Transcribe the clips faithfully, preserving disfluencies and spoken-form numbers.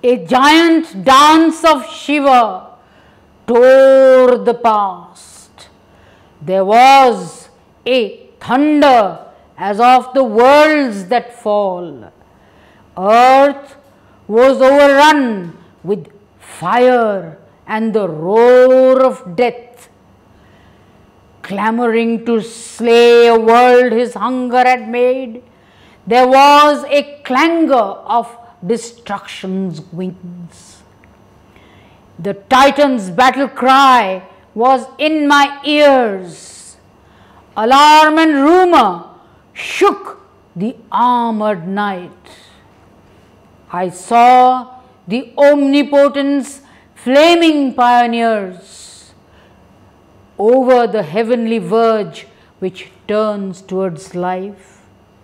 A giant dance of Shiva tore the past. There was a thunder as of the worlds that fall. Earth was overrun with fire and the roar of death. Clamoring to slay a world his hunger had made, there was a clangor of destruction's wings. The Titan's battle cry was in my ears. Alarm and rumor shook the armored night. I saw the omnipotent's flaming pioneers over the heavenly verge which turns towards life,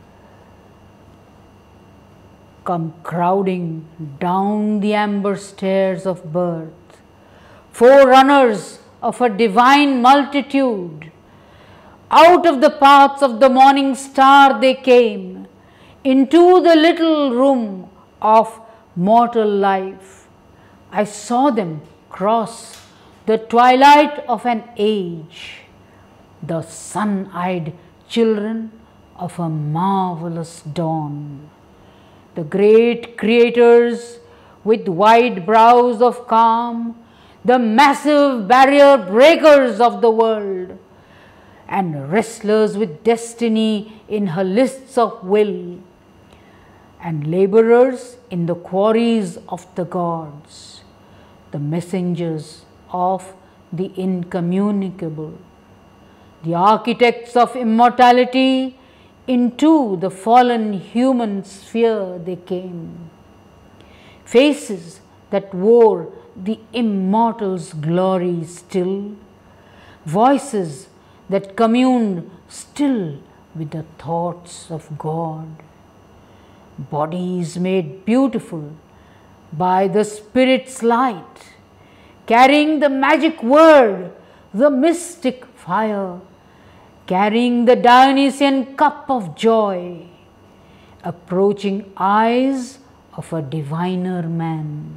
come crowding down the amber stairs of birth, forerunners of a divine multitude. Out of the paths of the morning star they came, into the little room of mortal life. I saw them cross the twilight of an age, the sun-eyed children of a marvelous dawn. The great creators with wide brows of calm, the massive barrier breakers of the world, and wrestlers with destiny in her lists of will, and laborers in the quarries of the gods, the messengers of the incommunicable, the architects of immortality. Into the fallen human sphere they came, faces that wore the immortal's glory still, voices that communed still with the thoughts of God, bodies made beautiful by the Spirit's light, carrying the magic word, the mystic fire, carrying the Dionysian cup of joy, approaching eyes of a diviner man,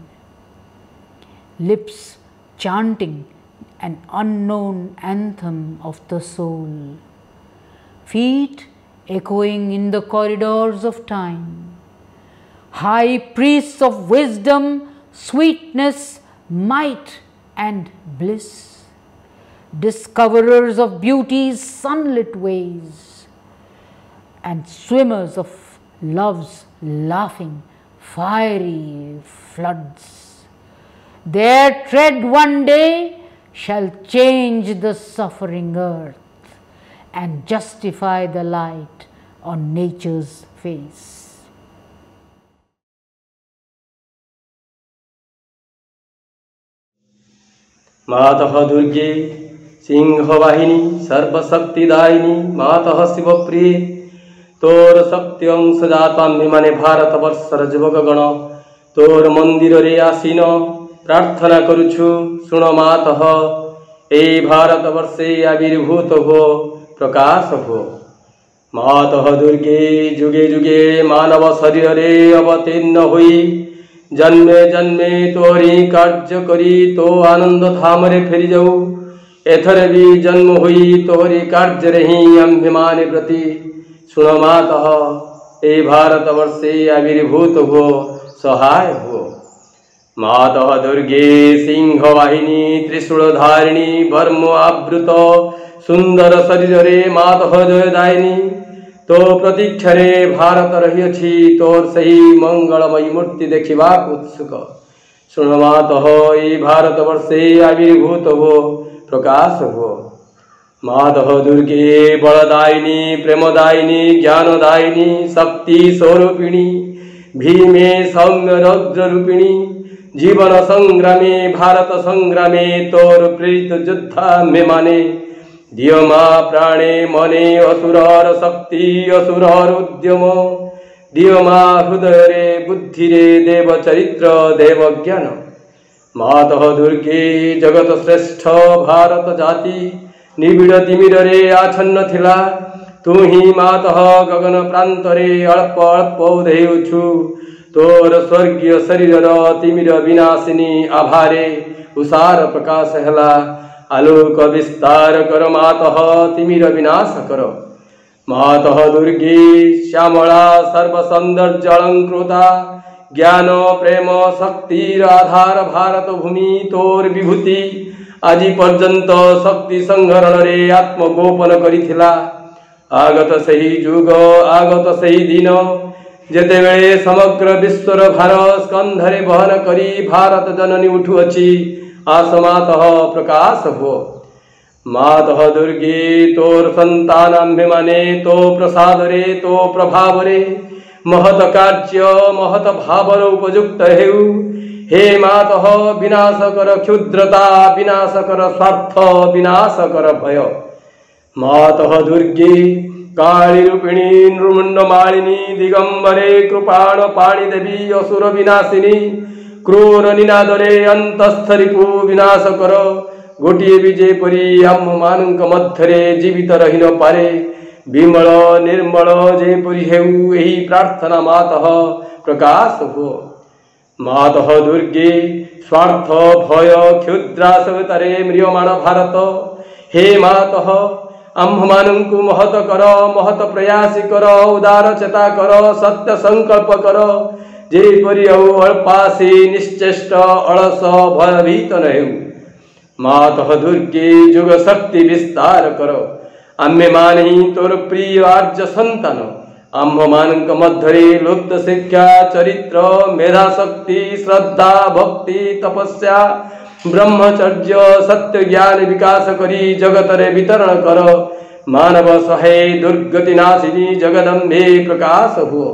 lips chanting an unknown anthem of the soul, feet echoing in the corridors of time, high priests of wisdom, sweetness, might and bliss, discoverers of beauty's sunlit ways, and swimmers of love's laughing, fiery floods. Their tread one day shall change the suffering earth and justify the light on nature's face. मातः दुर्गे सिंहवाहिनी सर्वशक्तिदायिनी मातः शिवप्रिये तोर शक्ति अंश जाताम्भिमाने भारत वर्षर युवकगण तोर मंदिर रे आसीन प्रार्थना करुछु सुन मातः ए भारत वर्षे आविर्भूत हो प्रकाश हो। मातः दुर्गे जुगे जुगे मानव शरीर रे अवतीर्ण हुई जन्मे जन्मे तोरी कार्य करी तो आनंद धाम रे फेरी जाऊ एथर भी जन्म हुई तोरी कार्य रही अम्भिमाने प्रति सुन मातः ए भारत वर्षे आविर्भूत हो सहाय हो। मातः दुर्गे सिंह वाहिनी त्रिशूल धारिणी वर्म आवृत सुंदर शरीर रे मातः जयदायिनी तो प्रतीक्षा रे भारत रही अछि तोर सही मंगलमयी मूर्ति देखिबा उत्सुक सुन मातः ए भारत वर्षे आविर्भूत हो प्रकाश हो। मातः दुर्गे बलदायिनी प्रेमदायिनी ज्ञानदायिनी शक्ति स्वरूपिणी भीमे सौम्य रौद्र रूपिणी जीवन संग्रामे भारत संग्रामे तोर प्रेरित योद्धा में माने दिय मा प्राणे मने असुरर शक्ति असुरर उद्यम दिय मा हृदय रे बुद्धि रे देव चरित्र देव ज्ञान। मातः दुर्गे जगत श्रेष्ठ भारत जाति निबिड़ तिमिर रे आछन्न थिला तू ही मातः गगन प्रांत रे अल्प अल्प उदेउछु तोर स्वर्गीय शरीर तिमिर विनाशिनी आभारे उषार प्रकाश हेला आलोक विस्तार कर मातः तिमिर विनाश कर मातः दुर्गे श्यामला सर्व सौंदर्य अलंकृता ज्ञान प्रेम शक्तिर आधार भारत भूमि तोर विभूति आज पर्यंत शक्ति संहरण रे आत्मगोपन करिथिला आगत सही जुग आगत सही दिन जेतेबेले समग्र विश्वर भार स्कंधरे बहन करी भारत जननी उठुअछि आस मातः प्रकाश हो मातः दुर्गे तोर संतानाम्भे तो प्रसाद रे तो प्रभाव रे महत कार्य महत भावर उपयुक्त हेउ हे मातः विनाश कर क्षुद्रता विनाश कर स्वार्थ विनाश कर भय मातः दुर्गे काली रूपिणी नृमुंड मालिनी दिगंबरे कृपाण पाणी देवी असुर विनाशिनी क्रूर निनादरे अंतस्थरिपु विनाश कर गोटे भी जेपरी आम मानक मध्यरे जीवित रही न पारे विमल निर्मल जेपरी हेउ एही प्रार्थना मातः प्रकाश हो मातः दुर्गे स्वार्थ भय क्षुद्रासवतारे म्रियमाण भारत हे मातः आम्भ मानंकु महत कर महत प्रयास कर उदार चेता कर सत्य संकल्प कर जेपरी अल्पासी निश्चेष्ट अलस भयभीत न हेउ मातः दुर्गे जुग शक्ति विस्तार कर आम्भे माने तोर प्रिय आर्य संतान आम्भ मानक मध्यरे लुप्त शिक्षा चरित्र मेधा शक्ति श्रद्धा भक्ति तपस्या ब्रह्मचर्य सत्य ज्ञान विकास करी जगत रे वितरण कर मानव सहे दुर्गति नाशिनी जगदम्बे प्रकाश हो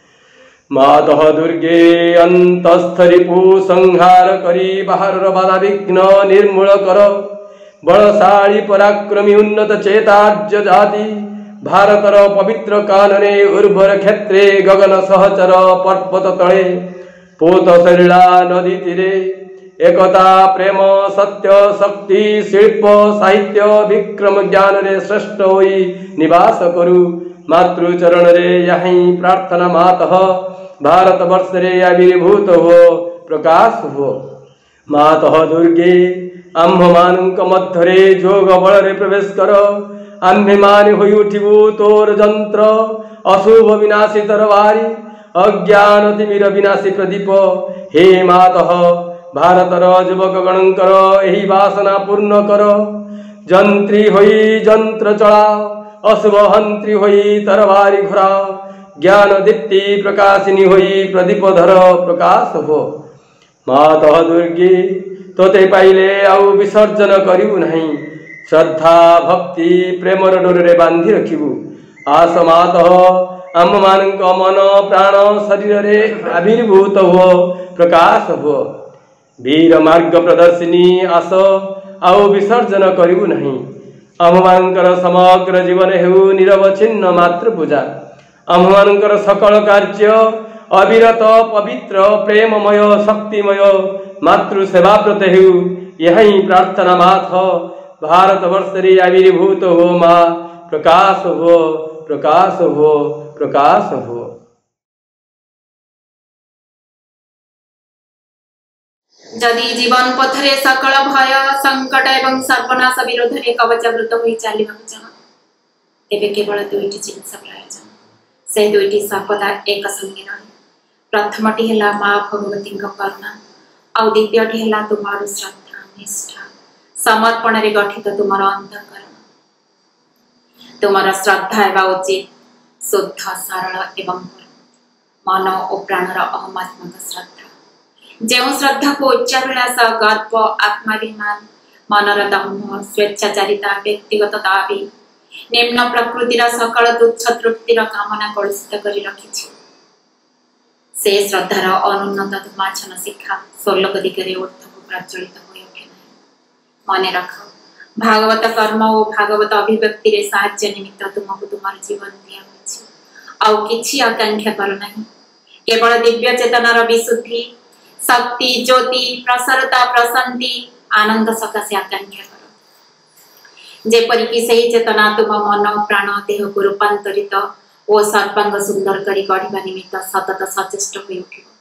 मातः दुर्गे अंतस्थरिपु संहार करी बाहर बाधा विघ्न निर्मूल कर बलशाली पराक्रमी उन्नत चेतार्य जाति भारतर पवित्र कानने उर्वर क्षेत्रे गगन सहचर पर्वत तले पोत सलिला नदी तीरे एकता प्रेम सत्य शक्ति शिल्प साहित्य विक्रम ज्ञान रे श्रेष्ठ होई निवास करू मातृचरण रे यहीं प्रार्थना मातः भारत वर्ष रे आविर्भूत हो प्रकाश हो मातः दुर्गे आम्भ मानक मध्यरे जोग बल रे प्रवेश कर आम्भे मानि होई उठिबु तोर जंत्र अशुभ विनाशी तरवारी अज्ञान तिमिर विनाशी प्रदीप हे मातः भारतर युवक गणकर एही वासना पूर्ण कर जंत्री होई जंत्र चला अशुभ हंत्री होई तरवारी घोरा ज्ञान दीप्ति प्रकाशिनी होई प्रदीप धर प्रकाश हो मातः दुर्गे तोते पाइले आउ विसर्जन करिबु नहीं श्रद्धा भक्ति प्रेम डोर रे बांधी रखिबु आस मातः आम मानक मन प्राण शरीर रे आविर्भूत हो प्रकाश हो वीर मार्ग प्रदर्शिनी आस आउ विसर्जन करिबु नहीं आम मानकर समग्र जीवन हेउ निरवच्छिन्न मातृ पूजा आम मानकर सकल कार्य अविरत पवित्र प्रेममय शक्तिमय मातृ सेवा प्रत हेउ यही प्रार्थना माथ भारत वर्ष रे आविर्भूत हो माँ प्रकाश हो प्रकाश हो प्रकाश हो जदि जीवन पथरे सकल भय संकट एवं सर्वनाश विरोध रे कवचावृत होई चालिबाकु चाह तेबे केवल दुईटी जिनिस प्रयोजन से दुईटी सर्वदा एक संगे रहे प्रथमटी हेला माँ भगवती करुणा आउ द्वितीयटी हेला तुमार श्रद्धा निष्ठा समर्पण रे गठित तुमार अंतःकरण तुमार श्रद्धा एवं उचित शुद्ध सरल एवं मन और प्राणर अहमात्मक श्रद्धा जो श्रद्धा को उच्चाभिलाष गर्व आत्माभिमान मनर दम्भ स्वेच्छाचारिता व्यक्तिगत दाबी निम्न प्रकृतिर सकल तुच्छ तृप्तिर कामना कलुषित करी रखिछि से श्रद्धार अनुन्नत धुमाछन शिक्षा स्वर्लोक दिगरे ऊर्ध्वକୁ प्रज्वलित होई उठे नहीं मने रख भागवत कर्म और भागवत अभिव्यक्ति रे साहाय्य निमित्त तुमको तुमार जीवन दिया होछि आउ किछि आकांक्षा कर नहीं केवल दिव्य चेतनार विशुद्धि शक्ति ज्योति प्रसरता प्रशांति आनंद सकाशे आकांक्षा कर जेपरिक सही चेतना तुम मन प्राण देह को रूपांतरित और सर्वांग सुंदर करी गढ़िबा निमित्त सतत सचेष्ट होई उठिबो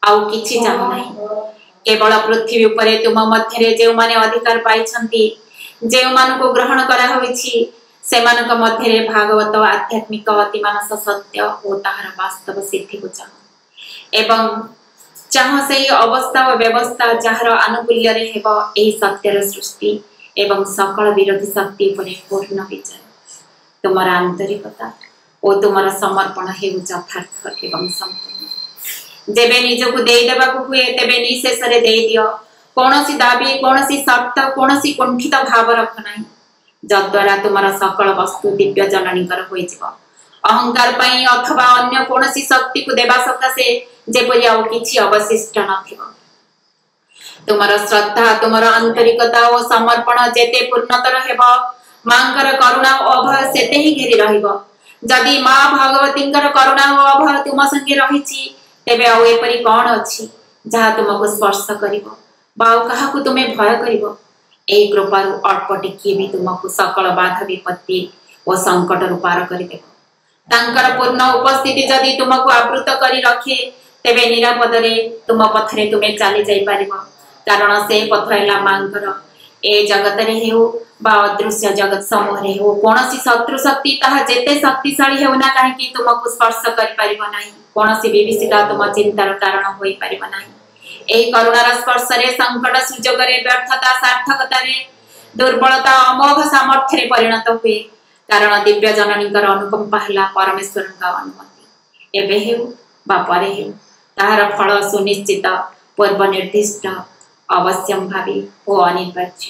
आउ किछि जानु नाही। केवल पृथ्वी उपरे तुम मध्यरे जे माने अधिकार पाइछंती जे मान को ग्रहण करा होइछि सेमानक मध्यरे भागवत आध्यात्मिक अतिमानस सत्य ओ ताहार वास्तव सिद्धि को चाह एवं चाह सही अवस्था व व्यवस्था जहार अनुकूल्य रे हेबो एही सत्यर सृष्टि एवं सकल विरोधी शक्ति उपरे पूर्ण विजय। तुमर आंतरिकता ओ तुमर समर्पण हेउ यथार्थ एवं संपूर्ण। जेबे निजको देई देबा को हुए तेबे निशेष रे देई दियो। कोनोसी दाबी कोनोसी शर्त कोनोसी कुंठित भाव रख नाही जद्वारा तुमर सकल वस्तु दिव्य जननीकर होई जिवो। अहंकार पई अथवा अन्य कोनोसी शक्ति को देबा सकासे जेपरि आउ किछि अवशिष्ट नथिबो। तुमर श्रद्धा तुमर आंतरिकता ओ समर्पण जेते पूर्णतर हेबो मांकर करुणा ओ अभय सेते ही घेरी रहिबो। जदि मां भगवतींकर करुणा ओ अभय तुम संगे रहिछि तेबे आउ एपरि कोन अछि जहा तुमको स्पर्श करिवो बाउ कहा को तुमे भय करिवो। एही कृपारु अल्प टिके भी तुमको सकल बाधा विपत्ति ओ संकट रु पार करि देबो। तांकर पूर्ण उपस्थिति जदि तुमको आवृत करी रखे तेबे निरापद रे तुम पथरे तुमे चली जाई पारिबो। कारण से पथ हैला मांकर ए जगत रे हेउ बा अदृश्य जगत समूह रे हो कोनसी शत्रु शक्ति ताहा जेते शक्तिशाली हेउ ना काहे कि तुमको स्पर्श करि पारिबो नाही। कोनसी विभीषिका तुम चिंतार कारण होई पारिबो नाही। एही करुणार स्पर्श रे संकट सुजोग रे व्यर्थता सार्थकता रे दुर्बलता अमोघ सामर्थ्य रे परिणत हुए। कारण दिव्य जननीकर अनुकंपा हला परमेश्वर का अनुमति एबे हेउ बा परे हेउ ताहार फल सुनिश्चित पूर्व निर्दिष्ट अवश्यम भावी ओ अनिवार्य।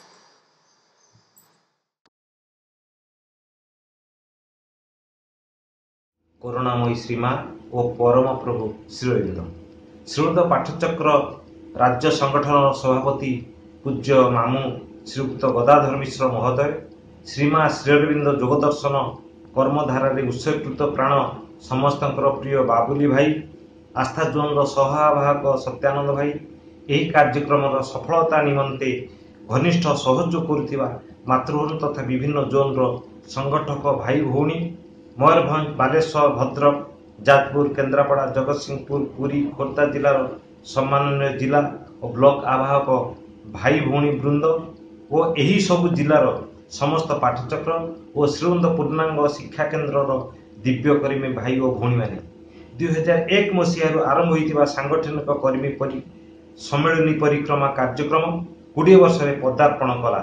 करुणामयी श्रीमा ओ परम प्रभु श्रीअरविंद श्रीयुक्त पाठचक्र राज्य संगठन सभापति पूज्य मामू श्रीयुक्त गदाधर मिश्र महोदय श्रीमा श्रीअरविंद जोगदर्शन कर्मधारा उत्सर्गीकृत प्राण समस्त प्रिय बाबुली भाई आस्था जोन सहावाहक सत्यानंद भाई यही कार्यक्रम सफलता निमंते घनिष्ठ सहयोग करुवा मातृभूमि तथा विभिन्न जोन संगठक भाई भौणी मयूरभंज बालेश्वर भद्रक जाजपुर केन्द्रापड़ा जगतसिंहपुर पुरी खोर्धा जिलार सम्माननीय जिला और ब्लॉक आवाहक भाई भौणी वृंद और यही सबु जिलार समस्त पाठचक्र और श्रीअरविंद पूर्णांग शिक्षा केन्द्र दिव्य कर्मी भाई और भौणी मैंने दुई हजार एक मसीह आरंभ होता सांगठनिक कर्मी परि सम्मेलनी परिक्रमा कार्यक्रम कोड़े वर्ष में पदार्पण कला।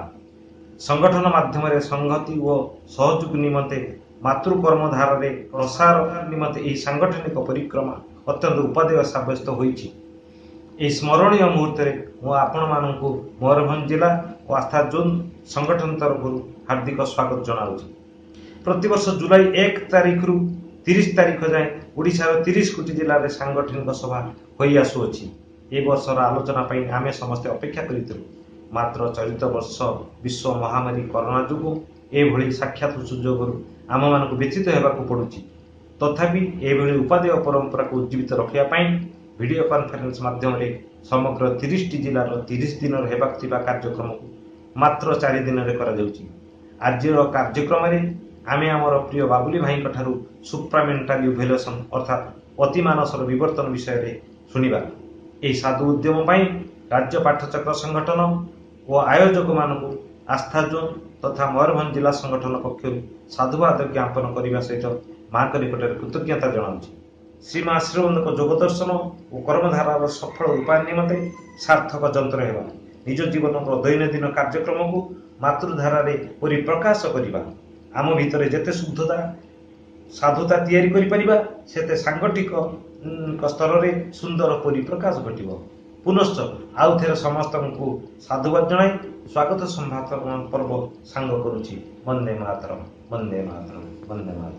संगठन माध्यम संहति और सहयोग निमंते मातृकर्मधार प्रसार निमंते यह सांगठनिक परिक्रमा अत्यंत उपादेय सब्यस्त होइछि। एही स्मरणीय मुहूर्त में आपण मानू मयूरभंज जिला और आस्था जोन संगठन तरफ हार्दिक स्वागत जनाऊँगी। प्रतिवर्ष जुलाई एक तारीख रु तीस तारीख जाए ओडिशार तीस कोटी जिले में सांगठनिक सभा हो आसुअछि। ए वर्षर आलोचना पाई आमे समस्ते अपेक्षा करितु मात्र चलित वर्ष विश्व महामारी कोरोना जुगु एभली साक्षात सुजोग आम मान व्यतीत होगाकू पड़ुछि। तथापि एभली उपादेय परंपरा को उज्जीवित रखिया पाई वीडियो कॉन्फ्रेंस माध्यम समग्र तीस टी जिलार तीस दिन हेबाक थिबा कार्यक्रम को मात्र चार दिन रे करा जाउछि। आज कार्यक्रम रे आमे आमर प्रिय बाबुली भाई ठारू सुप्रामेंटाल इभ्यालुएशन अर्थात अतिमानसर विवर्तन विषय रे सुनिबा। एही साधु उद्यम पाई राज्य पाठचक्र संगठन और आयोजक मानू आस्था जोन तथा मयूरभंज जिला संगठन पक्षर साधुवाद ज्ञापन करने सहित माँ निकट कृतज्ञता जनाऊँगी। श्रीमा श्रीअरविंद जोगदर्शन और कर्मधारार सफल रूपायन निमंते सार्थक जंत्र होगा निज जीवन दैनंदिन कार्यक्रम को मातृधारा परिप्रकाश करवा आम भितर जेते शुद्धता साधुता तैयारी करि परिबा सेते सांगठनिक स्तर में सुंदर परिप्रकाश घटिब। पुनश्च आउ थे समस्त को साधुवाद जनाई स्वागत संभाषण पर्व सांग करुछि। वंदे मातरम वंदे मातरम वंदे मातरम।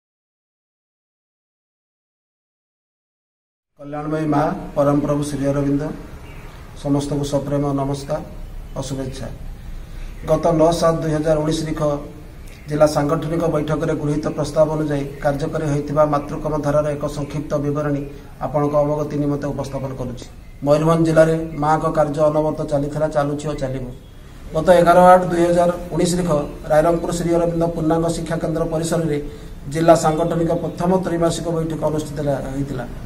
कल्याणमयी माँ परम प्रभु श्री अरविंद समस्त को सप्रेम नमस्कार और शुभेच्छा। गत नौ सात दुई हजार उन्नीस तारीख जिला सांगठनिक बैठक में गृहीत प्रस्ताव अनुଯାयी कार्यकारी होता मातृकर्मधारार एक संक्षिप्त बरणी आपण अवगति निमंते उपस्थापन करुछि। मयूरभंज जिले में माँ का कार्य अनवरत चली चलुची और चलो। गत एगार आठ दुई हजार उन्नीस तारीख रायरंगपुर श्री अरविंद पूर्णांग शिक्षा केन्द्र परिसर में जिला सांगठनिक प्रथम त्रैमासिक बैठक अनुष्ठित होता।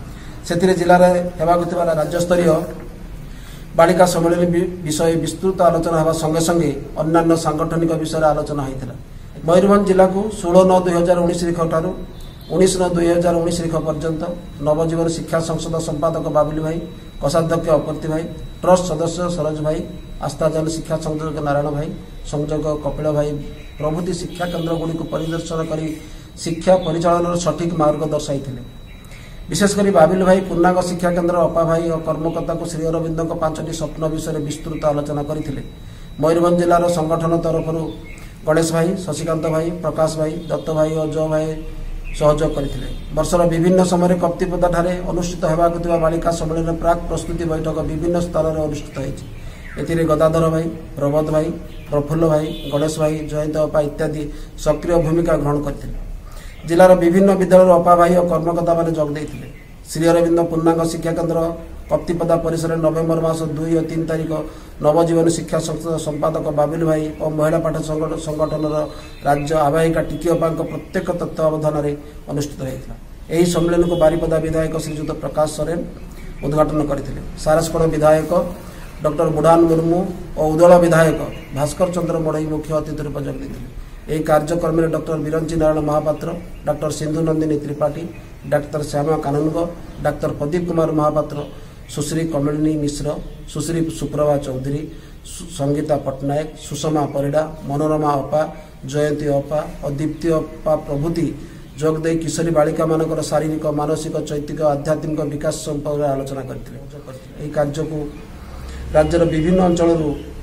से जिले में राज्यस्तरीय बालिका सम्मेलन विषय विस्तृत आलोचना होगा संगे संगे अन्य सांगठनिक विषय आलोचना होता। मयूरभंज जिला को षोलह नौ दुई हजार उन्नीस तारिख ठारू उन्नीस नौ दुई हजार उन्नीस तारिख पर्यंत नवजीवन शिक्षा संसद संपादक बाबुली भाई, कोषाध्यक्ष अपर्ति भाई, ट्रस्ट सदस्य सरोज भाई, आस्थाजन शिक्षा संयोजक नारायण भाई, संयोजक कपिल भाई प्रभृति शिक्षा केन्द्र गुड़ी को परिदर्शन कर शिक्षा परिचालन सठिक मार्ग दर्शाई। विशेषकर बाबुल भाई पूर्णांग शिक्षा केन्द्र अपा भाई और कर्मकर्ता को श्री अरविंद पांचटी स्वप्न विषय विस्तृत आलोचना करते। मयूरभंज जिलार संगठन तरफ गणेश भाई, शशिकांत भाई, प्रकाश भाई, दत्त भाई और जय भाई सहयोग करते। वर्षर विभिन्न समय कप्तिपदा ठारे अनुष्ठित होगा बालिका सम्मेलन प्राक प्रस्तुति बैठक विभिन्न स्थान में अनुष्ठित होती। गदाधर भाई, प्रबोध भाई, प्रफुल्ल भाई, गणेश भाई, जयंत अपा इत्यादि सक्रिय भूमिका ग्रहण करते। जिलार विभिन्न विद्यालय अपा भाई और कर्मकर्ता मैंने जोग देते। श्री अरविंद पूर्णांग शिक्षा केन्द्र कप्तिपदा परिसर नवेम्बर मास दुई और तीन तारिख नवजीवन शिक्षा संसद संपादक बाबुल भाई और महिला पाठ संगठन राज्य आवाहिका टिकी अपा प्रत्येक तत्वावधान में अनुष्ठित होता। यही सम्मेलन को बारिपदा विधायक श्रीजुत प्रकाश सोरेन उद्घाटन करते। सारसकोण विधायक डॉक्टर बुढ़ान मुर्मू और उदला विधायक भास्कर चंद्र मड़ई मुख्य अतिथि रूप जोग देते। यह कार्यक्रम में doctor Biranchi Narayan Mohapatra, doctor Sindhu Nandini Tripathy, doctor Shyama Kanungo, doctor Pradeep Kumar Mohapatra, Sushri Kamalini Mishra, Sushri Suprabha Choudhury, Sangeeta Pattnaik, Sushma Parida, Manorama अपा, जयंती अपा और दीप्ति अपा प्रभृति जोगदे किशोरी बालिका मानकर शारीरिक मानसिक चैतिक आध्यात्मिक विकास संपर्क आलोचना करते। कार्य को राज्यर विभिन्न अंचल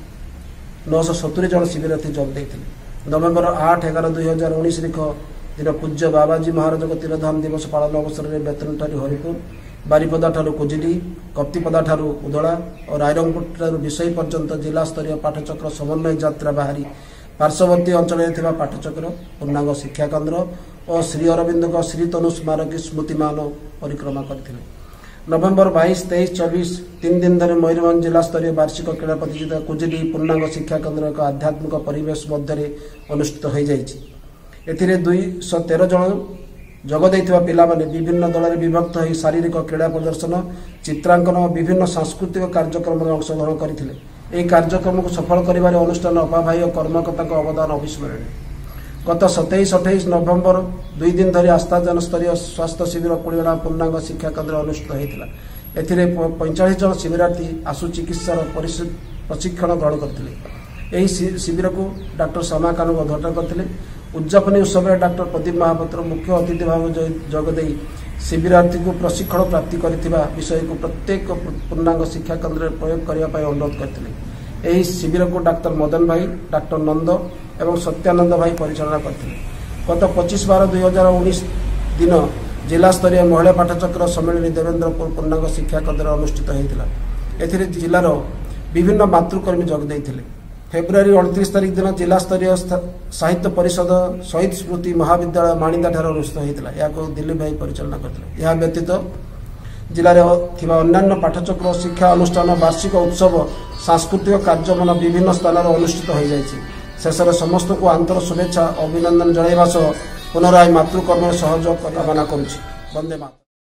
नौश सतुरी जन शिविरार्थी जोग देते। नवेम्बर आठ एगार दुई हजार उन्नीस तारिख दिन पूज्य बाबाजी महाराज तीरधाम दिवस पालन अवसर में बेतनटारी हरिपुर, बारिपदा ठारू कुजिडी, कप्तिपदा ठारू उदला और रायरंगपुर ठारू विषय पर्यंत जिला स्तरीय पाठचक्र समन्वय यात्रा बाहरी पार्श्ववर्ती अंचल में पाठचक्र पूर्णांग शिक्षा केन्द्र और श्री अरविंद श्री तनु स्मारकी स्मृतिमान परिक्रमा करते। नवेम्बर बाईस तेईस चौबीस तीन दिन धरी मयूरभंज जिला स्तरीय वार्षिक क्रीड़ा प्रतियोगिता कुजिडी पूर्णांग शिक्षा केन्द्र एक आध्यात्मिक परिवेश मध्य अनुष्ठित हो जाए। दुई सौ तेरह जन जोगदे पिलाने विभिन्न दल में विभक्त हो शारीरिक क्रीड़ा प्रदर्शन, चित्रांकन और विभिन्न सांस्कृतिक कार्यक्रम में अंशग्रहण करते। यह कार्यक्रम को सफल कर अनुष्ठान अपा भाई और कर्मकर्ता अवदान अविस्मरणीय। गत सतैश अठाईस नवेम्बर दुई दिन धरी आस्थाजन स्तरीय स्वास्थ्य शिविर कुड़ीगड़ा पूर्णांग शिक्षा केन्द्र अनुष्ठित होता। एथिरे पैंचाश जन शिविरार्थी आशु चिकित्सार प्रशिक्षण ग्रहण करते। यही शिविर को डॉक्टर श्यामा कानून उद्घाटन करते। उद्यापनी उत्सव में डॉक्टर प्रदीप महापात्र मुख्य अतिथि भाव जोगदे शिविरार्थी को प्रशिक्षण प्राप्ति करथिबा विषय को प्रत्येक पूर्णांग शिक्षा केन्द्र में प्रयोग करने अनुरोध करते। यही शिविर को डॉक्टर मदन भाई, डॉक्टर नंद एवं सत्यानंद भाई परिचालना करते। गत पच्चीस बार दुई हजार उन्नीस दिन जिला स्तरीय महिला पाठचक्र सम्मेलन देवेन्द्रपुर पूर्णांग शिक्षा केन्द्र अनुष्ठित होता। एथिरे जिलार विभिन्न मातृकर्मी जोग देते। फेब्रुआरी अड़तीस तारिख दिन जिला स्तरीय साहित्य परिषद शहीद स्मृति महाविद्यालय माणिदा ठार अनुष्ठित होता। या दिलीप भाई परिचालना करते। यह व्यतीत जिले में अन्य पाठचक्र शिक्षा अनुष्ठान वार्षिक उत्सव सांस्कृतिक कार्यक्रम विभिन्न स्थान अनुष्ठित हो जाए। शेष में समस्त को आंतर शुभेच्छा अभिनंदन जणाइबा सह पुनराय मातृकर्म सहयोग कामना करुछि। वंदे मातरम।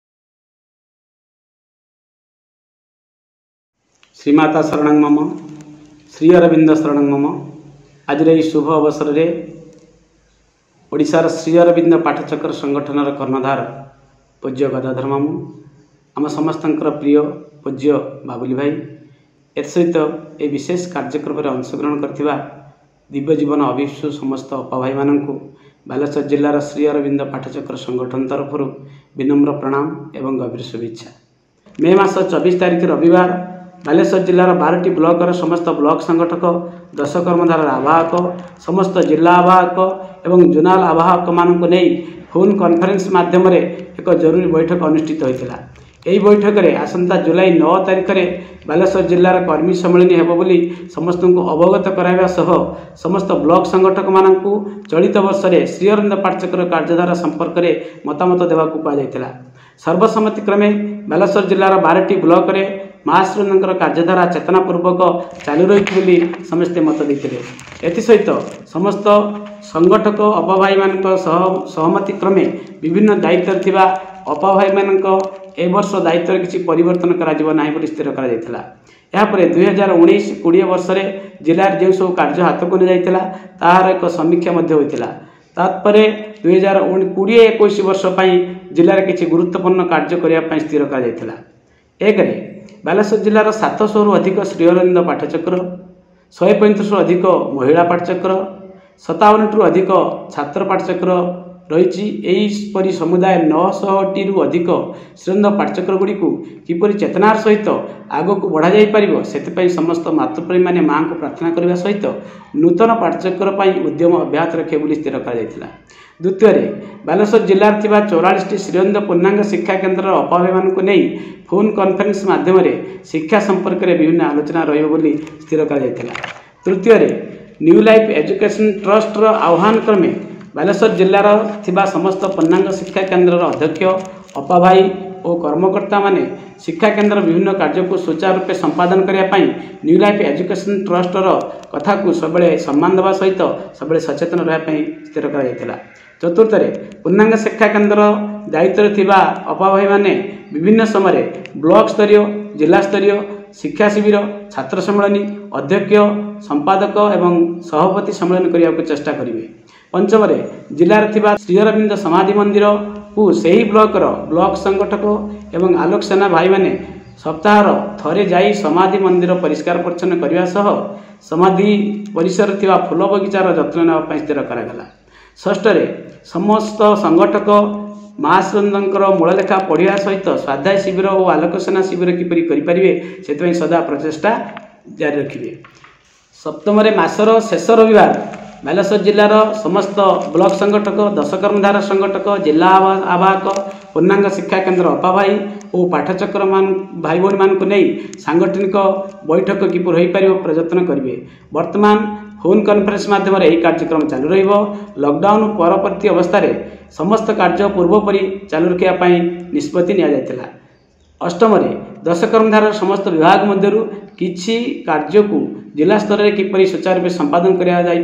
श्रीमाता शरणं मम, श्री अरविंद शरणं मम। आज शुभ अवसर में ओडिशार श्री अरविंद पाठचक्र संगठन कर्णधार पूज्य गदाधर मामू, आम समस्तंकर प्रिय पूज्य बाबुली भाई, ए सहित ए विशेष कार्यक्रम में अंशग्रहण करथिबा दिव्य जीवन अभिष्टु समस्त अपा भाई माननकु बालेश्वर जिलार श्री अरविंद पाठचक्र संगठन तरफ विनम्र प्रणाम एवं गभीर शुभेच्छा। मे मास चौबीस तारिख रविवार बालेश्वर जिलार बारटी ब्लॉकर समस्त ब्लॉक संगठक, दश कर्मधार आवाहक, समस्त जिला आवाहक एवं जोनाल आवाहक माननकु नै फोन कॉन्फ्रेंस माध्यम एक जरूरी बैठक अनुष्ठित होता। यही बैठक में आसंता जुलाई नौ तारिख में बालेश्वर जिलार कर्मी सम्मेलन हेब बोली समस्त को अवगत कराइबा सह समस्त ब्लॉक संगठक माननकु चलित वर्ष में श्री अरविंद पाठचक्र कार्यधारा संपर्क में मतामत देवाक कहुला। सर्वसम्मति क्रमे बालेश्वर जिलार बारटी ब्लॉक में महाश्रीनंकर कार्यधारा चेतनापूर्वक चालू रही समस्ते मत देते। एसहित समस्त संगठक अपा भाई मान सहमति क्रमे विभिन्न दायित्व थिबा अपा भाई मान ए वर्ष दायित्व किसी परिवर्तन कर स्थिर कर दुई हजार उन्नीस कोड़े वर्ष में जिलार जो सब कार्य हाथ को नहीं तार एक समीक्षा होता तापर दुई हजार कोड़े एक वर्ष जिलार किसी गुरुत्वपूर्ण कार्य करने स्थिर कर एक बालेश्वर जिलार सात सौ रु अधिक श्री अरविंद पाठचक्र शहे पैंतीस अधिक महिला पाठचक्र सतावन टू अधिक छात्र पाठचक्र रही समुदाय नौश टी रु अधिक श्रीअरविंद पाठचक्र गुड़ी किपरि चेतनार सहित आग को बढ़ा जापर से समस्त मातृप्रेमी मैंने माँ को प्रार्थना करने सहित नूतन पाठचक्र उद्यम अब्याहत रखे बोली स्थिर कर द्वितीय बालेश्वर जिलार थिबा चौरालीस टी श्रीअरविंद पूर्णांग शिक्षा केन्द्र अपाभावी मानक नहीं फोन कॉन्फ्रेंस माध्यम शिक्षा संपर्क में विभिन्न आलोचना रही स्थिर कर तृतीय न्यू लाइफ एजुकेशन ट्रस्ट आह्वान क्रमे बालेश्वर जिलार थिबा समस्त पूर्णांग शिक्षा केन्द्र अध्यक्ष अपाभाई और कर्मकर्ता माने शिक्षा केन्द्र विभिन्न कार्य को सुचारू रूपे संपादन करने न्यू लाइफ एजुकेशन ट्रस्टर कथा को सब सम्मान देवा सहित सब सचेतन रही स्थिर कर चतुर्थ पूर्णांग शिक्षा केन्द्र दायित्व थिबा अपाभाई माने विभिन्न समय ब्लॉक स्तरीय जिला स्तरीय शिक्षा शिविर छात्र सम्मेलन अध्यक्ष संपादक एवं सभापति सम्मेलन करने को चेष्टा करेंगे। पंचम जिलार थिबा श्री अरविंद समाधि मंदिर को सही ब्लॉकर ब्लॉक संगठक एवं आलोक सेना भाई माने सप्ताहर थरे जाई समाधि मंदिर परिष्कार परिच्छन्न करने सह समाधि परिसर थिबा फूल बगीचार जत्न नेबा स्थिर करागला। षष्ठरे समस्त संगठक महाश्रंदर मूललेखा पढ़ा सहित स्वाध्याय शिविर और आलोक सेना शिविर किपरि करें से सदा प्रचेषा जारी रखिए। सप्तम मासर शेष रविवार बालेश्वर जिलार समस्त ब्लॉक संगठक दश कर्मधार संगठक जिला आवाहक पूर्णांग शिक्षा केन्द्र अपाभाई और पाठचक्र मान भाई भौणी मान को नहीं सांगठनिक बैठक किपर हो पार प्रयत्न करेंगे। वर्तमान फोन कॉन्फ्रेंस माध्यम यह कार्यक्रम चालू लॉकडाउन परवर्ती अवस्था समस्त कार्य पूर्वपरी चालू रखापी निष्पत्ति निया। अष्टम दश कर्मधार समस्त विभाग मध्य किछि कार्य को जिला स्तर में किपरि सुचारू रूपे संपादन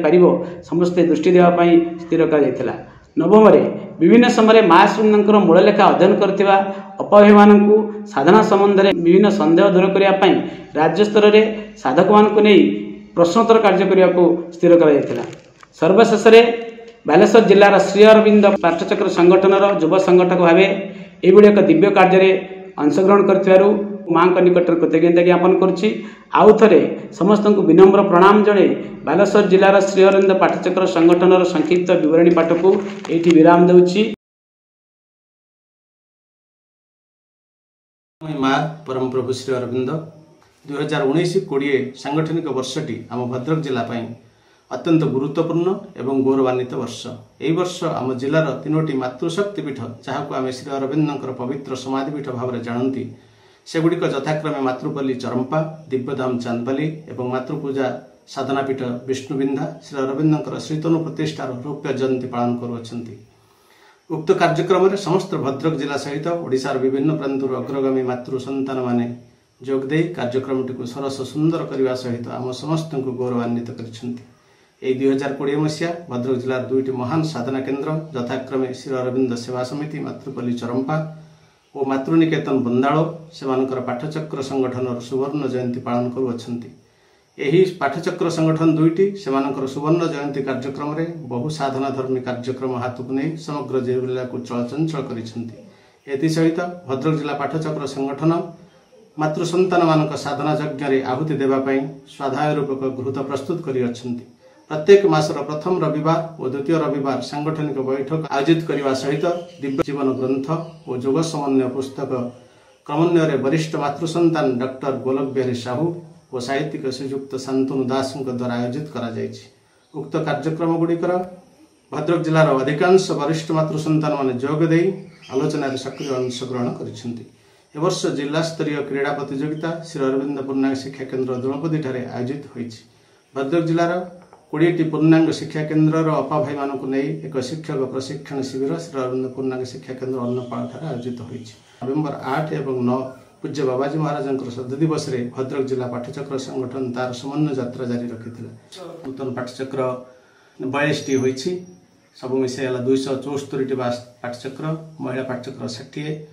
कर समस्ते दृष्टि देवाई स्थिर कर। नवम विभिन्न समय महाश्रृंदर मूललेखा अध्ययन करथिबा अपाभाई मानकु साधना संबंध में विभिन्न संदेह दूर करने राज्य स्तर में साधक मान को नहीं प्रश्नोत्तर कार्य करने को स्थिर कर। सर्वशेष बालेश्वर जिलार श्री अरविंद पाठचक्र संगठनर युव संगठक भाव यह एक दिव्य कार्य अंशग्रहण कर माँ निकट कृतज्ञता ज्ञापन करुच्ची। आउ थे समस्त को विनम्र प्रणाम जड़े बालेश्वर जिलार श्री अरविंद पाठचक्र संगठनर संक्षिप्त विवरणी पाठ को ये विराम दूची। माँ परम प्रभु श्री अरविंद दुई हजार उन्नीस कोड़े सांगठनिक वर्षटी आम भद्रक जिलापाई अत्यंत गुरुत्वपूर्ण एवं गौरवान्वित वर्ष। यही वर्ष आम जिलार तीनोटी मातृशक्तिपीठ जहाँ को आम श्री अरविंदर पवित्र समाधिपीठ भाव में जानती सेगुड़िक यथाक्रमे मातृपल्ली चरंपा दिव्यधाम चांदपाली एवं मातृपूजा साधनापीठ विष्णुबिंदा श्री अरविंदर श्रीतनु प्रतिष्ठार रौप्य जयंती पालन करुछंती। उक्त कार्यक्रम में समस्त भद्रक जिला सहित ओडिशार विभिन्न प्रांतर अग्रगामी मातृ संतान माने जोगदे कार्यक्रमटी को सरस सुंदर करने सहित आम समस्त को गौरवान्वित कर। दुई हजार कोड़े मसीहा भद्रक जिलार दुईटी महान साधना केन्द्र यथाक्रमे श्री अरविंद सेवा समिति मातृपल्ली चरंपा और मातृनिकेतन बंदाଳ सेमानकर पाठचक्र संगठन सुवर्ण जयंती पालन करुछंती। एही पाठचक्र संगठन दुईटी सेमानकर सुवर्ण जयंती कार्यक्रम में बहु साधना धर्मी कार्यक्रम हाथ को नहीं समग्र जिला को चलचंचल करिसेंती। एथि सहित भद्रक जिला पाठचक्र संगठन मातृ संतान मानक साधना यज्ञ आहुति देवाई स्वाध्याय रूपक घृत प्रस्तुत करिअछंती। प्रत्येक मासर प्रथम रविवार और द्वितीय रविवार सांगठनिक बैठक आयोजित करने सहित दिव्य जीवन ग्रंथ और जोग समन्वय पुस्तक क्रमन्वय वरिष्ठ मातृसंतान डॉक्टर गोलक बिहारी साहू और साहित्यिक श्रीजुक्त शांतनु दास द्वारा आयोजित करा जायछि। उक्त कार्यक्रम गुड़िकर भद्रक जिलार अधिकांश वरिष्ठ मातृसंतान माने जोग दे आलोचना सक्रिय अंशग्रहण करिसेंती। ए वर्ष जिला स्तरीय क्रीड़ा प्रतियोगिता श्री अरविंद पूर्णांग शिक्षा केन्द्र दुलपदी ठारे आयोजित होइछि। भद्रक जिलार कोड़े पूर्णांग शिक्षा केन्द्र अपाभाई मानक नहीं एक शिक्षक प्रशिक्षण शिविर श्री अरविंद पूर्णांग शिक्षा केन्द्र अन्नपाड़ आयोजित होइछि। नवेम्बर आठ एवं नौ पूज्य बाबाजी महाराज शताब्दी दिवस में भद्रक जिला पाठचक्र संगठन तार समन्वय यात्रा जारी रखी। नूतन पाठचक्र बयालीस टी होइछि सब मिसे दुईश चौस्तरी पाठचक्र महिला पाठचक्र षाठी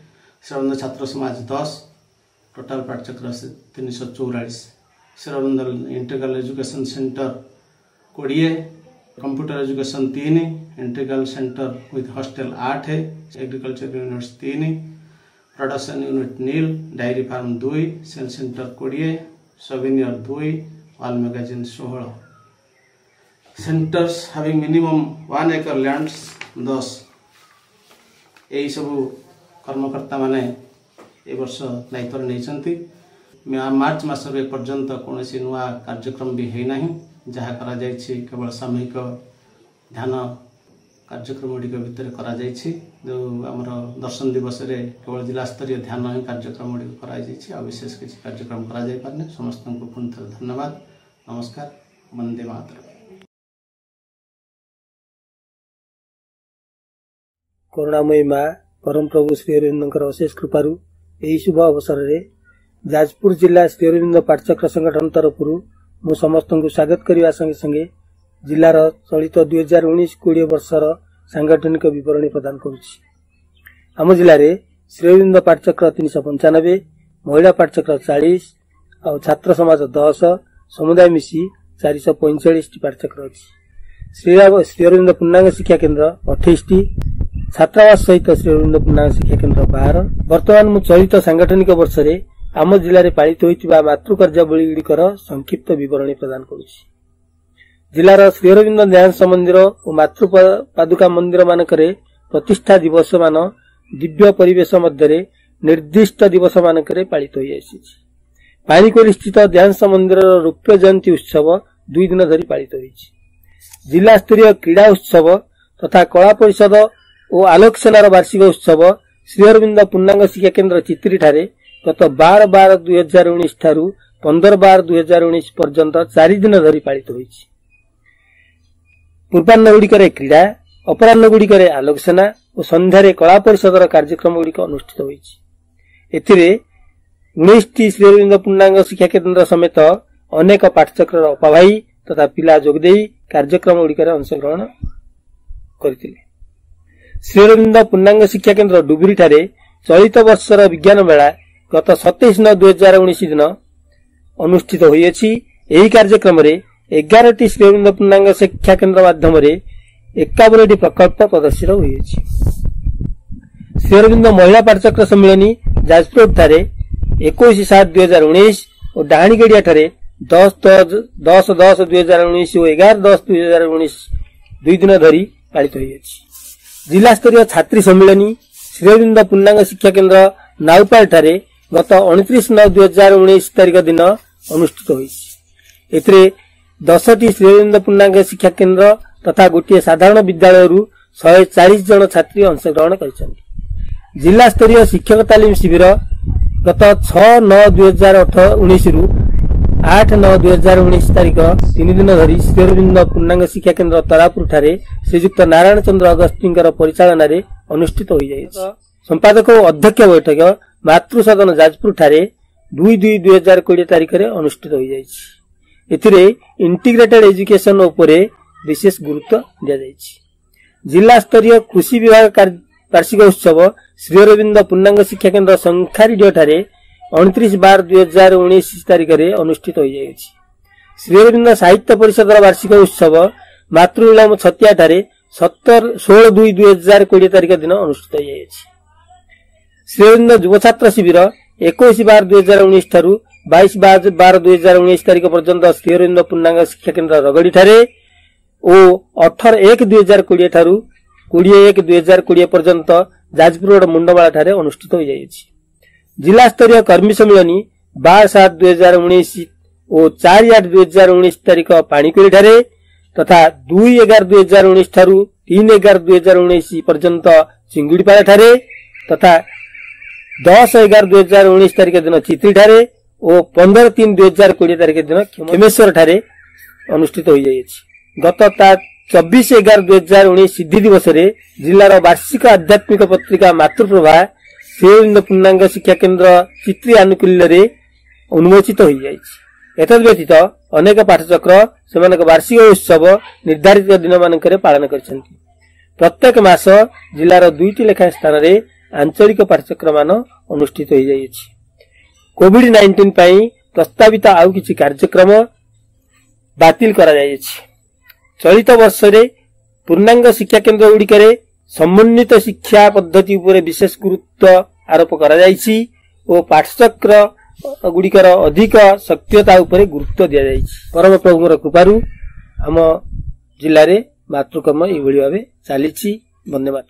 श्रीअरविंद छात्र समाज दस, टोटाल पाठचक्र तीन सौ चौरालीस। श्रीअरविंद इंटीग्रल एजुकेशन सेंटर कोड़े, कंप्यूटर एजुकेशन तीन, इंटीग्रल सेंटर विथ हॉस्टल आठ, एग्रीकल्चर यूनिट्स तीन, प्रोडक्शन यूनिट नील, डायरी फार्म दुई, सेल सेंटर कोड़े, सविनियर दुई, ऑल मैगजीन सोलह। Centres having minimum one acre lands दस। यही सबू कर्मकर्ता माने ए वर्ष दायित्व नहीं। मार्च मास पर्यंत कौन नुआ कार्यक्रम भी है नहीं, जहाँ करा जायछि केवल सामूहिक ध्यान कार्यक्रम गुड़िक भितर करा जायछि। जो आमर दर्शन दिवस रे केवल जिला स्तरीय ध्यान ही कार्यक्रम गुड़िक करा जायछि, आ विशेष किसी कार्यक्रम करा जाय पारने। समस्त को पुनः थोड़े धन्यवाद, नमस्कार, वंदे मातरम। करुणामयी माँ परम प्रभु श्री अरविंद अशेष कृपारू यही शुभ अवसर में जाजपुर जिला श्री अरविंद पाठचक्र संगठन तरफ मु समस्त को स्वागत करने संगे संगे जिलार चलित दुई हजार उन्नीस कोड़े वर्षर सांगठनिक विवरणी प्रदान करुछि। आम जिले में श्री अरविंद पाठचक्र तीन सौ पंचानबे, महिला पाठचक्र चालीस और छात्र समाज दस, समुदाय मिसी चार सौ पैंचाश पाठचक्र अच्छी। श्री श्री अरविंद पूर्णांग शिक्षा केन्द्र अठाईस, छात्रावास सहित श्री अरविंद पूर्णांग शिक्षा केन्द्र बारह। वर्तमान मु चलित सांगठनिक वर्ष में आम जिले में पालित होइतिबा मातृ कार्यावली गुड़िकर संक्षिप्त विवरणी प्रदान करुछि। जिलार श्री अरविंद न्यास मंदिर और मातृ पादुका मंदिर मानकरे प्रतिष्ठा दिवस मान दिव्य परिवेश मध्य निर्दिष्ट दिवस मानकरे पालित होई आसीछि। पानीकोइल स्थित ध्यान मंदिर रौप्य जयंती उत्सव दुई दिन धरी पालित होइछि। जिला स्तरीय क्रीड़ा उत्सव तथा कला परिषद और आलोक सेनार वार्षिक उत्सव श्री अरविंद पूर्णांग शिक्षा केन्द्र चित्री ठारे गत बार बार दुई हजार उन्नीस ठारू पंदर बार दुई हजार उन्नीस पर्यंत चार दिन धरी पालित होइछि। पूर्वाह्न गुड़िकर क्रीड़ा, अपराह्न गुड़िकर आलोक सेना और संध्यारे कला परिषदर कार्यक्रम गुड़िक अनुष्ठित होइछि। एथिरे उन्नीस टी श्री अरविंद पूर्णांग शिक्षा केन्द्र समेत अनेक पाठचक्र अपाभाई तथा पिला जोगदेई कार्यक्रम गुड़िकर अंशग्रहण करथिले। श्री अरविंद पूर्णांग शिक्षा केन्द्र डुबुरी ठारे चलित वर्षर विज्ञान मेला गत सत्ताईस नौ दुई हजार उन्नीस दिन अनुष्ठित होइछि। एही कार्यक्रम रे ग्यारह टी श्री अरविंद पूर्णांग शिक्षा केन्द्र माध्यम एकावन टी प्रकल्प प्रदर्शित होइछि। श्री अरविंद महिला पाठचक्र सम्मेलनी जाजपुर ठारे इक्कीस सात दुई हजार उन्नीस और डाहाणीगड़िया ठारे दस दस दस दुई हजार उन्नीस और एगार दस दुई हजार उन्नीस दुई दिन धरी पालित होइछि। जिला स्तरीय छात्री सम्मेलनी श्री अरविंद पूर्णांग शिक्षा केन्द्र नाउपाल ठारे गत उनतीस नौ दुई हजार उन्नीस तारीख दिन अनुष्ठित होइछि। एथिरे दस टी श्री अरविंद पूर्णांग शिक्षा केन्द्र तथा गोटे साधारण विद्यालय शहे चालीस जन छात्री अंशग्रहण करिसेंति। जिला स्तरीय शिक्षक तालीम शिविर गत छह नौ दुई हजार उन्नीस रु आठ नौ दुई हजार उन्नीस तारीख तीन दिन धरी श्री अरविंद पूर्णांग शिक्षा केन्द्र तरापुर ठारे श्रीजुक्त नारायण चंद्र अगस्तीकर परिचालन में अनुष्ठित हो जाइछि। संपादक और अध्यक्ष बैठक मातृ सदन जाजपुर ठारे दुई दुई दुई हजार कोड़े तारीख में अनुष्ठित हो जाइछि। एथिरे इंटीग्रेटेड एजुकेशन उपरे विशेष गुरुत्व दिया जाइछि। जिला स्तरीय कृषि विभाग वार्षिक उत्सव श्री अरविंद पूर्णांग शिक्षा केन्द्र संखारीडियो ठारे उनतीस बार दुई हजार उन्नीस तारीख में अनुष्ठित हो जाइछि। श्री अरविंद साहित्य परिषद वार्षिक उत्सव मातृलीलाम छतिया ठारे सत्तर सोलह दुई दुई हजार कोड़े तारीख दिन अनुष्ठित हो जाइछि। श्री अरविंद युव छात्र शिविर इक्कीस बार दुई हजार उन्नीस ठारू बाईस बार दुई हजार उन्नीस तारीख पर्यंत श्री अरविंद पूर्णांग शिक्षा केन्द्र रगड़ी ठारे और अठर एक दुई हजार कोड़े ठारू कोड़े एक दुई हजार कोड़े पर्यंत जाजपुर रोड मुंडमाला ठारे अनुष्ठित हो जाइछि। जिला स्तरीय कर्मी सम्मेलनी बार सात दुई हजार उन्नीस और चार आठ दुई हजार उन्नीस तारीख पाणीकोइल ठारे तथा दुई एगार दुई हजार उन्नीस ठारू तीन एगार दुई हजार उन्नीस पर्यंत चिंगुड़ीपाड़ा ठारे तथा दस एगार दुई हजार उन्नीस तारीख दिन चित्री ठारे और पंद्रह तीन दुई हजार कोड़े तारीख दिन खेमेश्वर ठारे अनुष्ठित हो जाइछि। गत ता चौबीस एगार दुई हजार उन्नीस सिद्धि दिवस जिलार वार्षिक आध्यात्मिक पत्रिका मातृप्रभा श्री अरविंद पूर्णांग शिक्षा केन्द्र चित्री आनुकूल्य उन्मोचित हो जाइछि। एतद्व्यतीत अनेक पाठचक्र सेमानक वार्षिक उत्सव निर्धारित दिन मानकरे पालन करिसेंति। प्रत्येक मास जिलार दुईटी लेखा स्थान रे आंचलिक पाठ्यक्रम अनुष्ठित हो जाइए। कोविड नाइंटीन पाई प्रस्तावित आउ किछि कार्यक्रम बातिल करा जाइए। चलित वर्ष रे पूर्णांग शिक्षा केन्द्र गुड़िकरे समन्वित शिक्षा पद्धति उपरे विशेष गुरुत्व आरोप करा जाइछि और पाठचक्र गुड़िकर अधिक सक्रियता उपरे गुरुत्व दिया जाइछि। परम प्रभुर कृपारु आम जिल्ला रे मातृकर्म एभଳି भाबे चलीछि। धन्यवाद।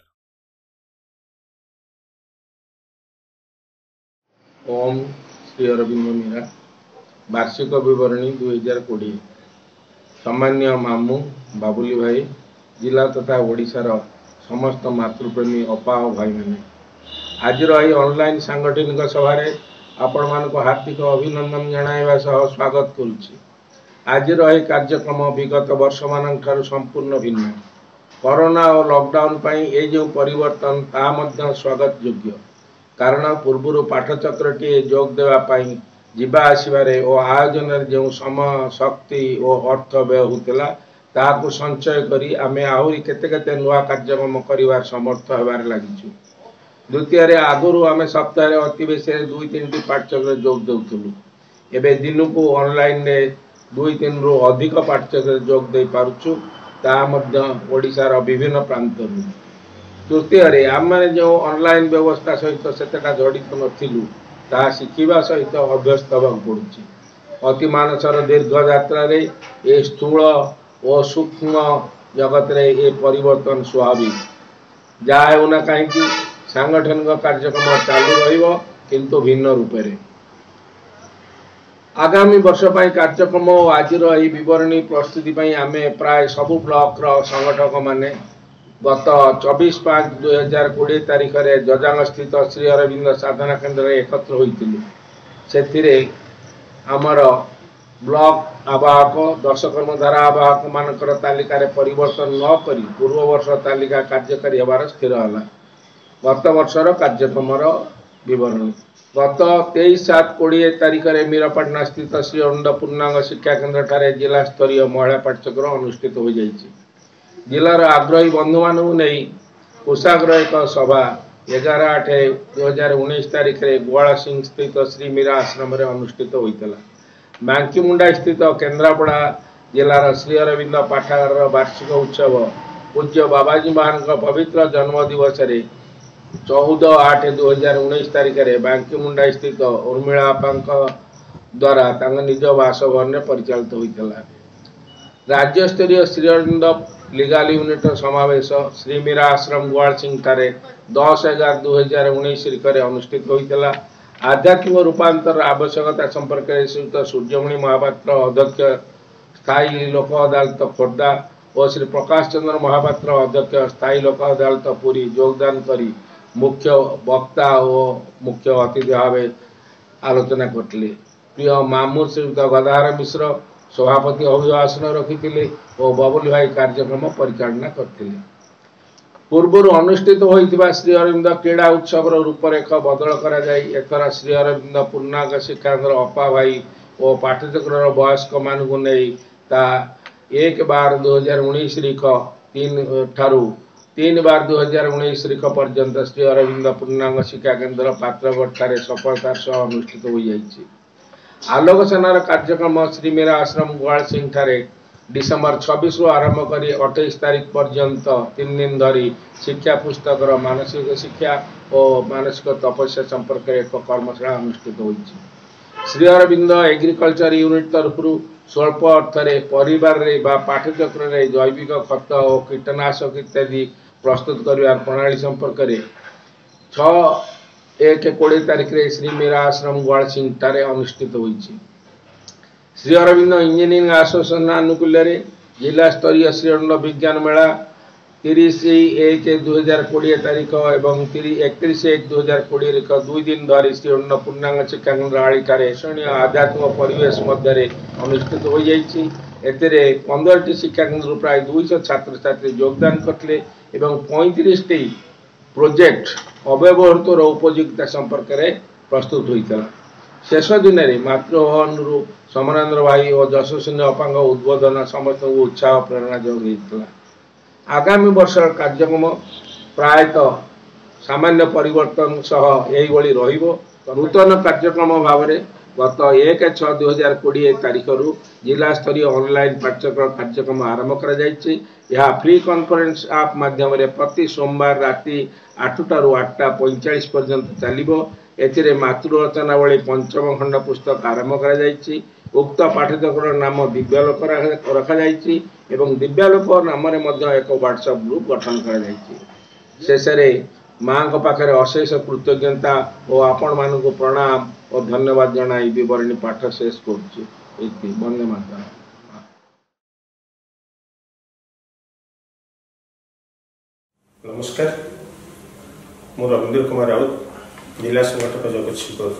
ओम श्री अरविंद मीरा वार्षिक विवरणी दुई हजार कोड़े सामान्य मामू बाबुली भाई जिला तथा ओडिशार समस्त मातृप्रेमी अपा और भाई मैंने आज ऑनलाइन सांगठनिक सभा आपण मान हार्दिक अभिनंदन जनाइबा सह स्वागत करुच्ची। आज कार्यक्रम विगत वर्ष मान संपूर्ण भिन्न। कोरोना और लॉकडाउन पाई ए जो परिवर्तन ता मध्य स्वागत योग्य, कारण पूर्व पाठचक्रटी जोग देवाई जीवा आसबारे और आयोजन जो समय शक्ति और अर्थ व्यय होता ताकू संचय करी आमे आहरी केते केते नुआ कार्यक्रम करिवार समर्थ होबार लागिछु। द्वितीय आगुरी आम सप्ताह अति बेसी दुई तीन टी पाठचक्र जोग देउथुलु, एबे दिन को ऑनलाइन रे दुई तीन रु अधिक पाठचक्र जोग दे पारुछु, ता मध्य ओडिशार विभिन्न प्रांत। तृतीय आम जो ऑनलाइन व्यवस्था सहित सेतेटा जड़ित नथिलु ता शिखिबा सहित अभ्यस्त होगा पड़ुछि। अति मानसर दीर्घ यात्रा रे ए स्थूल और सूक्ष्म जगत रे ए परिवर्तन स्वाभाविक। जहाँ होना कहीं सांगठनिक कार्यक्रम चालू रहिबो किंतु भिन्न रूप रे। आगामी वर्ष पाई कार्यक्रम और आज विवरणी प्रस्तुति आमे प्राय सबु ब्लॉक रो संगठक माने गत चौबीस पाँच दुई हजार कोड़े तारीख में जजांग स्थित श्री अरविंद साधना केन्द्र एकत्र होइतिलु। सेथिरे आमर ब्लॉक आवाहक दश कर्मधारा आवाहक मानकर तालिका रे परिवर्तन न करी पूर्व वर्ष तालिका कार्यकारी होबार स्थिर हला। गत वर्षर कार्यक्रम विवरणी गत तेईस सात कोड़े तारीख में मीरपाटना स्थित श्री अरविंद पूर्णांग शिक्षा केन्द्र ठारे जिला स्तरीय महिला पाठ्यक्रम अनुष्ठित हो जाइछि। जिलार आग्रही बंधु मानू नहीं कोषाग्रह एक सभा एगार आठ दुई हजार उन्नीस तारीख में गोवाला सिंह स्थित श्री मीरा आश्रम अनुष्ठित होता। बांकीमुंडा स्थित केन्द्रापड़ा जिलार श्री अरविंद पाठागार वार्षिक उत्सव पूज्य बाबाजी महान पवित्र जन्म दिवस चौदह आठ दुई हजार उन्नीस तारीख में बांकीमुंडा स्थित उर्मिला आपा द्वारा निज बासभवन में परिचालित होता। राज्य स्तरीय श्री अरविंद लीगल यूनिट समावेश श्री मीरा आश्रम गोवाल सिंह ठारे दस एगार दुई हजार उन्नीस तारीख में अनुष्ठित होता। आध्यात्मिक रूपांतर आवश्यकता संपर्क में श्रीयुक्त सूर्यमणि महापात्र अध्यक्ष स्थायी लोक अदालत खोर्धा और श्री प्रकाश चंद्र महापात्र अध्यक्ष स्थायी लोक अदालत पुरी योगदान करी मुख्य वक्ता और मुख्य अतिथि भाव आलोचना करते। प्रिय मामू श्रीयुक्त गदाधर मिश्र सभापति अभिभाषण रखी और बबुल भाई कार्यक्रम परिचालना करते। पूर्व अनुष्ठित होता श्री अरविंद क्रीड़ा उत्सव रूपरेख बदल कर श्री अरविंद पूर्णांग शिक्षा केन्द्र अपा भाई और पाठचक्र वयस्क मानू नहीं ता एक बार दुई हजार उन्नीस तारीख तीन ठारू तीन बार दुई हजार उन्नीस तारीख पर्यंत श्री अरविंद पूर्णांग शिक्षा केन्द्र पात्रगढ़ ठारे सफलतार सह अनुष्ठित हो जाइए। आलोक सेनार कार्यक्रम श्री मीरा आश्रम गोवाल सिंह ठारे डिसेम्बर छब्बीस रु आरंभ कर अठाईस तारीख पर्यंत तीन दिन धरी शिक्षा पुस्तक मानसिक शिक्षा और मानसिक तपस्या संपर्क एक कर्मशाला अनुष्ठित होइछि। श्री अरविंद एग्रिकल्चर यूनिट तरफ स्वल्प अर्थरे परिवार रे बा पाठ्यचक्र रे जैविक खत और कीटनाशक इत्यादि प्रस्तुत कर प्रणाली संपर्क में छः एक कोड़े तारीख में श्री मीरा आश्रम गोवाल सिंह ठारे अनुष्ठित होइछि। श्री अरविंद इंजीनियरिंग एसोसिएशन आनुकूल्य जिला स्तरीय श्री अरविंद विज्ञान मेला तीस एक दुई हजार कोड़े तारीख और एकतीस एक दुई हजार कोड़े दुई दिन धरी श्री अरविंद पूर्णांग शिक्षा केन्द्र आलिकार शरणीय आध्यात्मिक परिवेश मध्य अनुष्ठित हो जाइए। पंद्रह टी शिक्षा केन्द्र प्राय दुईश छात्र छात्री योगदान करते पैंतीस टी प्रोजेक्ट अव्यवहृत उपयोगिता संपर्क में प्रस्तुत होता। शेष दिन में मातृभवन समरेन्द्र भाई और जशस्विनी अपा उद्बोधन समस्त उत्साह प्रेरणा जोग। आगामी वर्ष कार्यक्रम प्रायतः सामान्य परिवर्तन सह यही रहिबो। नूतन कार्यक्रम भाव में गत एक छः दुई हजार कोड़े तारीख रु जिला स्तरीय ऑनलाइन पाठ्यक्रम कार्यक्रम आरंभ करा फ्री कॉन्फ्रेंस ऐप माध्यम प्रति सोमवार राति आठटा रु आठटा पैंचाश पर्यंत चलो। एथिरे मातृरचनावली पंचम खंड पुस्तक आरंभ करा उक्त पाठ्यक्रम नाम दिव्यालोक रखा एवं दिव्यालोक नाम एक व्हाट्सएप ग्रुप गठन कर शेष माँ को पाखे अशेष कृतज्ञता और आपण मान को प्रणाम और धन्यवाद जनाई विवरणी पाठ शेष कर वंदे मातरम। नमस्कार, मु रविंद्र कुमार राउत जिला संगठक जगतसिंहपुर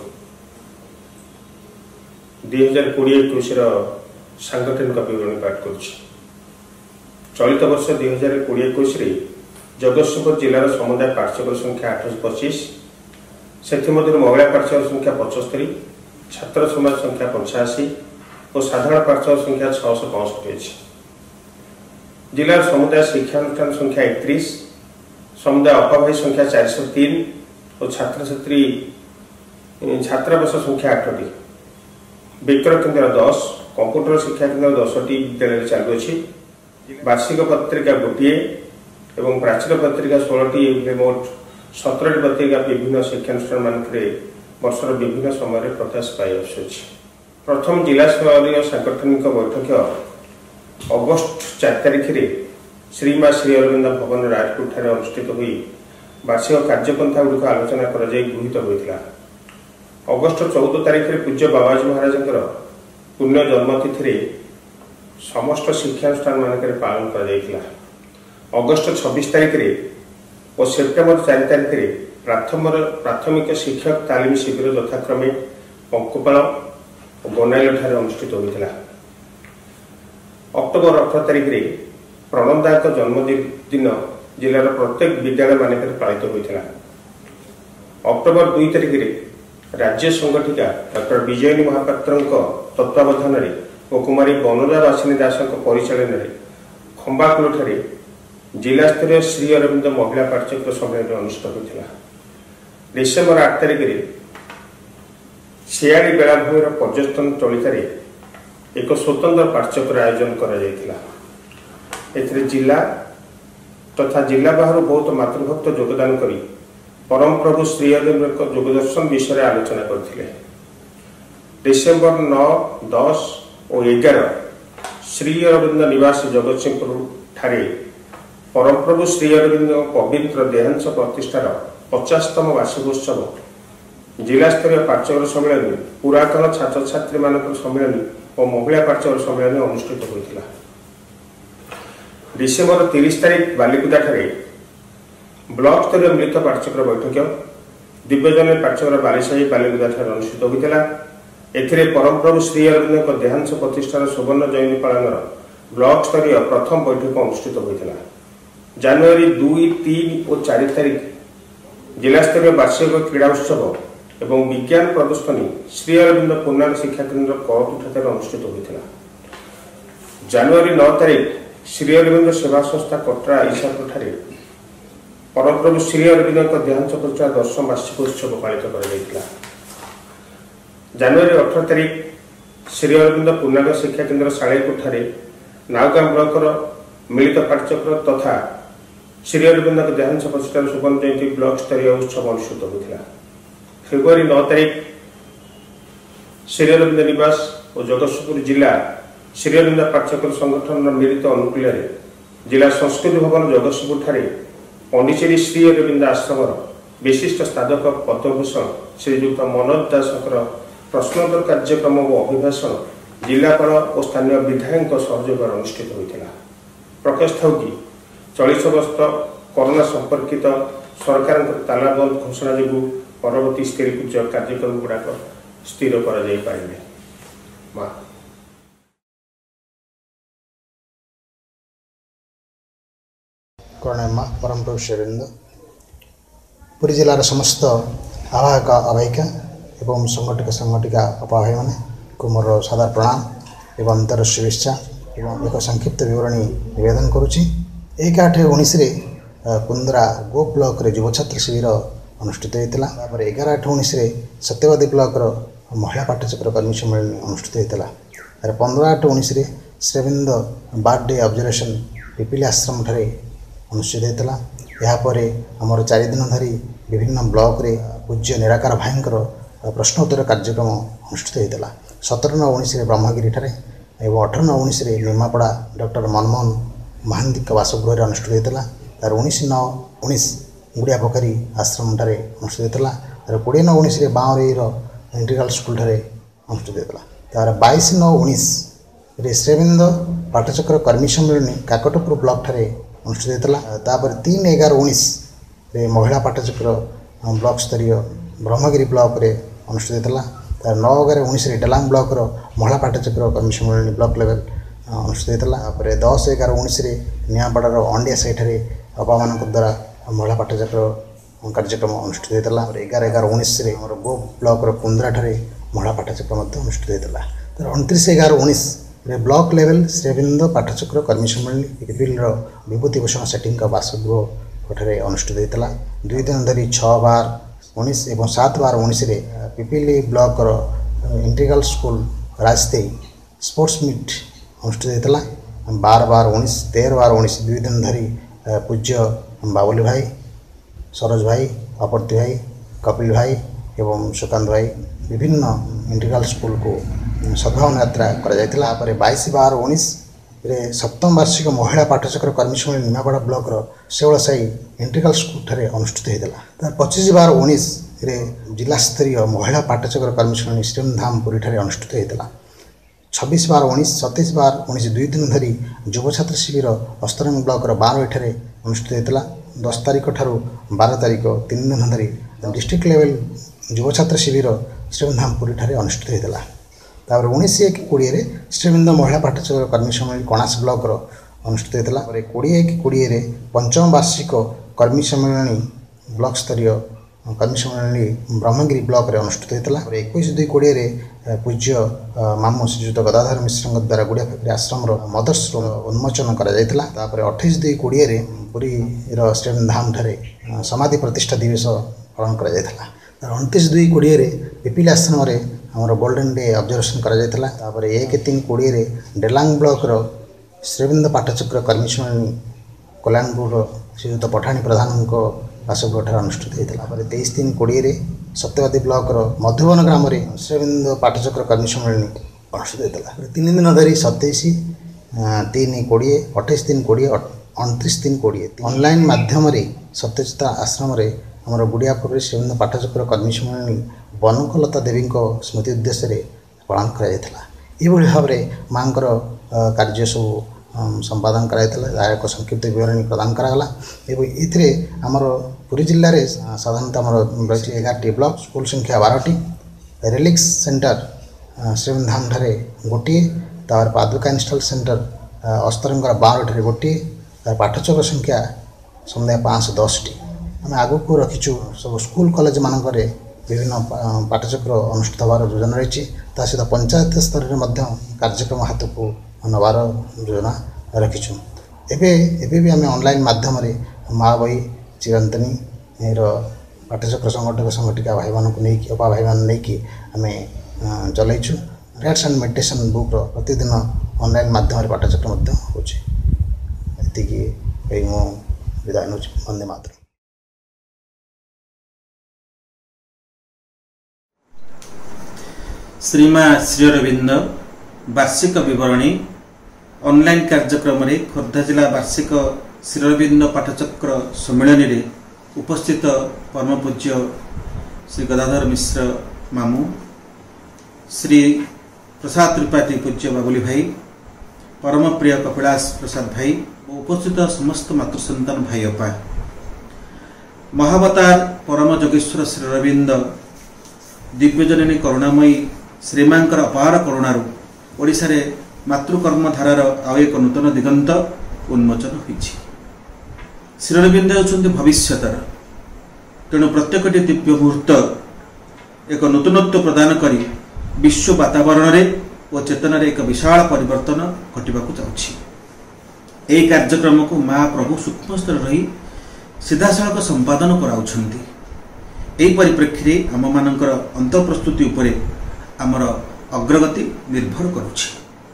दुई हजार कोड़े इक्कीस सांगठनिक विवरणी पाठ कर चलित वर्ष दुई हजार कोड़े इक्कीस जगतसिंहपुर जिलार समुदाय पाठचक्र संख्या आठ सौ पचीस से महिला पाठचक्र संख्या पचस्तरी छात्र समाज संख्या पंचाशी और साधारण पाठचक्र संख्या छःश पैंसठ अच्छी। जिलार समुदाय शिक्षानुष्ठान संख्या एकतीस समुदाय अपाभाई संख्या चार सौ तीन और छात्र छात्री छात्रावास संख्या आठटी विक्रय केन्द्र दस कंप्यूटर शिक्षा केन्द्र दसटी विद्यालय चालुअछि। वार्षिक पत्रिका गोटे एवं प्राचीन पत्रिका षोलटी मोट सतरटी पत्रिका विभिन्न शिक्षानुष्ठान मानक वर्षर विभिन्न समय प्रकाश पाई आसुछि। प्रथम जिला स्तरीय सांगठनिक बैठक अगस्ट चार तारिख में श्रीमा श्री अरविंद भवन राजपुर ठारे अनुष्ठित हुई वार्षिक कार्यपंथा गुड़िक आलोचना कर गृहीत होता। अगस्ट चौदह तारिख में पूज्य बाबाजी महाराज पुण्य जन्मतिथि समस्त शिक्षानुष्ठान मानक पालन कर अगस्ट छब्बीस तारिख में और सेप्टेम्बर चार तारिख में प्राथम प्राथमिक शिक्षक तालीम शिविर यथाक्रमे पंकुपाल और गोनाइल ठारे अनुष्ठित होता। अक्टोबर अठारह तारिख में प्रणदा जन्मदिन जिलार प्रत्येक विद्यालय मानक पालित होता। अक्टोबर दुई तारिख में राज्य संगठिका डॉक्टर विजयनी महापात्र तत्वावधान और कुमारी बनजा वासिनी दास परिचालन खंबाकुल जिला स्तरीय श्री अरविंद महिला पाठचक्र सम्मेलन अनुष्ठित होता। डिसेम्बर आठ तारिख में सियाड़ी बेलाभूमि पर्यटन चलित एक स्वतंत्र पाठचक्र आयोजन कर जिला तथा जिला बाहर बहुत मातृभक्त योगदान करी परम प्रभु श्री अरविंद योगदर्शन विषय आलोचना करथिले। डिसेम्बर नौ दस और एगार श्री अरविंद निवास जगतसिंहपुर ठारे परम प्रभु श्री अरविंद पवित्र देहांश प्रतिष्ठार पचासतम वार्षिकोत्सव जिला स्तरीय पाठचक्र सम्मेलन पुरातन छात्र छात्री मान सम्मेलन और महिला पाठचक्र सम्मेलन अनुष्ठित होता। डिसेम्बर तीस तारिख बालिकुदा ठारे ब्लॉक स्तरीय मिलित पाठचक्र बैठक दिव्यजन पाठचक्र बालीसाही बालिकुदा ठारे अनुष्ठित होता। एथिरे परम प्रभु श्री अरविंद देहांश प्रतिष्ठान सुवर्ण जयंती पालन ब्लॉक स्तरीय प्रथम बैठक अनुष्ठित होता। जनवरी दुई तीन और चार तारिख जिला स्तरीय वार्षिक क्रीड़ा उत्सव एवं विज्ञान प्रदर्शनी श्री अरविंद पूर्णांग शिक्षा केन्द्र करतुठा अनुष्ठित होता। जनवरी नौ तारिख श्री अरविंद सेवा संस्था कटरा ईशापुर ठारे परम प्रभु श्री अरविंद देहांश प्रतिष्ठा दशम वार्षिकोत्सव पालित कर। जनवरी अठारह तारिख श्री अरविंद पूर्णांग शिक्षा केन्द्र सालेपुर ठारे नावगां ब्लॉकर मिलित पाठचक्र तथा श्री अरविंद देहांश प्रतिष्ठान सुवर्ण जयंती ब्लॉक स्तरीय उत्सव अनुष्ठित होता। फेब्रुआरी नौ तारिख श्री अरविंद निवास और जगतसिंहपुर जिला श्री अरविंद पाठचक्र संगठन मिलित अनुकूल जिला संस्कृति भवन जगतसिंहपुर ठारे पंडिचेरी श्री अरविंद आश्रम विशिष्ट साधक पद्मभूषण श्रीजुक्त मनोज दास प्रश्नोत्तर कार्यक्रम और अभिभाषण जिलापाल और स्थानीय विधायक सहयोग अनुष्ठित होता। प्रकाश था कि चलित वर्ष कोरोना संपर्कित सरकार तालाबंद घोषणा जो परवर्ती स्थिरीकृत कार्यक्रम गुड़ाक स्थिर कर परम प्रभु श्री अरविंद पुरी जिलार समस्त आवाहक आवाहिका एवं संगठक संगठिका अपाभाई मैंने को मोर सादर प्रणाम एवं अंतर शुभेच्छा एवं एक संक्षिप्त विवरणी निवेदन करुच्ची। एक आठ उन्नीस कुंद्रा गो ब्लॉक रे युव छात्र शिविर अनुष्ठित होता। तापर एगार आठ उन्नीस सत्यवादी ब्लॉक रो महिला पाठचक्र कर्मी सम्मेलन अनुष्ठित होता। तार पंद्रह आठ उन्नीस श्रीअरविंद बर्थडे ऑब्जर्वेशन पिपिली आश्रम ठारे अनुष्ठित होता। यापर आमर चार दिन धरी विभिन्न ब्लॉक रे पूज्य निराकार भाईंकर प्रश्नोत्तर कार्यक्रम अनुष्ठित होता। सतर नौ उन्नीस ब्रह्मगिरी ठारे एवं अठर नौ उन्नीस निमापड़ा डॉक्टर मनमोहन महांती बासगृह अनुष्ठित होता। तार उन्नीस नौ उन्नीस गुड़िया पोखरी आश्रम ठारे अनुष्ठित होता। तार कोड़े नौ उन्नीस बावरी इंटीग्रल स्कूल ठारे अनुष्ठित होता। तार बाईस नौ उन्नीस श्रीअरविंद पाठचक्र कर्मी सम्मेलन काकटपुर ब्लॉक ठारे अनुष्ठित होता। तापर तीन एगार उन्नीस महिला पाठचक्र ब्लॉक स्तरीय ब्रह्मगिरी ब्लॉक रे अनुष्ठित होता। तार नौ एगार उन्नीस डेलांग ब्लॉक रो महिला पाठचक्र कर्मी सम्मेलन ब्लॉक लेवल अनुष्ठित होता। तापर दस एगार उन्नीस नियापड़ार अंडिया साइठारे अपा मान द्वारा महिला पाठचक्र कार्यक्रम अनुष्ठित होता। एगार एगार उन्नीस गो ब्लॉक रो कुंद्रा ठारे महिला पाठचक्र अनुष्ठित होता। तार उनतीस एगार उन्नीस ब्लॉक लेवल श्रीअरविंद पाठचक्र कर्मी सम्मेलन पिपिल विभूति भूषण सेठी बासगृह अनुष्ठित होता। दुई दिन धरी छः बार उन्नीस एवं सात बार उन्नीस पिपिली ब्लॉक इंटीग्रल स्कूल राजते स्पोर्ट्स मीट अनुष्ठित होता। बार बार उन्नीस तेरह बार उन्नीस दुई दिन धरी पूज्य बाबुली भाई सरोज भाई अपर्ति भाई कपिल भाई एवं सुकांत भाई विभिन्न इंटीग्रल स्कूल को सद्भावना यात्रा कर बाईस बार उन्नीस सप्तम वार्षिक महिला पाठचक्र कर्मी सम्मेलन निमापड़ा ब्लॉक शेवल साई इंटीग्रल स्कूल ठारे अनुष्ठित होता। पच्चीस बार उन्नीस जिला स्तरीय महिला पाठचक्र कर्मी सम्मेलन श्रीराम धामपुरी ठारे अनुष्ठित होता। छब्बीस बार उन्नीस सतैश बार उन्नीस दुई दिन धरी युव छात्र शिविर अस्तरंग ब्लॉक बारई ठारे अनुष्ठित होता। दस तारीख ठारू बारह तारीख तीन दिन धरी डिस्ट्रिक्ट लेवल युव छात्र शिविर श्रीराम धामपुरी ठारे अनुष्ठित होता। तापर उन्नीस एक कोड़े श्रीअरविंद महिला पाठचक्र कर्मी सम्मेलन कणास ब्लॉक अनुष्ठित होता। कोड़े एक कोड़े पंचम वार्षिक कर्मी सम्मेलन ब्लॉक स्तरीय कर्मी सम्मेलन ब्रह्मगिरी ब्लॉक रे अनुष्ठित होता। इक्कीस दुई कोड़े पूज्य मामू श्रीजुत गदाधर मिश्र द्वारा गुड़िया पोखरी आश्रम मदर्स उन्मोचन कर अठाईस दुई कोड़े पुरी श्रीअरविंद धाम ठारे समाधि प्रतिष्ठा दिवस पालन कर उनतीस दुई कोड़े पिपिली आश्रम आमर गोल्डन डे ऑब्जर्वेशन कर एक तीन कोड़े डेलांग ब्लॉक श्रीअरविंद पाठचक्र कर्मी सम्मेलन कल्याणपुर श्रीजुत पठाणी प्रधान बासगृह अनुष्ठित होता। तेईस तीन कोड़े सत्यवादी ब्लॉक मधुबन ग्राम श्रीअरविंद पाठचक्र कर्मी सम्मेलन अनुष्ठित होता। तीन दिन धरी सतैश तीन कोड़े अठाईस तीन कोड़े अणतीस तीन कोड़े ऑनलाइन माध्यम सत्यचिता आश्रम आमर गुड़िया पोखरी श्रीअरविंद पाठचक्र कर्मी सम्मेलन बनकलता देवी स्मृति उद्देश्य पालन कर भाव माँ कार्य सब संपादन कराइला एक संक्षिप्त विवरणी प्रदान करागला। ये आमर पुरी जिले में साधारणतः आमर रही एगार टी ब्लॉक स्कूल संख्या बारह रिलिक्स सेंटर श्रीअरविंद धाम ठारे गोटे तार पादुका इंस्टॉल सेंटर अस्तरंग बारह ठारे गोटे पाठचक्र संख्या समुदाय पाँच दस टी आम आग को रखीचु सब स्कूल कॉलेज मानक विभिन्न पाठचक्र अनुष्ठित होवार योजना रही सहित पंचायत स्तर में कार्यक्रम हाथ को नवार योजना रखीचु। एवं भी आम ऑनलाइन माध्यम माँ बई चिरंतनी पाठचक्र संगठक संगठिका भाई मानक नहीं अपा भाई मान नहीं आम चलैचु। रैट्स एंड मेडिटेशन बुक प्रतिदिन ऑनलाइन माध्यम पाठचक्र होती मु विदाय नौ वंदे मातरम। श्रीमा श्रीअरविंद वार्षिक विवरणी ऑनलाइन कार्यक्रम रे खोर्धा जिला वार्षिक श्रीअरविंद पाठचक्र सम्मेलन रे उपस्थित परम पूज्य श्री गदाधर मिश्र मामू श्री प्रसाद त्रिपाठी पूज्य बाबुली भाई परम प्रिय कपिलास प्रसाद भाई उपस्थित समस्त मातृसंतान भाई अपा महावतार परम जोगेश्वर श्रीअरविंद दिव्यजननी करुणामयी श्रीमांकर अपार करुणारू ओडिशा रे मातृकर्म धारार आउ एक नूतन दिगंत उन्मोचन होइछि। श्रीअरविंद होउछन्ति भविष्यतर तेणु प्रत्येक दिव्य मुहूर्त एक नूतनत्व प्रदान करी विश्व वातावरण रे और चेतन रे एक विशाल परिवर्तन घटिबाकू जाउछि। एही कार्यक्रम को माँ प्रभु सूक्ष्म स्तर रही सीधासलख संपादन कराउछन्ति। एही परिप्रेक्षी रे आम मानकर अंतःप्रस्तुति उपरे आमर अग्रगति निर्भर करुछि।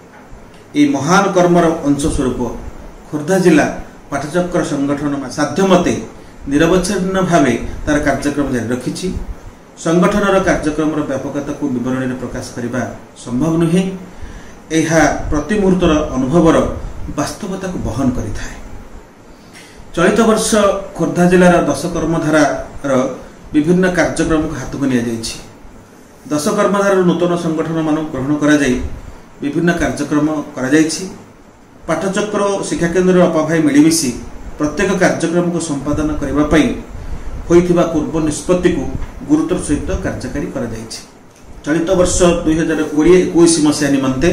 ए महान कर्मर अंश स्वरूप खोर्धा जिला पाठचक्र संगठन साध्यमते निरवच्छिन्न भावे तार कार्यक्रम जारी रखिछि। संगठनर कार्यक्रमर व्यापकता को विवरणी में प्रकाश करने संभव नुहे। यह प्रति मुहूर्तर अनुभवर वास्तवता को बहन करिथाए। चलित वर्ष खोर्धा जिलार दश कर्मधारार विभिन्न कार्यक्रम को हाथ को निया जाइछि। दश कर्मधार नूतन संगठन मान ग्रहण करा जाई विभिन्न कार्यक्रम करा जाइछि। पाठचक्र शिक्षा केन्द्र अपाभाई मिलमिशि प्रत्येक कार्यक्रम को संपादन करने पई होइथिबा पूर्व निष्पत्ति को गुरुतर सहित कार्यकारी करा जाइछि। चलित वर्ष दुई हजार कोड़े इक्कीस मसीहा निमंते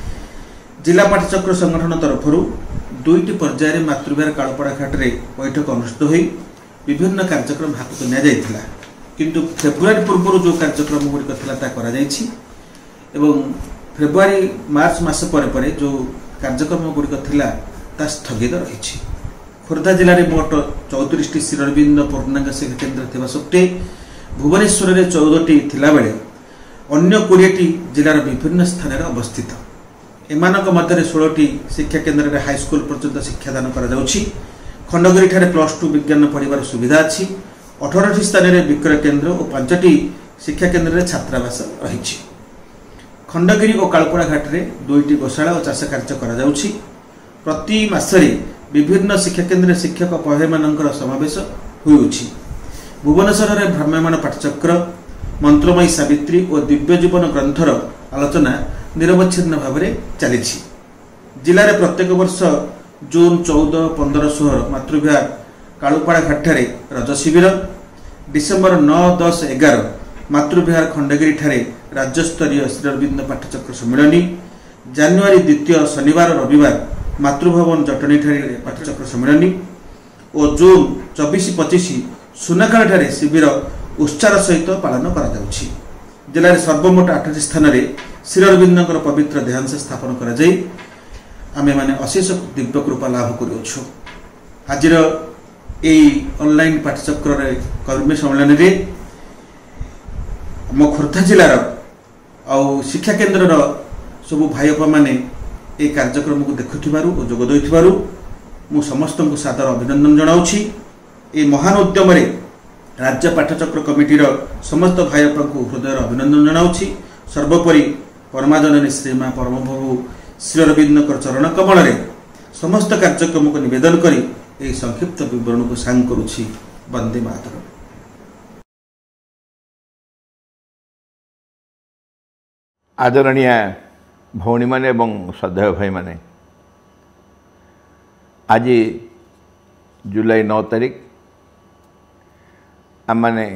जिला पाठचक्र संगठन तरफ दुईटी पर्यायर मातृविहार कालपड़ा घाटे बैठक अनुष्ठित होई विभिन्न कार्यक्रम हाथ को निया जाइथिला। किंतु फेब्रुआरी पूर्व जो कार्यक्रम गुड़िक थिला ता करा जाइछि एवं फेब्रुआरी मार्च मास परे परे जो कार्यक्रम गुड़िक थिला ता स्थगित रहिछि। खोर्धा जिले में मोट चौतीस टी श्रीअरविंद पूर्णांग शिक्षा केन्द्र थिबा सत्वे भुवनेश्वर में चौदह टी थिला बेले अन्य बीस टी जिलार विभिन्न स्थान में अवस्थित। एमानक मध्य सोलह टी शिक्षा केन्द्र में हाईस्कूल पर्यंत शिक्षादान करा जाउछि। खंडगिरी ठारे प्लस टू विज्ञान पढ़िबार सुविधा अछि। अठारह टी स्थान में विक्रय केन्द्र और पांच टी शिक्षा केन्द्र में छात्रावास रहिछि। खंडगिरी और कालपड़ा घाटे दुईटी गोशाला और चाष कार्य करा जाउछि। प्रति मासरे विभिन्न शिक्षा केन्द्र शिक्षक पढ़ाई मानकर समावेश होउछि। भुवनेश्वर में भ्राम्यमाण पाठचक्र मंत्रमयी सावित्री और दिव्य जीवन ग्रंथर आलोचना निरवच्छिन्न भाव में चली। जिले में प्रत्येक वर्ष जून चौदह पंद्रह सोलह मातृविहार कालुपाड़ा घाटे रज शिविर, डिसेम्बर नौ दस एगार मातृविहार खंडगिरी ठारे राज्यस्तरीय श्रीअरविंद पाठचक्र सम्मिलनी, जानुआरी द्वितीय शनिवार रविवार मातृभवन जटनी ठारे पाठचक्र सम्मिलनी और जून चौबीस पचिश सुनाखाल ठारे शिविर उत्साह सहित पालन करा जाउछि। जिले में सर्वमोट आठ स्थान में श्रीअरविंदर पवित्र देहांश स्थापन करा जाई आमे माने अशेष दिव्य कृपा लाभ करुछु। आज ऑनलाइन पाठचक्र कर्मी सम्मेलन में मो खोर्धा जिलार आउ शिक्षा केन्द्र सबू भाई बापा माने ए कार्यक्रम को देखुथिबारु और जोग दैथिबारु मु समस्त को सादर अभिनंदन जनाउछि। ए महान उद्यम रे राज्य पाठचक्र कमिटीर समस्त भाई बापा को हृदय अभिनंदन जनाउछि। सर्वोपरि परमाजननी श्रीमा परम प्रभु श्रीअरविंद चरण कमल रे समस्त कार्यक्रम को निवेदन करी ए संक्षिप्त विवरण को सांग करुछि। वंदे मातरम। आदरणीय भौणी माने एवं श्रद्धेय भाई माने, आज जुलाई नौ तारीख आम मैंने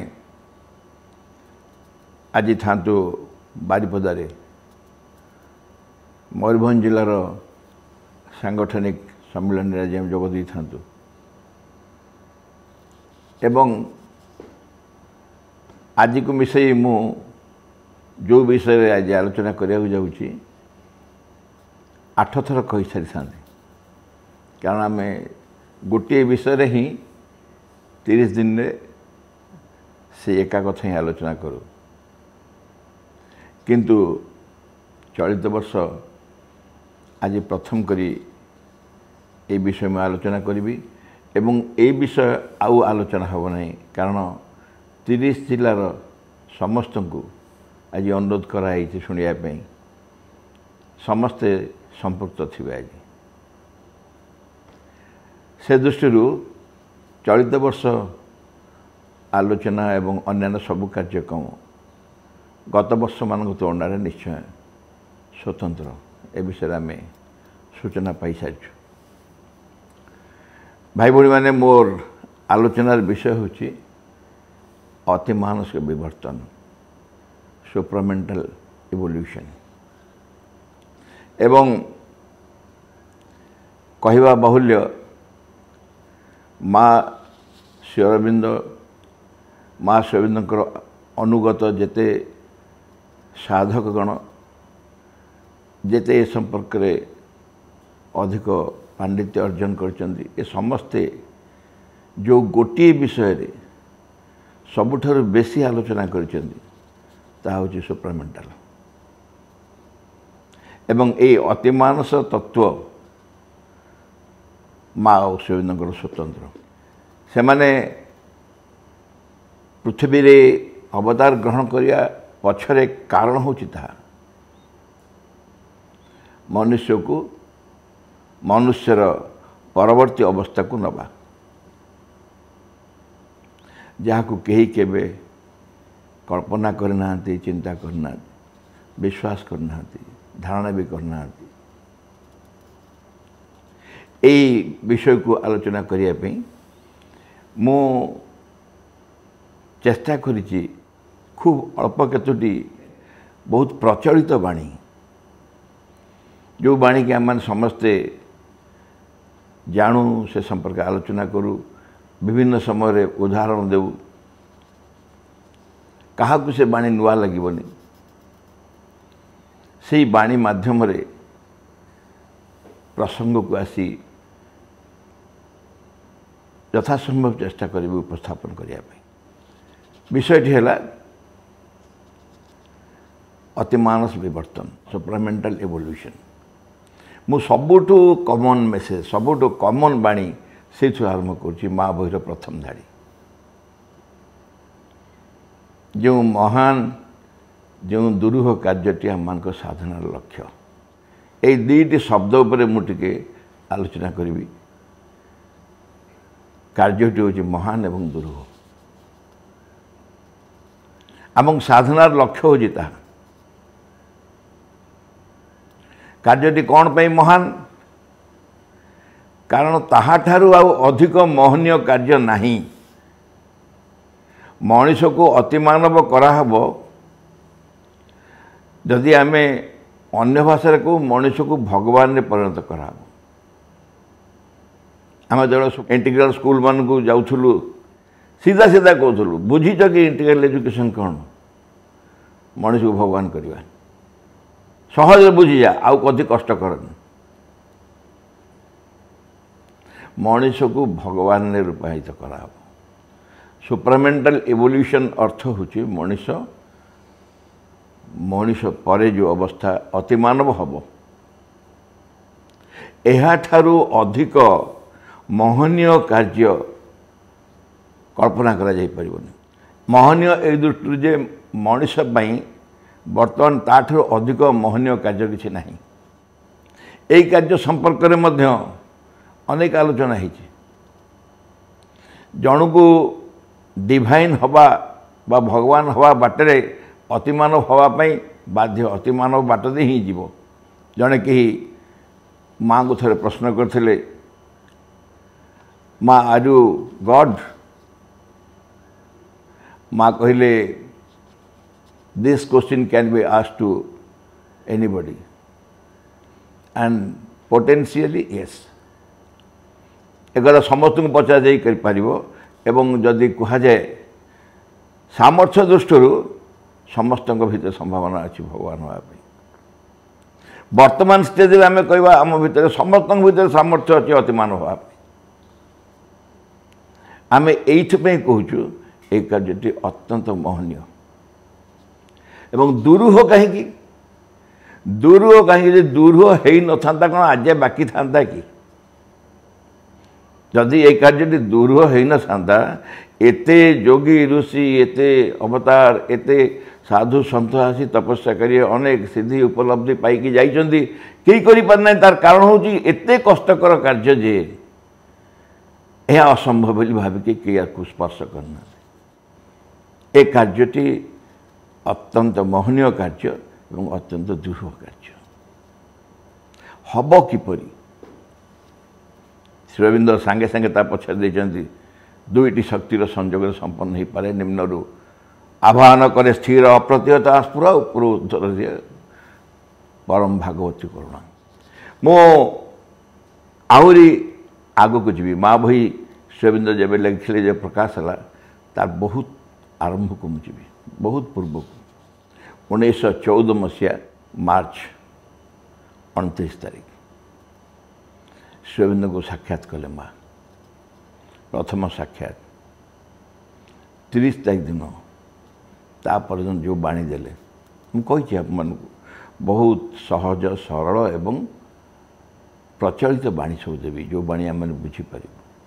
आज था बारिपदारे मयूरभंज जिलार सांगठनिक सम्मेलन में आज हम जोग दी था एवं आज को मिसई मु जो विषय आज आलोचना करने जाऊँगी आठ थर कही सारी था, कारण आम गोटे विषय ही तीस दिन रे से एका कथा ही आलोचना करूँ। किंतु चलित वर्ष आज प्रथम करी ए विषय में आलोचना करी एवं ए विषय आउ आलोचना हो नहीं, कारण तीस जिलार समस्त को आज अनुरोध कराई शुणापी समस्ते संपृक्त थे। आज से दृष्टि चलित वर्ष आलोचना एवं अन्य सबु कार्यक्रम गत वर्ष मान तुलन में निश्चय स्वतंत्र ए विषय आम सूचना पाई सारी। भाई भाई मैंने मोर आलोचनार विषय हूँ अति मानसिक विवर्तन, सुप्रामेंटल इवोल्यूशन एवं कहवा बाहुल्य माँ श्रीअरविंद माँ श्रीअरविंदर अनुगत जेते साधकगण जेते ए संपर्क में अधिक पांडित्य अर्जन कर समस्ते जो गोटे विषय रे सबुठारु बेसी आलोचना करिसेंती ता होची सुप्रामेंटाल एवं ए अतिमानस तत्व माँ और शिवनगर स्वतंत्र से माने पृथ्वी रे अवतार ग्रहण करिया पछरे कारण होची ता मनुष्य को मनुष्यर परवर्ती अवस्था को नबा जहाँ को कहीं केबे कल्पना करना चिंता करना विश्वास करना धारणा भी करना यही विषय को आलोचना करने मु चेष्टा करी खूब अल्प केतोटी बहुत प्रचलित बाणी जो बाणी के आम समस्ते जानू से संपर्क आलोचना करूँ विभिन्न समय उदाहरण देऊ क्या से बाणी नुआ लगनी से बाणी माध्यम रे प्रसंग को आसी यथासंभव चेष्टा करी उपस्थापन करने विषयटी है अतिमानस विवर्तन सुप्रामेंटाल इवोल्यूशन मु सबुठु कॉमन मेसेज सबुठु कॉमन बाणी से आरंभ करुच्ची माँ बहिर प्रथम धाड़ी जो महान जो दुरूह कार्यटी आम साधनार लक्ष्य ये दुईटी शब्द उपर मुझे आलोचना करी कार्यटी हूँ महान एवं दुरूह आम साधनार लक्ष्य हूँ ता कार्यटी कौन पे महान कारण ताहाठारु आउ अधिक मोहनीय कार्य नहीं मनीष को अतिमानव कराहब जदि आम अन्य भाषा को मनीष को भगवान ने परिणत कराहब आम जो इंटीग्रल स्कूल मान को जाऊँ सीधा सीधा कहूँ बुझीच कि इंटीग्रल एजुकेशन कौन मनीष को भगवान करवा सहज बुझी जा आउ कति कष्ट करन मनीष को भगवान ने रूपायित करा सुप्रामेंटाल इवोल्यूशन अर्थ होची मनीष मनीष परे जो अवस्था अतिमानव हम एहाठारु अधिक मोहनीय कार्य कल्पना करा जाई परिबनी मोहनीय ए दृष्टि जे मनीष पई बर्तमान ताठू अधिक मोहनीय कार्य किसी ना यही कार्य संपर्क में मध्य अनेक आलोचना है जन को डिवाइन हवा बा भगवान हवा बाटरे अतिमानव हवापाई बाध्य अतिमानव बाट दे ही जीव जड़े कहीं माँ को थे प्रश्न करते माँ आर यू गॉड माँ कहले this question can be asked to anybody and potentially yes एगार समस्त को पचा जाई कर पारिबो एवं जदि कहा जाए सामर्थ्य दृष्टि समस्त भीतर संभावना अच्छी भगवान होगा वर्तमान स्टेज रे आमे कहवा आम भीतर समस्त भीतर सामर्थ्य अच्छी अतिमान होगा आम ये कहूँ ये कार्यटी अत्यंत मोहनीय एवं दुरूह कहीं दुरूह कहीं दुरूह हो न था कौन आज बाकी था कि जदि ये कार्य दुरूह हो न था एते योगी ऋषि एते अवतार एते साधु सन्थ आसी तपस्या करिए अनेक सिद्धि उपलब्धि पाई जाइछन्ति केही करि पारना तार कारण होची एते कष्टकर कार्य जे यह असंभव बोली भाविकी किया को स्पर्श करना ए कार्यटी अत्यंत मोहनीय कार्य एवं अत्यंत दुरूह कार्य हम किपरि श्री अरविंद सांगे सांगे ता पछे देचंती दुईटी शक्तिर संयोग संपन्न हो पारे निम्नरू आह्वान करे स्थिर अप्रतिहत स्फुर उपरोत्तर परम भागवती करुणा मो आहरी आग को जी माँ बही श्री अरविंद जब लिखिले जो प्रकाश है तार बहुत आरंभ को मुझे बहुत पूर्व को उन्नीस चौदह मसीहा मार्च उनतीस तारीख श्री अरविंद को साक्षात कले माँ प्रथम साक्षात तीस तारीख दिन तापर्यंत जो बाणी देले मुझे आप बहुत सहज सरल एवं प्रचलित बाणी सब देवी जो बाणी आम बुझीपर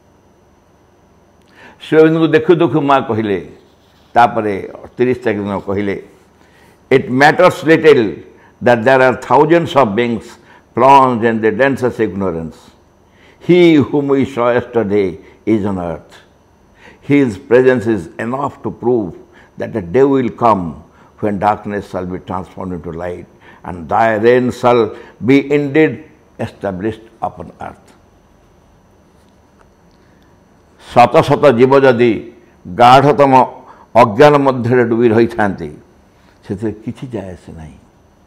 श्री अरविंद को देखु देखु माँ कहले तीस तारीख दिन कहले it matters little that there are thousands of beings plunged in the densest ignorance. He whom we saw yesterday is on earth. His presence is enough to prove that a day will come when darkness shall be transformed into light and thy reign shall be indeed established upon earth. शत शत जीव जदि गाढ़तम अज्ञान मध्य डूबी रही थांती से किसी जाए से नहीं।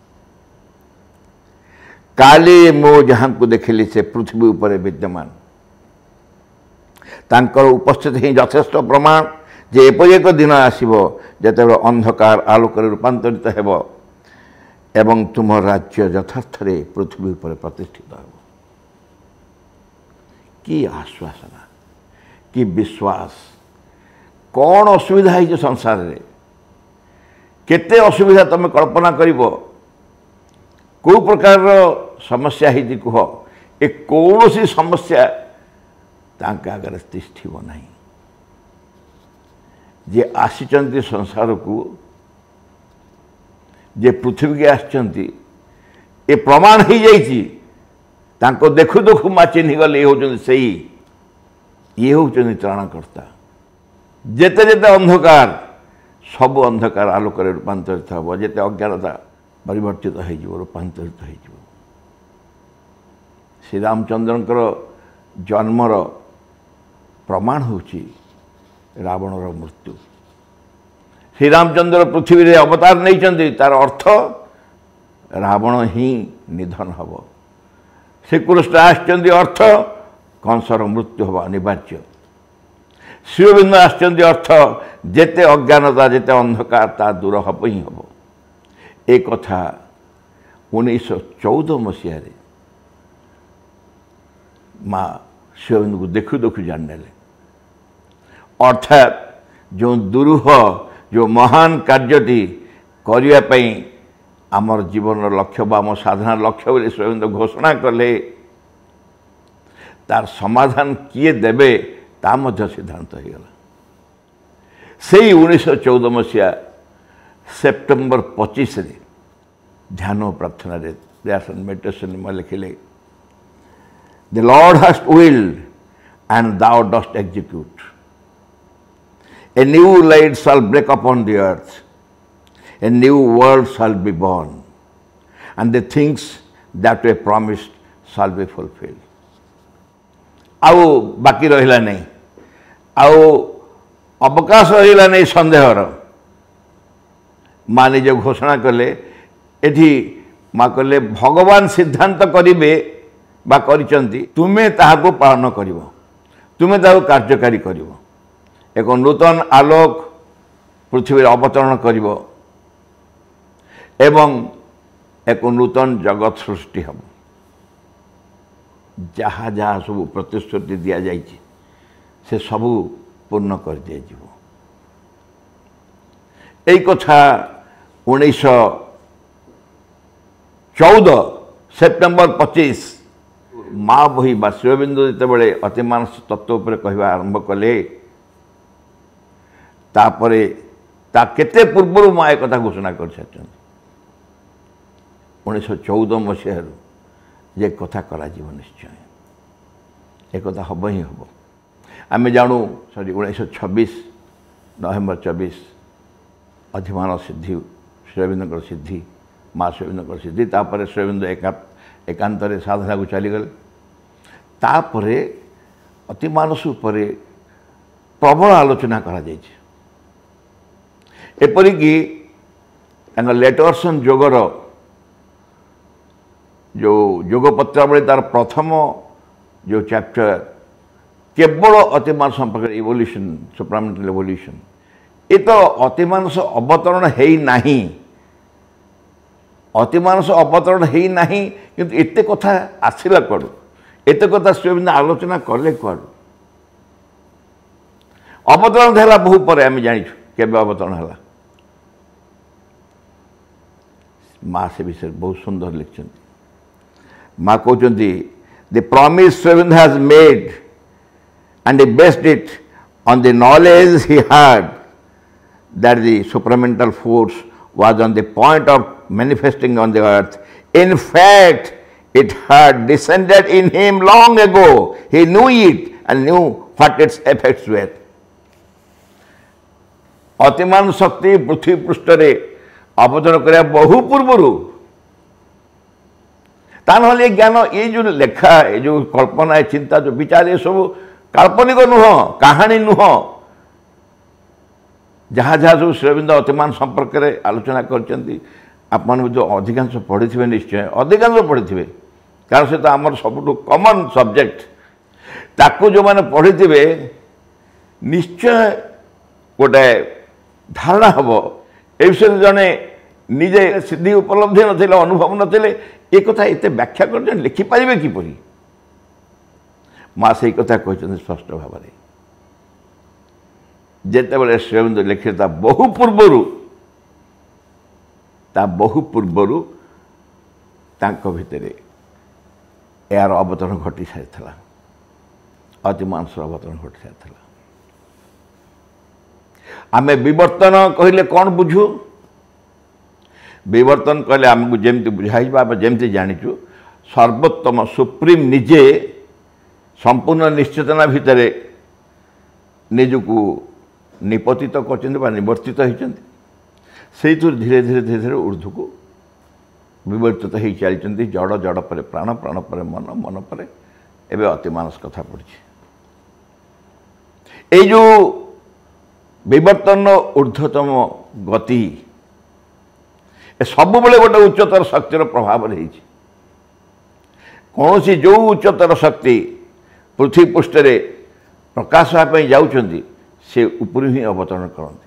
काली मो जहाँ को देखिली से पृथ्वी उपर विद्यमान तांकर उपस्थित ही यथेष्ट प्रमाण जे एपरि एक दिन आसीबो जेतेबेले अंधकार आलोक रूपांतरित हेब एवं तुम राज्य यथार्थ रे पृथ्वी उपर प्रतिष्ठित हेब। कि आश्वासना कि विश्वास कौन असुविधा है संसार रे केते असुविधा तुम कल्पना करिवो को प्रकार समस्या ही कह ए कौन सी समस्या तांके आगे तिष्ठिब नहीं जे आसिचंती संसार को जे पृथ्वी के आसिचंती ए प्रमाण हो जाइए तांको देखु देखु माँ चिन्ह गले ये से ये होती त्राणकर्ता जेते जेते अंधकार सब अंधकार आलोक रूपांतरित हम जेते अज्ञानता परिवर्तित हो रूपांतरित हो। श्री रामचंद्रंकर जन्मर प्रमाण होची रावणर मृत्यु। श्री रामचंद्र पृथ्वी रे अवतार नहीं चंदी तार अर्थ रावण ही निधन हब। श्रीकृष्ण आसचंदी अर्थ कंसर मृत्यु हब अनिवार्य। श्री अरविंद आसचंदी अर्थ जेते अज्ञानता जेते अंधकार ता दूर हब ही हब। एक कथा उन्नीस चौदह मसीह माँ श्री अरविंद को देखु देखु जान नेले अर्थात जो दुरूह जो महान कार्यटी करने आमर जीवन लक्ष्य आम साधना लक्ष्य बोली श्री अरविंद घोषणा कले तार समाधान किए देवे ता मध्य सिद्धांत हो गला। से उन्नीस चौदह मसीहा सेप्टेम्बर पच्चीस ध्यान प्रार्थना प्रेयर्स एंड मेडिटेशन में लिखिले the Lord has willed and thou dost execute a new light shall break upon the earth a new world shall be born and the things that were promised shall be fulfilled. आउ बाकी रहिला नहीं आउ अवकाश रहिला नहीं संदेहर माँ निज घोषणा कले एठी माँ कहले भगवान सिद्धांत करिबे बा करिचंती तुमे ताहाको पालन करिवो तुमे ताहाको कार्यकारी करिवो एक नूतन आलोक पृथ्वी अवतरण करिवो एवं एक नूतन जगत सृष्टि हम जहाँ जहाँ सब प्रतिश्रुति दि जाइए से सबू पूर्ण कर दिया जीवो। यही कथा उन्नीस चौदह सेप्टेम्बर पच्चीस माँ बही बा श्री अरविंद जितेबाला अतिमानस तत्व पर कहवा आरंभ कले तापरे ता केते पूर्व माँ एक कथा घोषणा कर सारी उन्नीस चौदह मसीह जे कथा करा जीव निश्चय एक कथा हम ही हम आम जानू सॉरी उन्नीस छब्बीस नवेम्बर चौबीस अधिमान सिद्धि श्री अरविंद सिद्धि माँ श्री अरविंद सिद्धि तापर श्री अरविंद एका एकांत साधना को चलीगले तापर अतिमानस उपर प्रबल आलोचना करा एपरिक लेटर्सन जोगर जो योगपत्रावली तार प्रथम जो चैप्टर केवल अतिमान संपर्क इवोल्यूशन सुप्रामेंटल इवोल्यूशन ये तो अतिमानस अवतरण है नहीं अतिमानस अवतरण है नहीं किंतु एते कथा आसला कड़ू एते कथा श्री अरविंद आलोचना कले कड़ू अवतरण है बहु पर आम जाचु के अवतरण है माँ से विषय बहुत सुंदर लिखिं माँ कहते the promise Sri Aurobindo has made and he based it on the knowledge he had that the supramental force was on the point of manifesting on the earth. In fact, it had descended in him long ago. He knew it and knew what its effects were. अतिमान शक्ति पृथ्वी पृष्ठ रे अवतरण करिया बहु पूर्वरु ता नहले ज्ञान ये जो लेखा ये जो कल्पना चिंता जो विचार ये सब काल्पनिक नुह कहानी नुह जहाँ जहाँ सब श्री अरविंद अतिमान संपर्क में आलोचना करछंती आपन जो अधिकांश पढ़ी थे निश्चय अधिकांश पढ़ी थे कारण से तो आमर सबुठ कॉमन सब्जेक्ट ताकू जो मैंने पढ़ी थे निश्चय गोटे धारणा हम ए विषय जड़े निजे सिद्धि उपलब्धि न अनुभव नथिले ये कथा एते व्याख्या कर लिखिपारे किपरि माँ से कथा कहते स्पष्ट भाव में जिते श्री अरविंद लिखे बहु पूर्वर ता बहु पूर्वर भितर यार अवतरण घटी सारी अतिमानसर अवतरण घटी सारी आमे विवर्तन कहले कौन बुझू विवर्तन कहले आमको जमती बुझाई जमती जाचु सर्वोत्तम सुप्रीम निजे संपूर्ण निश्चेतना भितर निजको निपतित कर निवर्तित होती से धीरे धीरे धीरे धीरे ऊर्ध्व को विवर्तित हो चलती जड़ जड़ पर प्राण प्राण पर मन मन पर एवं अतिमानस कथा पड़ी ये जो विवर्तन ऊर्ध्वतम गति सब बेले गोटे उच्चतर शक्तिर प्रभाव रही कौन सी जो उच्चतर शक्ति पृथ्वी पृष्ठ रे प्रकाश होगापी जाऊँच से उपर ही अवतरण करते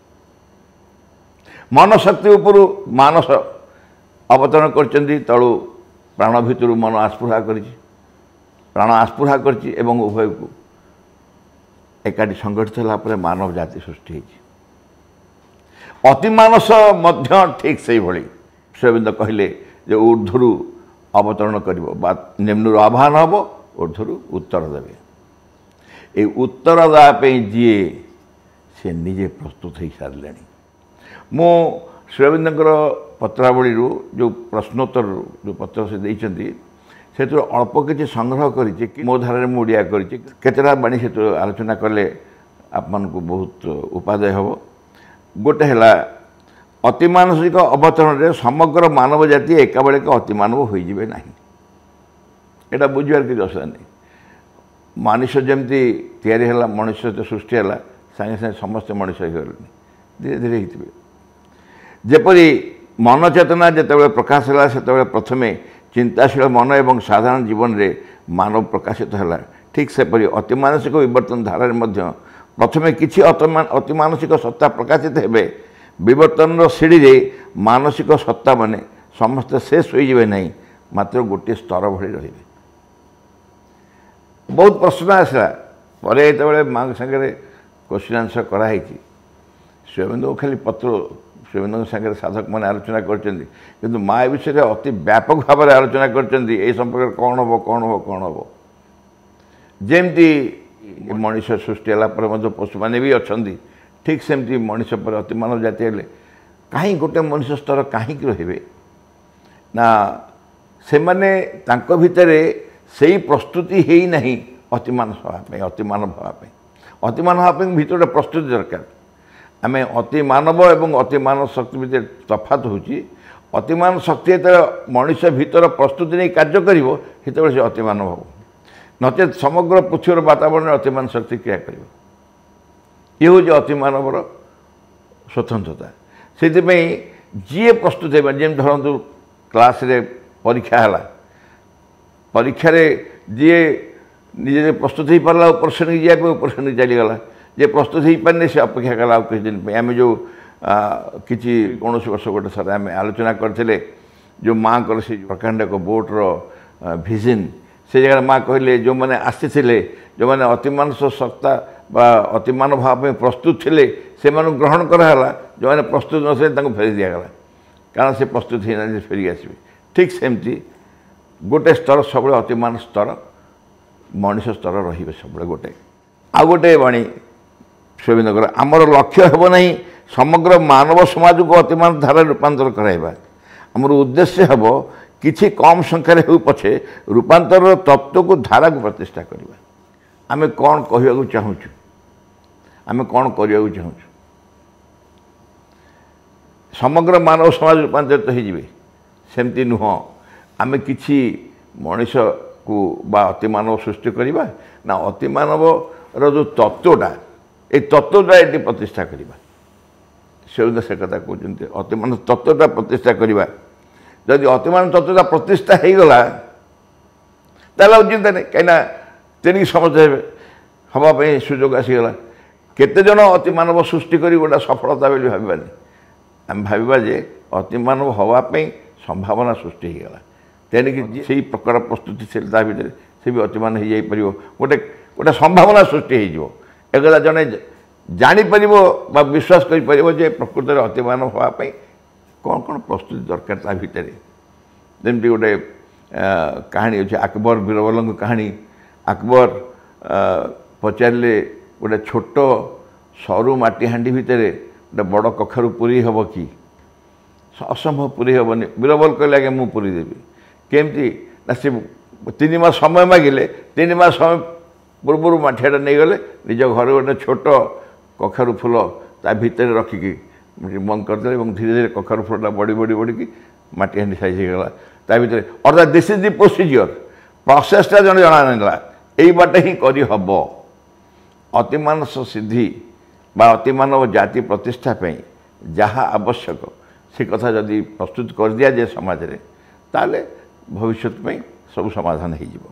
मन शक्ति उपर मानस अवतरण कर तलु प्राण भितर मन आस्पृहा कर प्राण आस्पृहा कर उभय को एकाठी संगठित होगा मानव जाति सृष्टि होती अतिमानस मध्य ठीक से भली श्री अरविंद कहले जो ऊर्ध्वरु अवतरण कर निम्न आह्वान हम ऊर्ध्वरु उत्तर देवे ये उत्तर देवाई जी से निजे प्रस्तुत हो सारे मो श्री अरविंदर पत्रावली जो प्रश्नोत्तर जो पत्र से देते से अल्प किसी संग्रह कर मो धारा में ओडिया करतेटा बाणी से आलोचना कले आप बहुत उपादेय हम गोटे है अतिमानसिक अवतरण में समग्र मानव जाति एका बेले अतिमानव हो जाए ना यहाँ बुझार किसी असुविधा नहीं मनुष्य जमती या मनुष्य तो सृष्टि है सागे सागे समस्त मनुष्य हो धीरे धीरे होते जपरी मन चेतना जिते प्रकाश है से प्रथमे चिंताशील मन एवं साधारण जीवन में मानव प्रकाशित है ठीक सेपरी अतिमानसिक विवर्तन धारा में प्रथमे किसी अतिमानसिक सत्ता प्रकाशित हे विवर्तन सीढ़ी रे मानसिक सत्ता माने समस्त शेष हो ना मात्र गोटे स्तर भली रही बहुत प्रश्न आसला पर ये माँ सागर क्वेश्चन आंसर कराई श्री अरविंद खाली पत्र श्री अरविंद सागर साधक मैंने आलोचना कर माँ ए विषय अति व्यापक भाव में आलोचना कर संपर्क कौन हम कौन हम कौन हम जमती मनुष्य सृष्टि है पशु मैंने भी अच्छा ठीक सेमती मनुष्य पर अति मानव जाति है कहीं गोटे मनुष्य स्तर कहीं रे ना से मैंने भितर से प्रस्तुति है नहीं अतिमान हाँपाई अतिमानव हाँपाई अतिमान हाँपाई भीतर प्रस्तुति दरकार आम अति मानव एवं अतिमान शक्ति भितर तफात होची अतिमान शक्ति जो मनुष्य भीतर प्रस्तुति नहीं कार्य कर से अतिमानव हम नचेत समग्र पृथ्वीर वातावरण अतिमान शक्ति क्रिया कर ये हूँ अतिमानवर स्वतंत्रता से जी प्रस्तुत है जमी धरतु क्लास रे परीक्षा है परीक्षा जी निजे प्रस्तुत हो पारा ऊपर श्रेणी जाए ऊपर श्रेणी चलीगला जे प्रस्तुत हो पारे से अपेक्षा कला किसी दिन आम जो किसी कौन वर्ष गोटे सर आम आलोचना करते जो माँ को से प्रकांड एक बोट्र भिजन से जगह माँ कहले जो मैंने आसी जो मैंने अतिमानस सत्ता बा अतिमान भाव प्रस्तुत थे से ग्रहण कराला जो मैंने प्रस्तुत न फेरी दिगला कारण से प्रस्तुत ही ना फेरी आसवे ठीक सेमती गोटे स्तर सब अतिमान स्तर मनीष स्तर रे सब गोटे आ गोटे बाणी शोभिंदर आमर लक्ष्य हेब ना समग्र मानव समाज को अतिमान धारा रूपांतर कराइबा आमर उद्देश्य हेब किछि कम संख्यार हो पछे रूपांतर तत्व को धारा को प्रतिष्ठा करवा आम कौन कहू चाहूँ आम कौन करने चाहूँ समग्र मानव समाज रूपांतरित हो सेमती नुह आम कि मनीष को बा अतिमानव सृष्टि करवा ना अतिमानव रो तत्वटा ये तत्वटा ये प्रतिष्ठा करवा से से कथा कहते अतिमान तत्वटा प्रतिष्ठा करवा जदि अतिमान तत्वटा प्रतिष्ठा हो गला ताला चिंता नहीं कहीं तेणिक समझे हवाई सुजोग आसीगला केते जन अतिमानव सृष्टि कर गोटा सफलता बोली भावानी आम भावा जे अतिमानव हवाई संभावना सृष्टि होगला तेणिक से प्रकार प्रस्तुति से भर से भी अतिमान हो जापर गोटे गोटे संभावना सृष्टि हो एकदा जड़े जापर बा विश्वास कर प्रकृत में अतिमान हाँपाई कौन कौन प्रस्तुति दरकार ता भितर जमी गोटे कहानी अच्छे अकबर बीरबल कहानी अकबर पचारे गोटे छोट सरू माटी हांडी भितर गोटे बड़ कखारू पूरी हम कि असंभव पूरी हेनी बीरबल कहले आगे मुझे पूरी देवी केमती ना सी तीन मास समय मागिले तीन मास समय पूर्व माठियाटा नहीं गले निज घर गोटे छोट कखारू फूल ता भितर रखिकी बंद करदे धीरे धीरे कखारू फूलटा बढ़ी बढ़ी बढ़ी माटी हांडी साइज होगला ता भितर अर्थात दिस इज दि प्रोसीजर प्रोसेसटा जन जना नाला यही बाटे ही करी हब अतिमानस सिद्धि बा अतिमानव जाति प्रतिष्ठा जहाँ आवश्यक से कथा जदि प्रस्तुत कर दिया जाए समाज रे ताले भविष्य में सब समाधान हो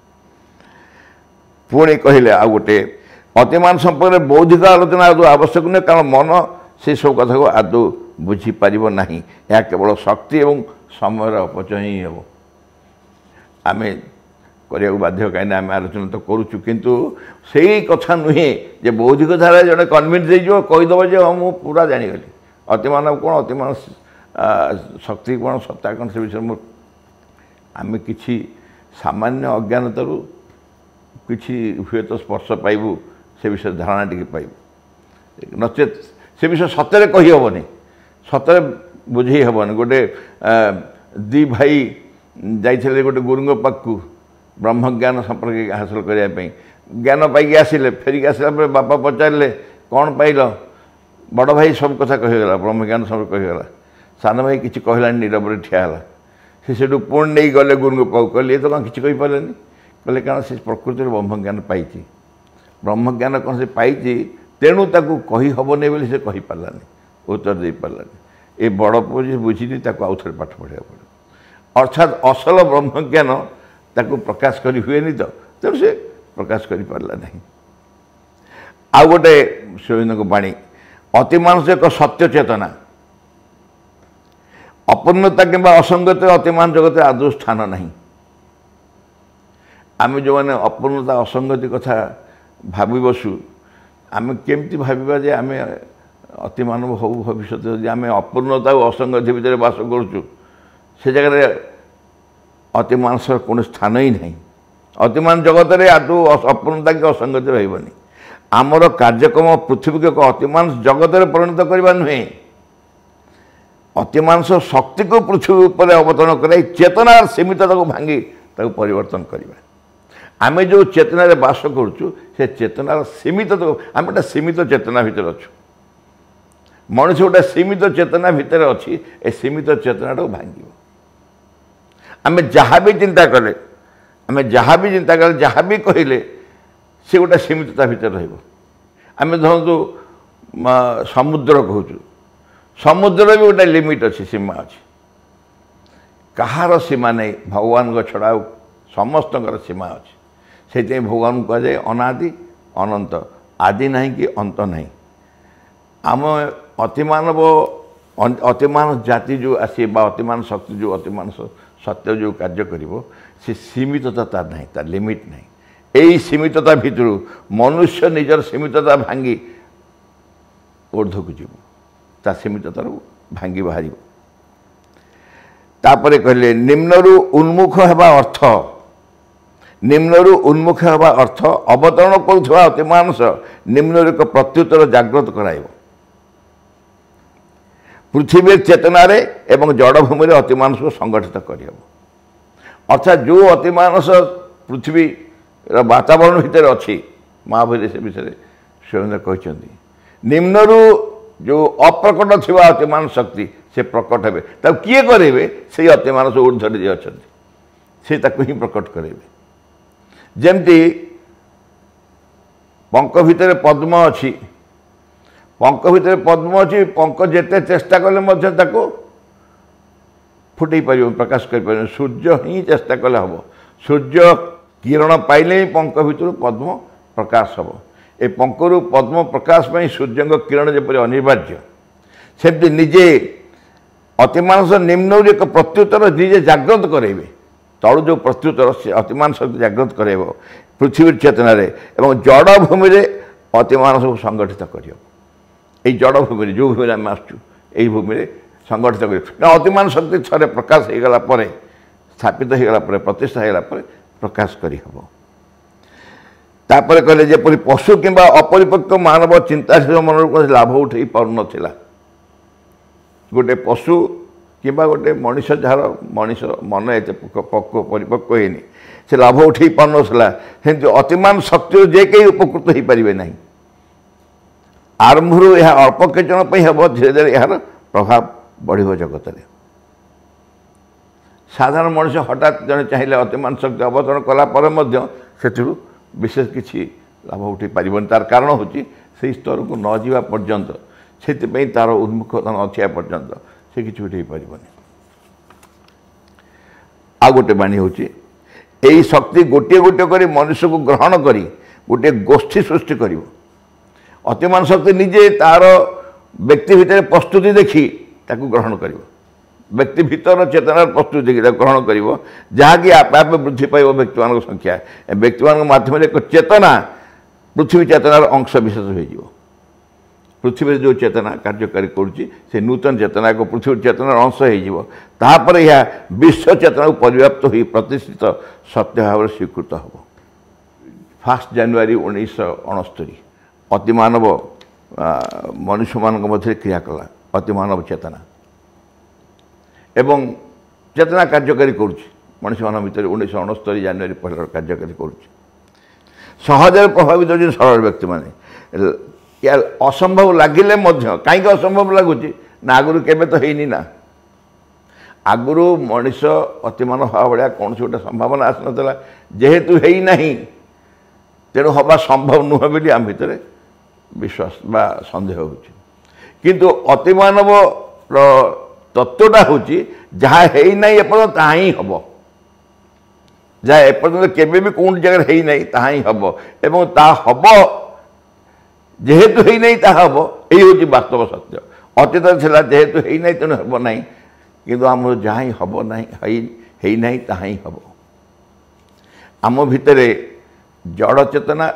पुणी कहले आ गोटे अतिमान संपर्क बौद्धिक आलोचना आदौ आवश्यक नहीं कारण मन से सब कथा को आदौ बुझीपार ना यह केवल शक्ति एवं समय अपचय ही हम आम करने बाध्य कहीं आम आलोचना तो करुचु किंतु से कथा नुहे जे बौद्धिक धारा जड़े कन्विन्स हो कहीदेव जे हाँ मुझे पूरा जानीगली अतिमान कौन अतिमान शक्ति कौन सत्ता कौन से विषय आम कि सामान्य अज्ञानतारू कि हुए तो स्पर्श पाइबू से विषय धारणा टी पाइबू नचेत से विषय सतरे कही हेनी सतरे बुझे हेनी गोटे दी भाई जाइए गोटे गुरुंग पाखु ब्रह्मज्ञान संपर्क हासिल करने ज्ञान पाई आसिले फेरिक आसला बापा पचारे कौन पाइल बड़ भाई सब कथा कहीगला ब्रह्मज्ञान सब कहीगला सान भाई किसी कहलानी नीरव ठियाला से सेठू पुणी नहीं गले गुरुंग पाखु कहले तो कौन किसी कहीपारे कहले कारण से प्रकृति ब्रह्मज्ञान पाई ब्रह्मज्ञान कौन से पाई तेणु ताकू कही हेबनी बोली से कही पारानी उत्तर दे पारानी ये बड़ पुओ जी बुझीनी ताकू आउ थे पाठ पढ़ा पड़े अर्थात असल ब्रह्मज्ञान ताकू प्रकाश करी हुएनी तो तेणु से प्रकाश करी पारला नहीं आ गोटे शिवलिंग बाणी अतिमानस एक सत्य चेतना अपूर्णता कि असंगत अतिमान जगत आदौ स्थान नहीं आम जो मैंने अपूर्णता असंगति कथा भावी बसु आम केमती भाविबा जे आम अतिमानव हो भविष्य आम अपूर्णता और असंगति भितर बास करुचु से जगह अतिमानस कौन स्थान ही नहीं अतिमान जगत में आदौ अपूर्णता कि असंगति रही आमर कार्यक्रम पृथ्वी को एक अतिमानस जगत में परिणत करवा नुहे अतिमानस शक्ति को पृथ्वी पर अवतरण कर चेतना सीमित भांगी परिवर्तन करवा आम जो चेतना रे बास करुचु से चेतनार सीमित आम गोटे सीमित चेतना भितर अच्छु मनुष्य गोटे सीमित चेतना भितर अच्छी ए सीमित चेतनाटा भांग आम जहाँ भी चिंता कले आम जहाँ भी चिंता कले जहाँ भी कहले से गोटे सीमितता भितर रम धरतु समुद्र कहूँ समुद्र भी गोटे लिमिट अच्छी सीमा अच्छी कहार सीमा नहीं भगवान छड़ा समस्त सीमा अच्छी से भगवान कहुए अनादि अनंत आदि नहीं कि अंत नहीं आम अतिमानव अतिमान जाति जो आसी अतिमान शक्ति जो अतिमान सत्य जो कार्य कर सीमितता तार नहीं तार लिमिट नहीं यही सीमितता भितर मनुष्य निजर सीमितता भांगी ऊर्ध्व को जीव ता सीमिततार भांगी बाहर तापर कहले निम्नरु उन्मुख हेबा अर्थ निम्नरु उन्मुख हेबा अर्थ अवतरण करुवा अतिमानस निम्नरु एक प्रत्युत्तर जागृत कराइब पृथ्वी चेतनारे एवं जड़भूमि अतिमानस को संगठित कर अर्थात जो अतिमानस पृथ्वी वातावरण भितर अच्छी महावीर से विषय सुरेंद्र कहते निम्नरु जो अप्रकट थिबा अतिमान शक्ति से प्रकट हे तब किए करेंगे से अतिमानस ऊर्ध्व जी अच्छा से ही प्रकट करेंगे जमती पंख भितर पद्म अच्छी पंख भितर पद्म अच्छी पंख जिते चेष्टा कले फुटे पार प्रकाश कर सूर्य ही चेष्टा कले हम सूर्य किरण पाइले ही पंख भितर पद्म प्रकाश हम ए पंखरु पद्म प्रकाश में सूर्य किरण जपरि अनिवार्य सेमती निजे अतिमानस निम्न एक प्रत्युत्तर निजे जागृत करेंगे तलु जो प्रत्युत्तर से अतिमान शक्ति जागृत करेब पृथ्वी चेतना एवं जड़ भूमि अतिमानस को संगठित कर जड़ भूमि जो भूमि आम आसचु यही भूमि संगठित कर अतिमान शक्ति थे प्रकाश हो गला स्थापित हो गला प्रतिष्ठा हो गला प्रकाश करहब तापर कहले जेपरि पशु किंबा अपरिपक्व मानव चिंताशील मन लाभ उठे पार नाला गोटे पशु किंबा गोटे मनीष जार मनीष मन एत पक्व परिपक्व होनी से लाभ उठे पार नाला सेमती अतिमान शक्ति जे कहीं उपकृत हो पारे ना आरंभ यह अल्प केजन हम धीरे धीरे यार प्रभाव बढ़ जगत में साधारण मनीष हठात जड़े चाहिए अतिमान शक्ति अवतरण कलापर से विशेष किसी लाभ उठे पारन तार कारण हूँ से स्तर को न जावा पर्यंत से तार उन्मुखता न थिया पर्यंत से किसी उठे पारन आ गोटे बाणी हूँ यही शक्ति गोटे गोटे कर मनुष्य को ग्रहण करी गोटे गोष्ठी सृष्टि कर अतिमान शक्ति निजे तार व्यक्ति भितर प्रस्तुति देखी ताकू ग्रहण कर व्यक्ति भीतर चेतनार प्रस्तुति देखी ग्रहण कर जहाँकि आप आप वृद्धि पाइब व्यक्ति मान संख्या व्यक्ति मान मध्यम एक चेतना पृथ्वी चेतनार अंश विशेष हो पृथ्वी जो चेतना कार्यकारी कर नूतन चेतना को पृथ्वी चेतनार अंश होपर यह विश्व चेतना को परिव्याप्त हो प्रतिष्ठित सत्य भाव स्वीकृत हम फास्ट जनवरी उन्नीस अणस्तरी अतिमानव मनुष्य मान मध्य क्रिया कला अतिमानव चेतना एवं चेतना कार्यकारी करुच्ची मान भर उन्नीस अणस्तरी जनवरी पहला कार्यकारी करहज प्रभावित होती सरल व्यक्ति मैंने या असंभव लगिले कहीं असंभव लगुच ना आगुरी केवे तो है ना आगुरी मनीष अतिमान हवा भाया कौन गोटे संभावना आसना जेहेतु है ना तेणु हवा संभव नुह बोली आम भितर विश्वास बा सन्देह होकिंतु अतिमानव तत्वटा हूँ जहाँ है ना एपर्यंत ता ही हम जहाँ एपर्यंत केवे भी कौन जगह है ना ता ही हम एवं ता हम जेहेतु है नहीं ता हम यही हूँ वास्तव सत्य अतीत था जेहेतु है ना तेणु हम ना कि आम जहाँ ही हम ना है ना ता ही हम आम भितर जड़ चेतना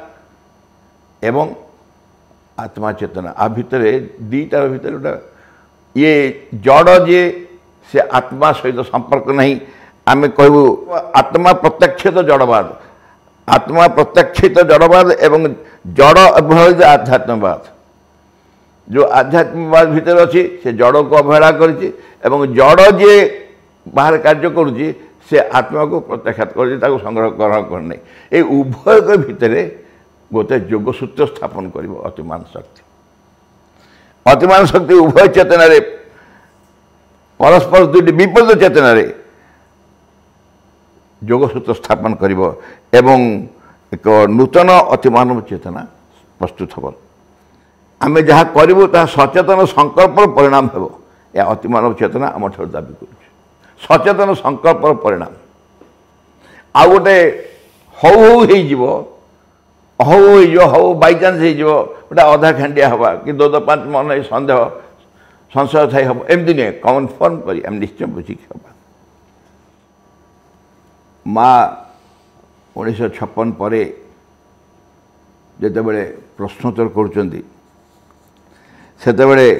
एवं आत्मा चेतना आ भितर दीटार भितर गोटा ये जड़ जे से आत्मा सहित संपर्क नहीं आम कहू आत्मा प्रत्यक्षित जड़वाद आत्मा प्रत्यक्षित जड़वाद एवं जड़ अवहेलित आध्यात्मवाद जो आध्यात्मवाद भितर अच्छी से जड़ को अवहेला करी जड़ जे बाहर कार्य करुच्ची से आत्मा को प्रत्याख्यात कर संग्रह ग्रहण करना ये उभय के भितर गोटे योगसूत्र स्थापन कर अतिमान शक्ति अतिमान शक्ति उभय चेतना परस्पर दुईट विपरीत चेतना योगसूत्र स्थापन कर एक नूतन अतिमानव चेतना प्रस्तुत हम आम जहाँ करूँ ता सचेतन संकल्प परिणाम हो या अतिमानव चेतना आम ठार दाबी कर सचेतन संकल्प परिणाम आ गोटे हौ हौ हौ हो हौ बाईचान्स हो गोटे अधा खांडिया हवा कि दो दो पाँच मन सन्देह संशय थाई हम एमती नुहे कनफर्म कर निश्चय बुझिक हवा माँ उन्नीस छप्पन पर ଯେତେବେଳେ ପ୍ରଶ୍ନୋତ୍ତର କରୁଛନ୍ତି ସେତେବେଳେ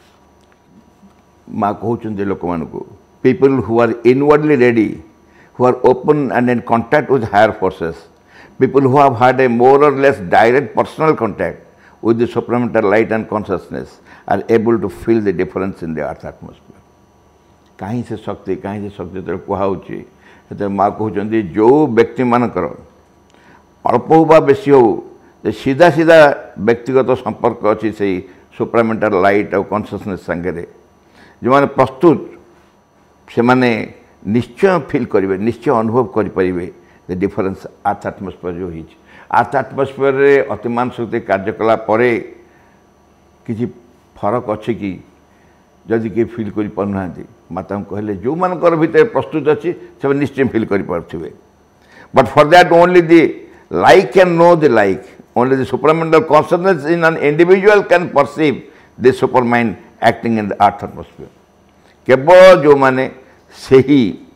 ମା କହୁଛନ୍ତି ଲୋକମାନଙ୍କୁ people who are inwardly ready, who are open and in contact with higher forces, people who have had a more or less direct personal contact with the supramental light and consciousness are able to feel the difference in the earth atmosphere. कहीं से शक्ति कहीं से शक्ति तो कहुच्छी से माँ कहते जो व्यक्ति मानकर अल्प हो बा बेसी हो सीधा सीधा व्यक्तिगत संपर्क अच्छी से सुप्रामेंटल लाइट और कॉन्शियसनेस संगे जो मैंने प्रस्तुत से माने निश्चय फील करेंगे निश्चय अनुभव करें द डिफरेंस अर्थ एटमॉस्फेयर जो होती अर्थ एटमॉस्फेयर रे अतिमान शक्ति कार्यकला परे किसी फरक अच्छे कि जदि किए फिल कर पाना माता कहले जो मानकर भीतर प्रस्तुत अच्छी से निश्चय फिल कर पारे but for that only the like can know the like only the supramental consciousness in an individual can perceive the supermind acting in the earth atmosphere केवल जो माने से ही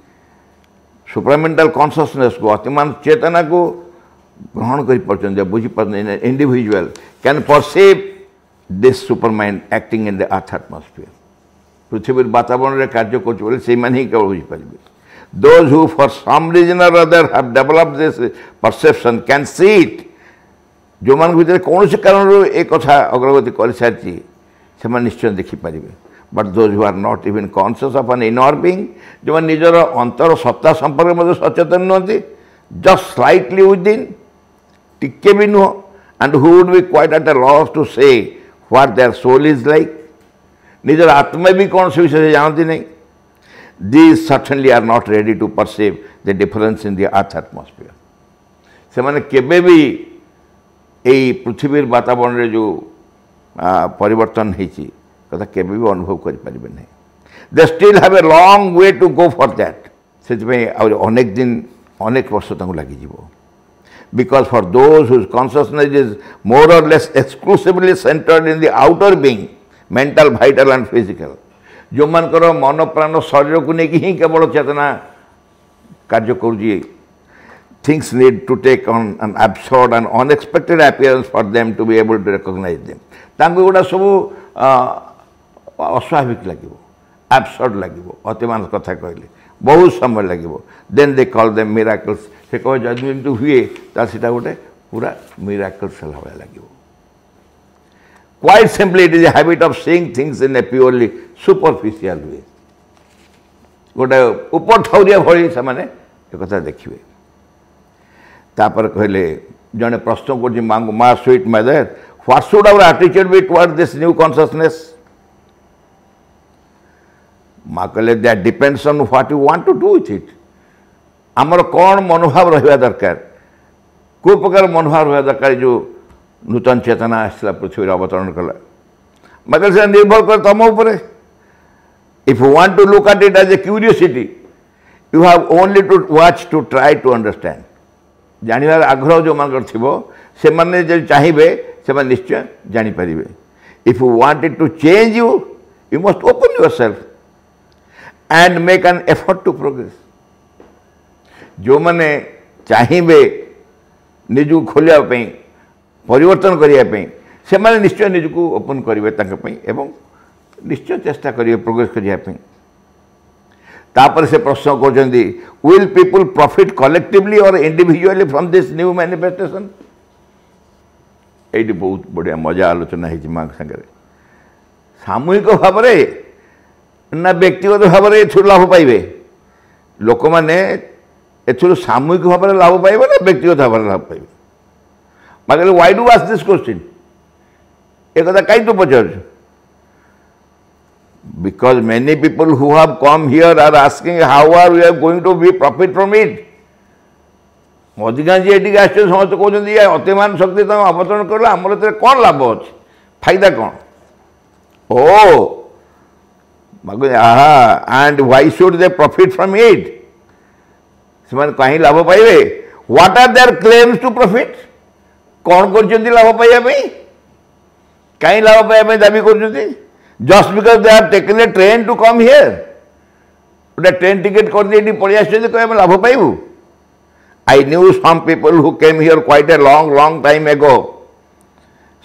सुपरमेंटल कॉन्शियसनेस को अतिमान चेतना को ग्रहण कर बुझी पार individual can perceive this supermind acting in the earth atmosphere पृथ्वी वातावरण में कार्य कर ही केवल बुझीपारे those who for some reason or other have developed this perception can see it जो मान भीतर कौन से कारण एक कथा अग्रगति कर सारी से निश्चय देखिपारे but those who are not even conscious of an inner being जो मैंने निजर अंतर सत्ता संपर्क में सचेतन नुहति जस्ट स्लाइटली विदिन टिके भी नुह and who would be quite at a loss to say what their soul is like निजर आत्मा भी कौन से विषय जानती नहीं these certainly are not ready to perceive the difference in the earth atmosphere से माने केबे भी यही पृथ्वी वातावरण रे जो परिवर्तन होती कथा केबे भी अनुभव करें नहीं they still have a long way to go for that से अनेक दिन अनेक वर्ष लगी because for those whose consciousness is more or less exclusively centred in the outer being mental vital and physical जो मानकर मन प्राण शरीर को लेकिन ही केवल चेतना कार्य करुँगी things need to take on an absurd and unexpected appearance for them to be able to recognise them तांको गुड़ा सब अस्वाभाविक लगे एब्सर्ड लगे अतिमान कथा कहले बहुत समय लगे then they call them miracles से कह जब हुए ताटा गोटे पूरा मिराकल्स भाया लगे quite simply it is a habit of seeing things in a purely superficial way गोटे ऊपर ठौरिया भली से माने कथा देखिए तापर कहले जड़े प्रश्न कर माँ Sweet Mother what should our attitude be toward this new consciousness माँ कहले that depends on what you want to do with it आमर कौन मनोभाव रहा दरकार को प्रकार मनोभाव रहा दरकार जो नूतन चेतना आसला पृथ्वी अवतरण कला मतलब से निर्भर कर तुम उपर if you want to look at it as a curiosity you have only to watch to try to understand जानवर आग्रह जो मान थी से मैंने जो चाहिए से निश्चय जानीपर if you want it to change you you must open yourself and make an effort to progress जो मैंने चाहिए निजू खोलियापी परिवर्तन करने से मैंने निश्चय निजक ओपन करेंगे एवं निश्चय चेष्टा करेंगे प्रोग्रेस करने तापर से प्रश्न कर will people profit collectively or individually from this new manifestation ये बहुत बढ़िया मजा आलोचना है माँ सागर सामूहिक भाव ना व्यक्तिगत भाव लाभ पाइबे लोक मैंने सामूहिक भाव लाभ पाइबे ना व्यक्तिगत भाव लाभ पाइबे मारे why do ask this question एक कथा कहीं तो पचार because many people who have come here are asking how are we are going to be profit from it अधिकांश ये समस्त कहते अतिमान शक्ति तुम अवतरण कर आमर कौन लाभ अच्छे फायदा कौन ओ and why should they profit from it से कहीं लाभ पाइबे what are their claims to profit कौन कर लाभ पाइबा कहीं लाभ पाइबा दाबी कर just because they are taken a train to come here गोटे ट्रेन टिकेट कर दिए पलि आस लाभ पाइबू I knew some people who came here quite a long long time ago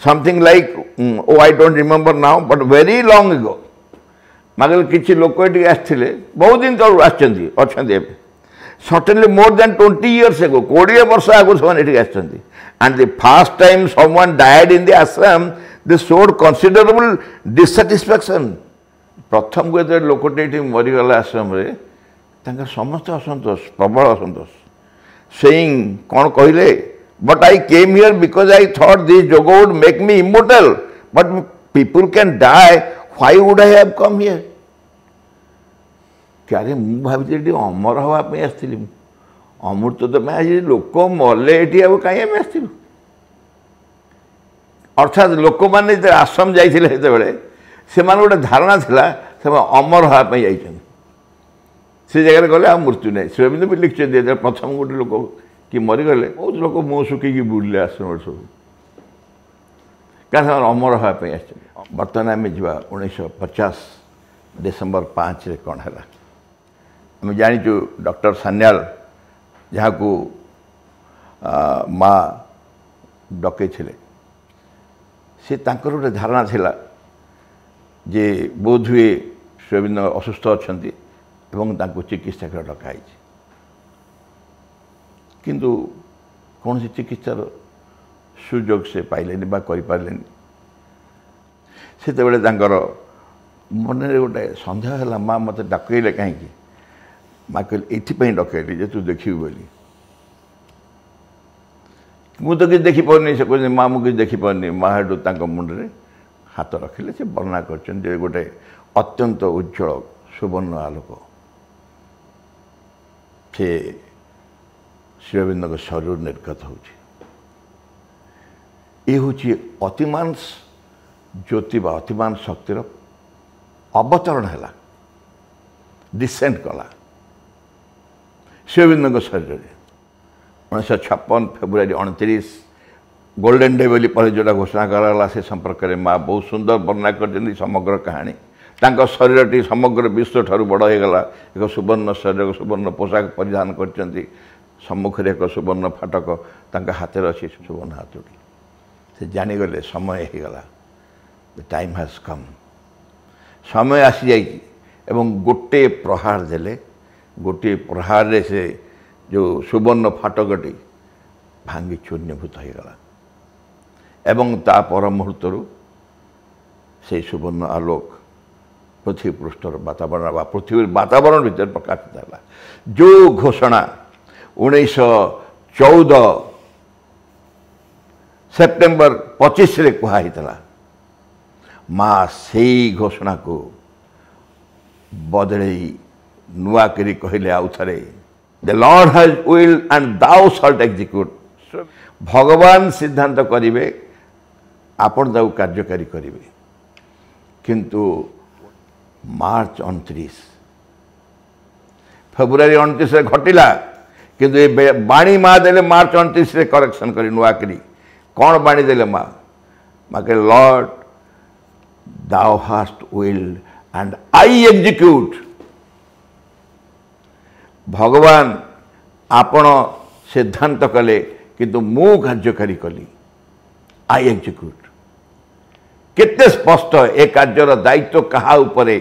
something like oh I don't remember now but very long ago मागे किसी लोक ये आसते बहुत दिन तलू आछंती certainly more than twenty years ago कोड़े वर्ष आगु से आसछंती and the first time someone died in the ashram they showed considerable dissatisfaction प्रथम को जो लोकटे मरीगला आश्रम रे तांका समस्त असंतोष प्रबल असंतोष सेइंग कौन कहले but I came here because I thought this yoga would make me immortal but people can die why would I have come here क्या रे मु भाबी अमर हवाई आसती अमृत तो मैं आज लोक मले ये अब कहीं आम आसलु अर्थात लोक मैंने आश्रम जाते से गोटे धारणा था से अमर हाँपाई जाइए से जगह गले आ मृत्यु नहीं श्री अरविंद भी लिखते प्रथम गोटे लोक कि मरीगले बहुत लोक मुँह शुकि बुड़े आश्रम सब क्या अमर हाँपाई आस बर्तमान आम जा उन्नीस पचास डिसेम्बर पाँच रे कौन है आम जाचु डॉक्टर सान्याल जहाँ को माँ डकई सी तांकर गोटे धारणा थिला जे बोध हुए श्री अरविंद असुस्थ अच्छा चिकित्सा डकाई किंतु कौन सी चिकित्सार सुजोग से पाइले पारे से मन में गोटे सन्देह है माँ मत डकईले कहीं माँ कहली ये डकैली जे तू देखी बोली मु तो किसी देखिपारे से कहते माँ मुझे देखिपारे माँ हेटू मुंडे हाथ रखिले से वर्णना कर गोटे अत्यंत उज्जवल सुवर्ण आलोक से श्री अरविंद शरीर निर्गत हो अतिमान ज्योति बा अतिमान शक्तिर अवतरण है डिसेंट कला श्री अरविंद शरीर उन्नीस छप्पन फेब्रुआरी अणतीस गोल्डन डे बोली पर जोटा घोषणा कराला से संपर्क में माँ बहुत सुंदर वर्णना कर समग्र कहानी तांका शरीर समग्र विश्व ठारू बड़ होगला एक सुवर्ण शरीर सुवर्ण पोशाक परिधान कर सम्मुखें एक सुवर्ण फाटक तांका हाथ अच्छी सुवर्ण हाथोटी से जानीगले समय होगला द टाइम हैज कम समय आसी जाइए एवं गोटे प्रहार देले गोटे प्रहार से जो सुवर्ण फाटकटी भांगी चूर्णीभूत होगला एवं ता पर मुहूर्त से सुवर्ण आलोक पृथ्वी पृष्ठर वातावरण बा पृथ्वी वातावरण भीतर प्रकाशित है जो घोषणा उन्नीस चौदह सेप्टेम्बर पच्चीस रे कहुई माँ से घोषणा को बदल नुआकरी कहले आउ थे the Lord has will and thou shalt execute भगवान सिद्धांत करेंगे आपण दाउ कार्यकारी करेंगे किंतु मार्च उनतीस फेब्रुआरी उनतीस घटिला किंतु ये बाणी माँ देले मार्च उनतीस करेक्शन कर नुआकरी कौन बाणी देले माँ माँ के Lord thou hast will and I execute भगवान आपण सिद्धांत कले किंतु मु कार्यकारी कली आई एग्जीक्यूट केते स्पष्ट ए कार्यर दायित्व कहा उपरे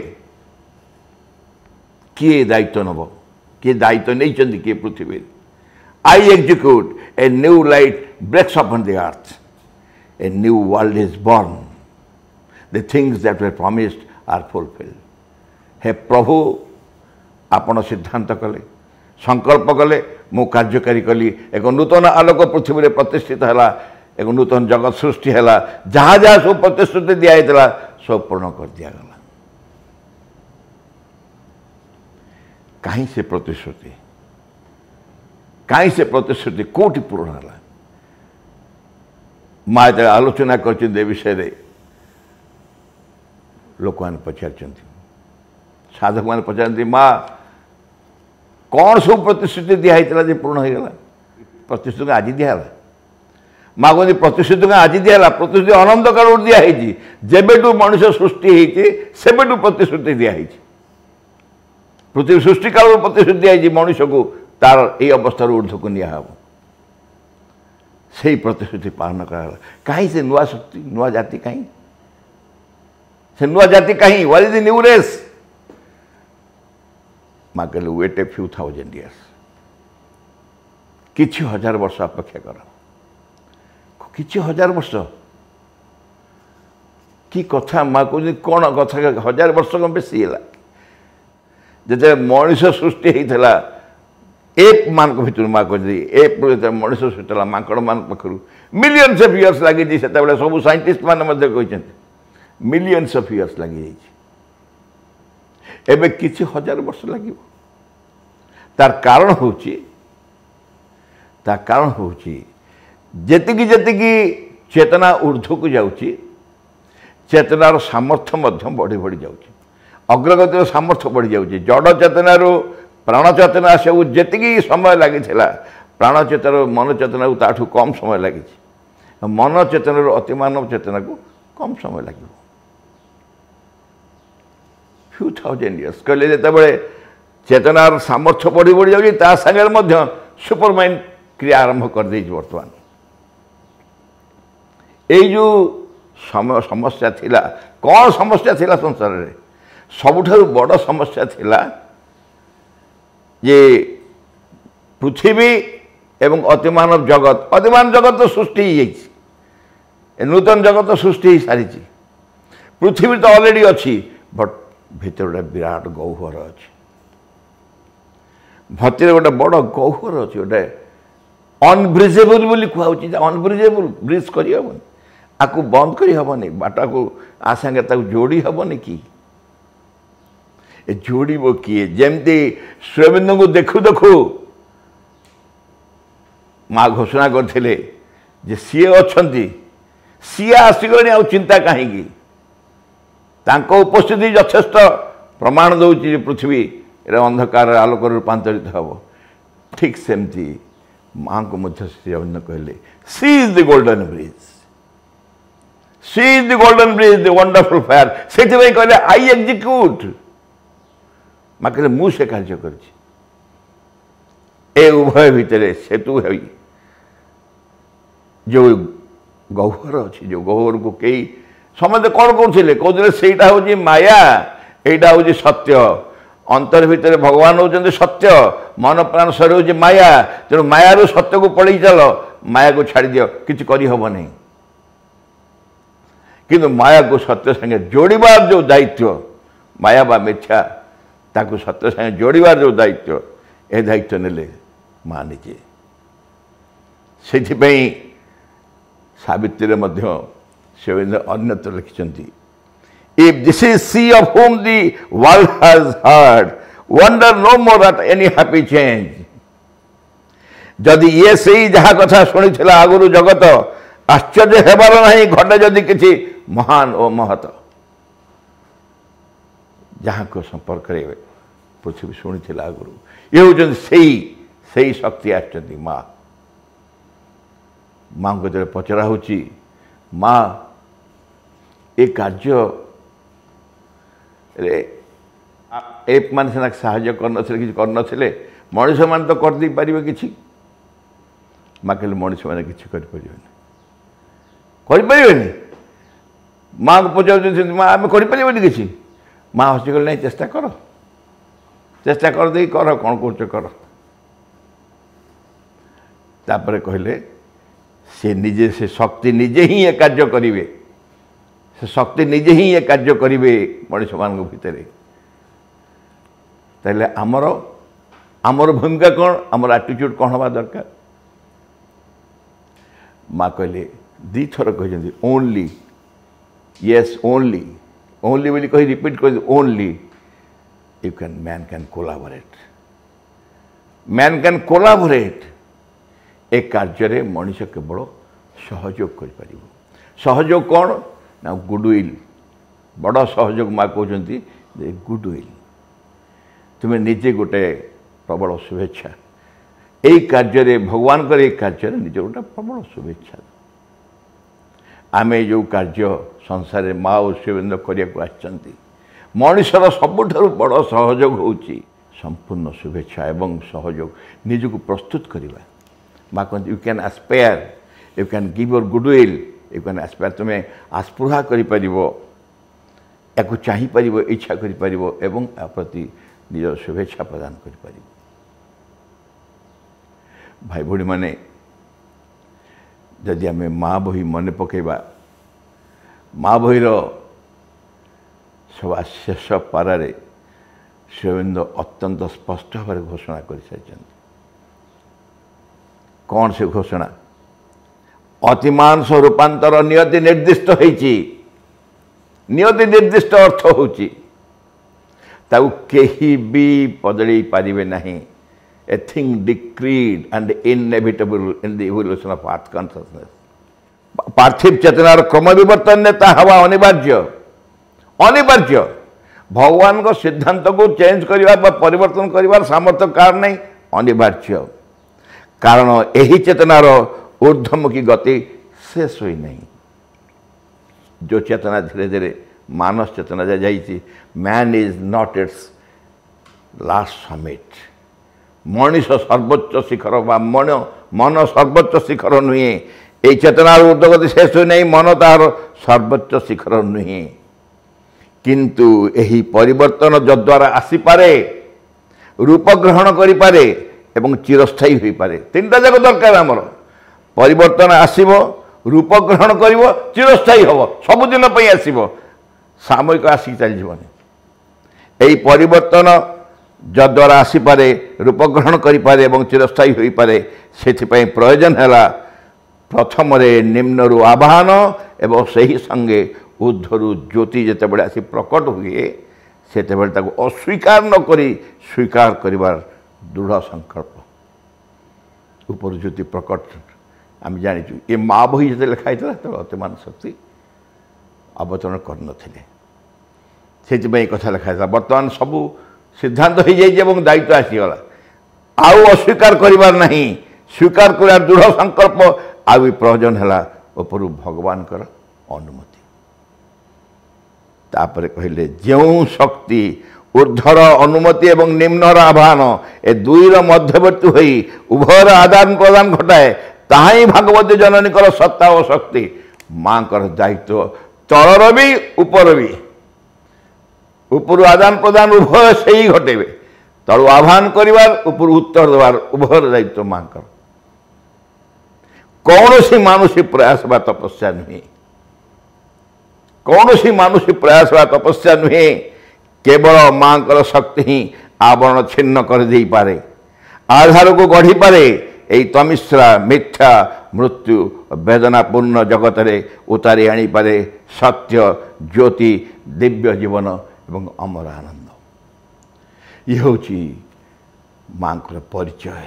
किए दायित्व नब किए दायित्व नहीं किए पृथ्वी I execute a new light breaks upon the earth a new world is born the things that were promised are fulfilled हे प्रभु आपण सिद्धांत कले संकल्प कले मु कार्यकारी कली एक नूतन आलोक पृथ्वी में प्रतिष्ठित है एक नूतन जगत सृष्टि है जहाँ जहाँ सब प्रतिश्रुति दिखाई सब पूर्ण कर दिगला कहीं से प्रतिश्रुति कहीं से प्रतिश्रुति कोटि पूर्ण है माँ जो आलोचना कर विषय लोक मैंने पचार साधक मैंने पचारती माँ कौन सब प्रतिश्रुति दिखाई पूर्ण होगला प्रतिश्रुति आज दिहला माँ कहती प्रतिश्रुति आज दिहला प्रतिश्रुति अनंत काल दिखाई जेबेटू मनुष्य सृष्टि होती सेबेटू प्रतिश्रुति दिखाई पृथ्वी सृष्टि काल प्रतिश्रुति दिखाई मनुष्य को तार ये अवस्था ऊर्ध्व को निहब से प्रतिश्रुति पालन कराला कहीं से नुआ शक्ति नुआ जाति कहीं से नुआ जाति कहीं what is the new race माँ कहले wait a few thousand years किछि हजार वर्ष अपेक्षा कर किछि हजार वर्ष कि कथा माँ कहते कौन कथा हजार वर्ष कम बेसी है जिते मनीष सृष्टि होता एप मान भर माँ कहते एप जो मनीष सृष्टि है माकड़ मान पाखु मिलियंस ऑफ इयर्स लगी से सब साइंटिस्ट मैंने मिलियंस ऑफ इयर्स लगी एबे किछि हजार वर्ष लगे तार कारण होची तार कारण होची जेतिकी जेतिकी चेतना ऊर्ध्व को जाउची चेतनार सामर्थ्य मध्य बढ़ी बढ़ी जाउची अग्रगतिर सामर्थ्य बढ़ी जाउची जड़ चेतनार प्राण चेतना सब जेतिकी समय लगी प्राण चेतन मन चेतना को ताठू कम समय लगी मन चेतनार अतिमानव चेतना को कम समय लगे फ्यू थाउजेंड इयर्स कहले जिते चेतनार सामर्थ्य बढ़ी बढ़ी जाउची ता संगे सुपर माइंड क्रिया आरंभ कर दे बर्तमान ये जो समय समस्या थिला कौन समस्या थिला संसार रे सबुठारु बड़ समस्या थिला ये पृथ्वी एवं अतिमानव जगत अतिमान जगत तो सृष्टि ही जाइए नूतन जगत तो सृष्टि ही सारी पृथ्वी तो ऑलरेडी अच्छी बट भीतर गोटे विराट गौहर अच्छी भतिर गोटे बड़ गौहर अच्छी गोटे अनब्रिजेबल बोली कहूँ अनब्रिजेबल ब्रिज करहबन आपको बंद कर हेनी बाटा को आ संगे जोड़ी हेनी कि जोड़ किए जमती सूर्यबिंदु को देखु देखु माँ घोषणा करथिले जे सी अच्छा सी आसिगले आ चिंता कहीं तांको उपस्थिति यथेष्ट प्रमाण दौची पृथ्वी अंधकार आलोक रूपांतरित हम ठीक सेमती माँ को मध्य श्री अरविंद कहले she is the golden bridge she is the golden bridge the wonderful fire से कहले आई एग्जीक्यूट माँ कहले मु से कार्य कर उभय भितर सेतु है जो गौहर अच्छी जो गौहर को कई समझे कौन कौन कहते से हूँ माया यहाँ हूँ सत्य अंतर भितर भगवान होते सत्य मन प्राण शरीर हूँ माया तेणु माया रू सत्य को पड़े चल माया को छाड़ दियो किसी करहब नहीं किंतु माया को सत्य संगे जोड़बार जो दायित्व माया बा मिथ्या ताकू सत्य संगे जोड़बार जो दायित्व ए दायित्व नेले माँ निजे से सावित्री मध्य से अन्यत्र लिखिं if this is she of whom the world has heard wonder no more at any happy change जदि ये सही जहाँ कथा शुणी थिला आगुरु जगत आश्चर्य हेबार नहीं घटे जदि किसी महान और महत जहाँ को संपर्क पृथ्वी शुणी थिला आगुरु ये हूँ सही सही शक्ति आश्चर्य माँ माँ को जो पचरा होची माँ ए कार्य रे एप मान सीना साहाय्य कर मनीष मान तो कर पारे कि माँ कहले मनीष मैंने किसी करें माँ को पचार माँ आम कर कि माँ हसिकल नहीं चेष्टा कर चेष्टा कर दे कर कौन कर कर तापर कहले से निजे से शक्ति निजे ही ये कार्य करेंगे से शक्ति निजे ही ये कार्य करेंगे मनीष मान भितर ताहले आमर आमर भूमिका कौन आमर आटिट्यूड कौन हवा दरकार माँ कहले दी थर कहते ओनली येस ओनली ओनली बोली कही रिपीट कर only you can man can collaborate man can collaborate ए कार्य मनीष केवल सहयोग कर सहयोग कौन ना गुडविल बड़ सहयोग माँ कहते गुडविल तुम्हें निजे गोटे प्रबल शुभेच्छा यही कार्य भगवान कर कार्य निजे गोटे प्रबल शुभेच्छा आमे जो कार्य संसार माँ और शिवेन्द्र करने मनीषर सबुठारु बड़ सहयोग होची संपूर्ण शुभेच्छा एवं सहयोग निजक प्रस्तुत करवा माँ कहते you can aspire you can give your goodwill, you can aspire, तुम्हें आस्पृहा कर या चाहिपर इच्छा कर प्रति निज शुभेच्छा प्रदान कर। भाई भाई माने जदि आम माँ बही मन पकेबा, माँ बहीर सब शेष पारारे श्री अरविंद अत्यंत स्पष्ट भाव घोषणा कर सारी। कौन से घोषणा? अतिमांस रूपांतर नियति निर्दिष्ट होइछि, नियति निर्दिष्ट अर्थ होछि ताऊ केही भी बदलई पारिबे नहीं। A thing decreed and inevitable in the evolution of earth consciousness. पार्थिव चेतनार क्रम विवर्तन ने ता हवा अनिवार्य अनिवार्य। भगवान को सिद्धांत को चेंज करिवा बा परिवर्तन करिवार सामर्थ्य कार नहीं, अनिवार्य। कारण यही चेतनार ऊर्ध्वमुखी गति शेष हुई नहीं। जो चेतना धीरे धीरे मानस चेतना जा जाइछि, man is not its last summit. मनीष सर्वोच्च शिखर बा मन मन सर्वोच्च शिखर नुहे। ये चेतनार ऊर्ध्वगति शेष हुई नहीं, मन तार सर्वोच्च शिखर नुहे। किंतु यही परिवर्तन जद्वारा आसीपारे, रूप ग्रहण करिपारे एवं चिरस्थायी होई पारे। तीनटा जाक दरकार आमर। परिवर्तन आसीबो, रूप ग्रहण करिवो, चिरस्थायी हबो, सबुदिन पई आसीबो, सामयिक आसी चली जीवनी। एही परिवर्तन जद्वारा आसीपारे, रूप ग्रहण करिपारे एवं चिरस्थायी होई पारे, सेथिपई प्रयोजन हैला प्रथम निम्नरु आवाहन एवं सही संगे ऊर्ध्वरु ज्योति जेतेबेले आसी प्रकट हुए सेतेबेले ताको अस्वीकार न करी स्वीकार करिवार दृढ़ संकल्प। ऊपर ज्योति प्रकट आम जानिचु। ये माँ बही जो लिखाई तो अतिमान शक्ति अवतरण कर नथिले, सेथिपई कथा लिखाई। बर्तमान सबू सिद्धांत हो जाइए, दायित्व आसीगला। आउ अस्वीकार करिवार नहीं, स्वीकार कर दृढ़ संकल्प। आ प्रयोजन है ऊपर भगवान कर अनुमति। तापर कहले जो शक्ति ऊर्ध्वर अनुमति एवं निम्नर आह्वान ए दुईर मध्यवर्ती होई उभयर आदान प्रदान घटाए, ताहा ही भागवती जननीकर सत्ता और शक्ति। माँ कर दायित्व तलर भी ऊपर भी, ऊपर आदान प्रदान उभय से ही घटेबे। तलु आह्वान करिवार, ऊपर उत्तर देवार उभयर दायित्व माँ कर। कौन सी मानुषी प्रयास बा तपस्या नुहे, कौन सी मानुषी प्रयास बा तपस्या नुहे। केवल माँ कर शक्ति ही आवरण छिन्न कर दे पारे, आधार को गढ़ी पारे। यही तमिश्रा मिथ्या मृत्यु वेदनापूर्ण जगत रे उतारी आनी पारे सत्य ज्योति दिव्य जीवन एवं अमर आनंद। यह होची माँ कर परिचय।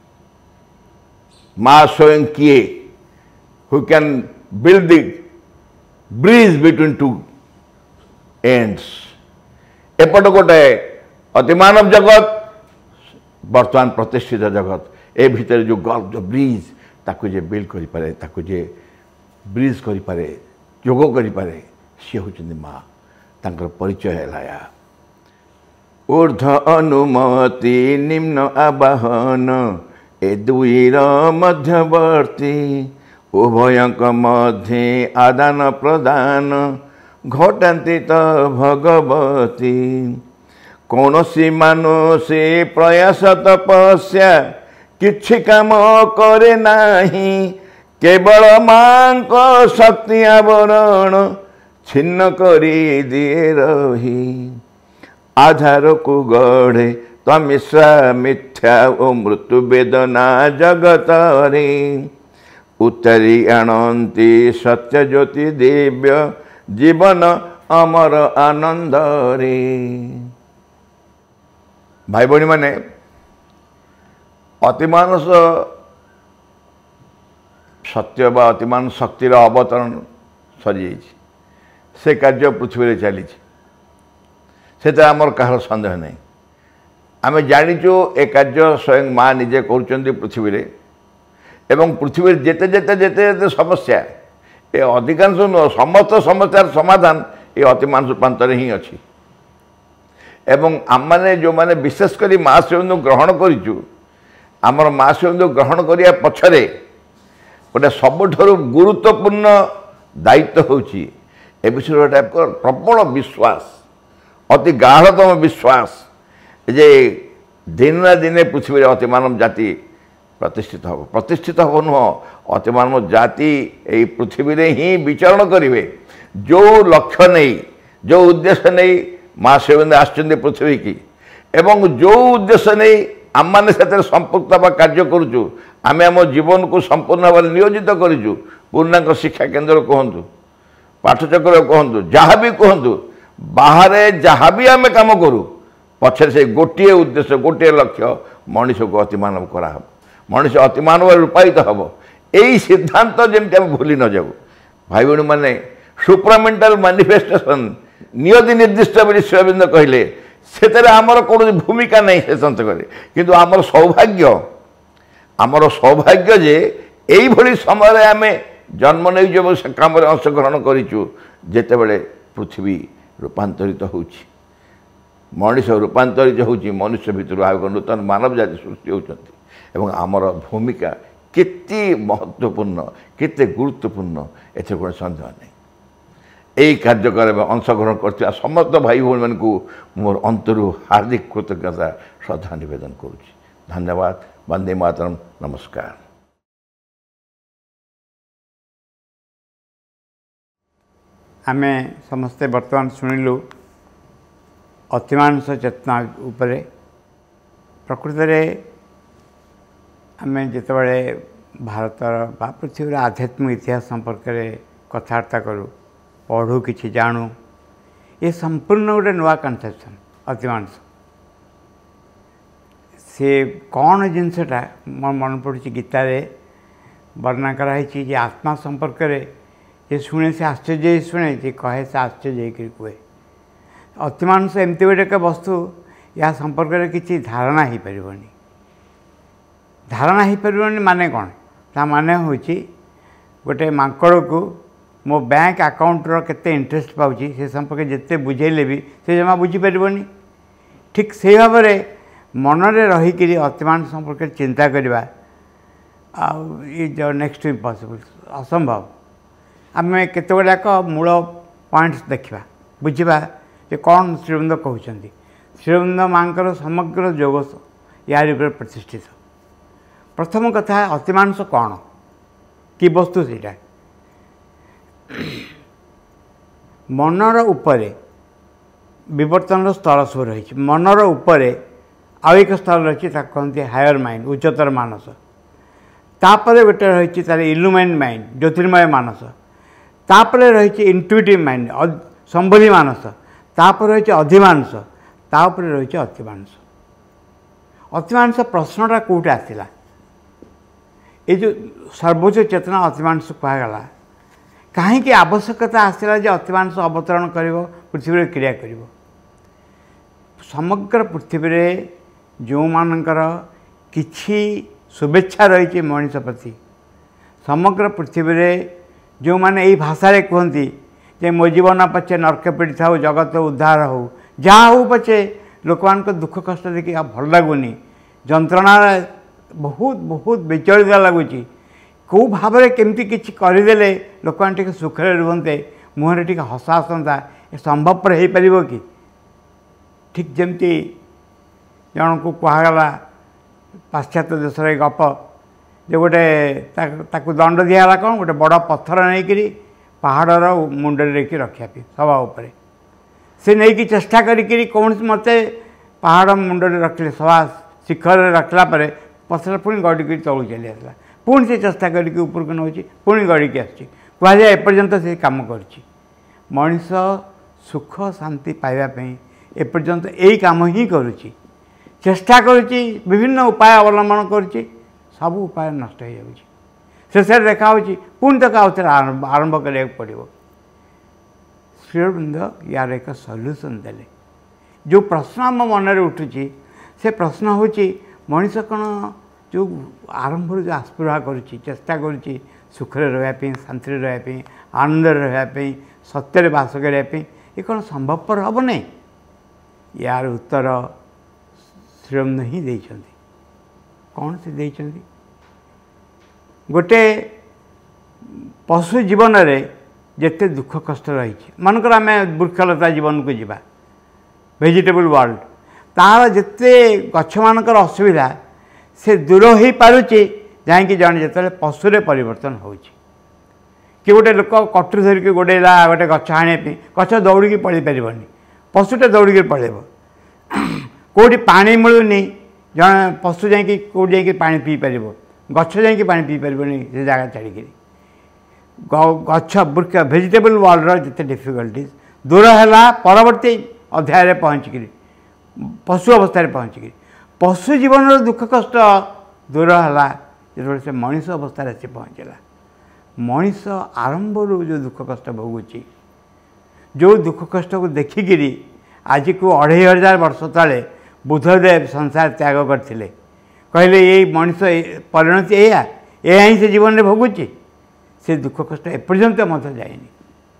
माँ स्वयं किए who can build the bridge between two ends. एपट गोटे अतिमानव जगत, वर्तमान प्रतिष्ठित जगत, ए भितर जो गल्फ जो ब्रिज ताकू जे बिल्ड करि पारे, ताकू जे ब्रिज करि पारे, जोग करि पारे, सी होचंदी माँ। तांकर परिचय है ऊर्ध्व अनुमति निम्न आवाहन ए दुईर मध्यवर्ती उभयक मध्य आदान प्रदान घटाती त भगवती। कौनसी मानुषी प्रयास तपस्या किछि काम करे नाही, केवल मां को शक्ति आवरण छिन्न करी दिए रही। आधार को गढ़े तमिश्रा मिथ्या ओ मृत्यु वेदना जगत रे उतरी आणंती सत्य ज्योति दिव्य जीवन अमर आनंद रे। भाई भौणी माने अतिमानस सत्य बा अतिमान शक्तिर अवतरण सरी से कार्य पृथ्वी चली से आमर कहार सन्देह नहीं। आम जाचु ए कार्य स्वयं माँ निजे कर पृथ्वी रे एवं पृथ्वी जेते जेते जेते जेते समस्या ए अधिकांश नुह समस्त समस्यार समाधान ये अतिमान रूपांतर ही अच्छी। एवं आम मैंने जो मैंने विशेषकर माँ शिवंदु ग्रहण करूँ आमर माँ शिवंदु ग्रहण करने पछरे गोटे सबुठारु गुरुत्वपूर्ण दायित्व होची ए विषय गोटे प्रबल विश्वास अति गाढ़तम विश्वास जे दिन ना दिन पृथ्वी अति मानव जाति प्रतिष्ठित हम प्रतिष्ठित हम नुह अति मानव जाति यही पृथ्वी रे ही विचरण करेंगे जो लक्ष्य नहीं जो उद्देश्य नहीं माँ श्रीअरविंद आसुच्च पृथ्वी की एवं जो उद्देश्य नहीं आम मैंने से संपृक्त बा कार्य करुचु आम आम जीवन को संपूर्ण भाव नियोजित करूँ पूर्णांग शिक्षा केन्द्र कहतु पाठचक्र कहतु जहाँ भी कहतु बाहर जहाँ भी आम कम करूँ पछे से गोटे उद्देश्य गोटे लक्ष्य मनीष को अतिमानव कराहब मनीष अतिमानव रूपायित हम यही सिद्धांत जमी आम भूली न जाऊ भाई भौणी मैंने सुप्रामेंटाल मैनिफेस्टेशन नियति निर्दिष्ट बोली श्रीअरविंद कहले से आमर कौन भूमिका नहीं से संतक किंतु आमर सौभाग्य आमर सौभाग्य जे यही भली समय आम जन्म नहीं जो काम अंशग्रहण करूँ जिते पृथ्वी रूपांतरित होची मनीष रूपांतरित होची मनुष्य भितर आ नूतन मानव जाति सृष्टि होती एवं आमर भूमिका केते महत्वपूर्ण केते गुरुत्वपूर्ण एथे कोन संदेह नहीं यही कार्यक्रम में अंशग्रहण करथिबा समस्त भाई भौणी मान को मोर अंतरु हार्दिक कृतज्ञता श्रद्धा निवेदन करुछि धन्यवाद वंदे मातरम नमस्कार। आमे समस्ते वर्तमान शुणिलु अतिमानुष चेतना उपरे प्रकृत में आमे जितेबाला भारतर बा पृथ्वी आध्यात्मिक इतिहास संपर्क में कथबार्ता करूँ पढ़ू कि जानू ये संपूर्ण गोटे नुआ कनसेप्शन अतिमानुष से कौन जिनसटा मोर मन पड़ुची गीतार वर्णना कराई जे आत्मा संपर्क में ये शुणे से आश्चर्य शुणे जे कहे से आश्चर्य कहे अतिमानुष एमती गोटे एक वस्तु या संपर्क में किसी धारणा हो पारनी धारणा हो पारनी माने कौन ता माने होची गोटे मांकड़ को मो बैंक अकाउंटर केते इंटरेस्ट पाउची से संपर्क जिते बुझेले भी से जमा बुझीपारनी ठीक से भाव में मनरे रहीकि अतिमानुष संपर्क चिंता करवा इज नेक्स्ट इम्पॉसिबल असंभव आम केत गुड़ाक मूल पॉइंट्स देखा बुझा जे कौन श्रीअरविंद कहते श्रीअरविंद माँ समग्र जोग यार प्रतिष्ठित प्रथम कथा अतिमानुष कौन कि वस्तु से मनर उपरे विवर्तन स्तर सब रही मनर उपरे आउ एक स्तर रही कहते हायर माइंड उच्चतर मानस तापर गोटे रही तार इल्यूमाइन माइंड ज्योतिर्मय मानस तापर रही इंट्यूटिव माइंड संबोधि मानस तापर रही अधिमानुष तापर रही अतिमानुष अतिमानुष प्रश्नटा कौटे आसला ये जो सर्वोच्च चेतना अतिमानुष कहगला कहीं आवश्यकता आसला जे अतिमानुष अवतरण कर पृथ्वी क्रिया कर समग्र पृथ्वी जो मानकर किछि शुभेच्छा रही मनीष प्रति समग्र पृथ्वी जो माने यही भाषा कहती जे मो जीवन पछे नरक पीड़ित हो जगत उद्धार हो जहाँ हो पछे लोक मान दुख कष्ट देखिए भल लगुनि जंत्रणा बहुत बहुत विचलित लगुच कौ भाव में केमती किसी करदे लोक मैंने सुखरे रुहते मुहर टे हस आसता ये संभवपर हो पार कि ठीक जमती जन को कहगला पाश्चात्य देश गप जो गोटे ताकू दंड दिहला कौन गोटे बड़ पत्थर नहीं करी पहाड़र मुंडे रेखी रखापी सभा उपरे से नहीं कि चेष्टा करी कौन मत पहाड़ मुंडे रखले सभा शिखर रखला पथर पुणी गड़िकी तलू चली आसला पुणी से चेष्टा करके ऊपर को नौ पुणी गड़िकी आसुए एपर्यंत से कम कर मनीष सुख शांति पाइबापी एपर्यंत यही कम ही करुच्ची चेष्टा करुच्ची विभिन्न उपाय अवलंबन करुच्ची सब उपाय नष्ट हो जाऊँगी शेष देखा पुणी तक आउ थे आरंभ करा पड़ो श्रीअरविंद यार एक सल्यूसन देले जो प्रश्न आम मन में उठुची से प्रश्न हूँ मनीष कौन जो आरंभ जो आस्पृहा करुच्ची चेष्टा करुच्ची सुखरे रही शांति रही आनंद रही सत्य बास करने ये कौन संभवपर हम नहीं यार उत्तर श्रीअरविंद ही देइछन्ति कौन से देइछन्ति गोटे पशु जीवन में जिते दुख कष्ट रही मनकर आम वृक्षलता जीवन को जीवा भेजिटेबल वर्ल्ड तार जिते गछ मानकर असुविधा से दूर हो पारुचे जहाँकि जन जो पशुरे परिवर्तन हो कि गोटे लोक कटुरी धरिकी गोड़ेला गोटे गछ आने गछ दौड़ी पड़े पारनि पशुटे दौड़ी पड़ेब कौटी पानी मिलूनी जन पशु जा कौटी जा पा पी पार गछ जा पा पी पार से जगह छाड़ी गछ वृक्ष भेजिटेबल वर्ल्ड जिते डिफिकल्टीज दूर है परवर्ती अध्याय पहुँचिक पशु अवस्था पहुँचिक पशु जीवन दुख कष्ट दूर है जो से मनीष अवस्था आसी पहुँचला मनीष आरंभ जो दुख कष्ट भोगुची जो दुख कष्ट को देखिकी आज को अढ़ाई हजार वर्ष तले बुद्धदेव संसार त्याग करते कहले ये मनीष परिणति या या ही से जीवन में भोगुची से दुख कष्ट एपर्यंत मत जाएनि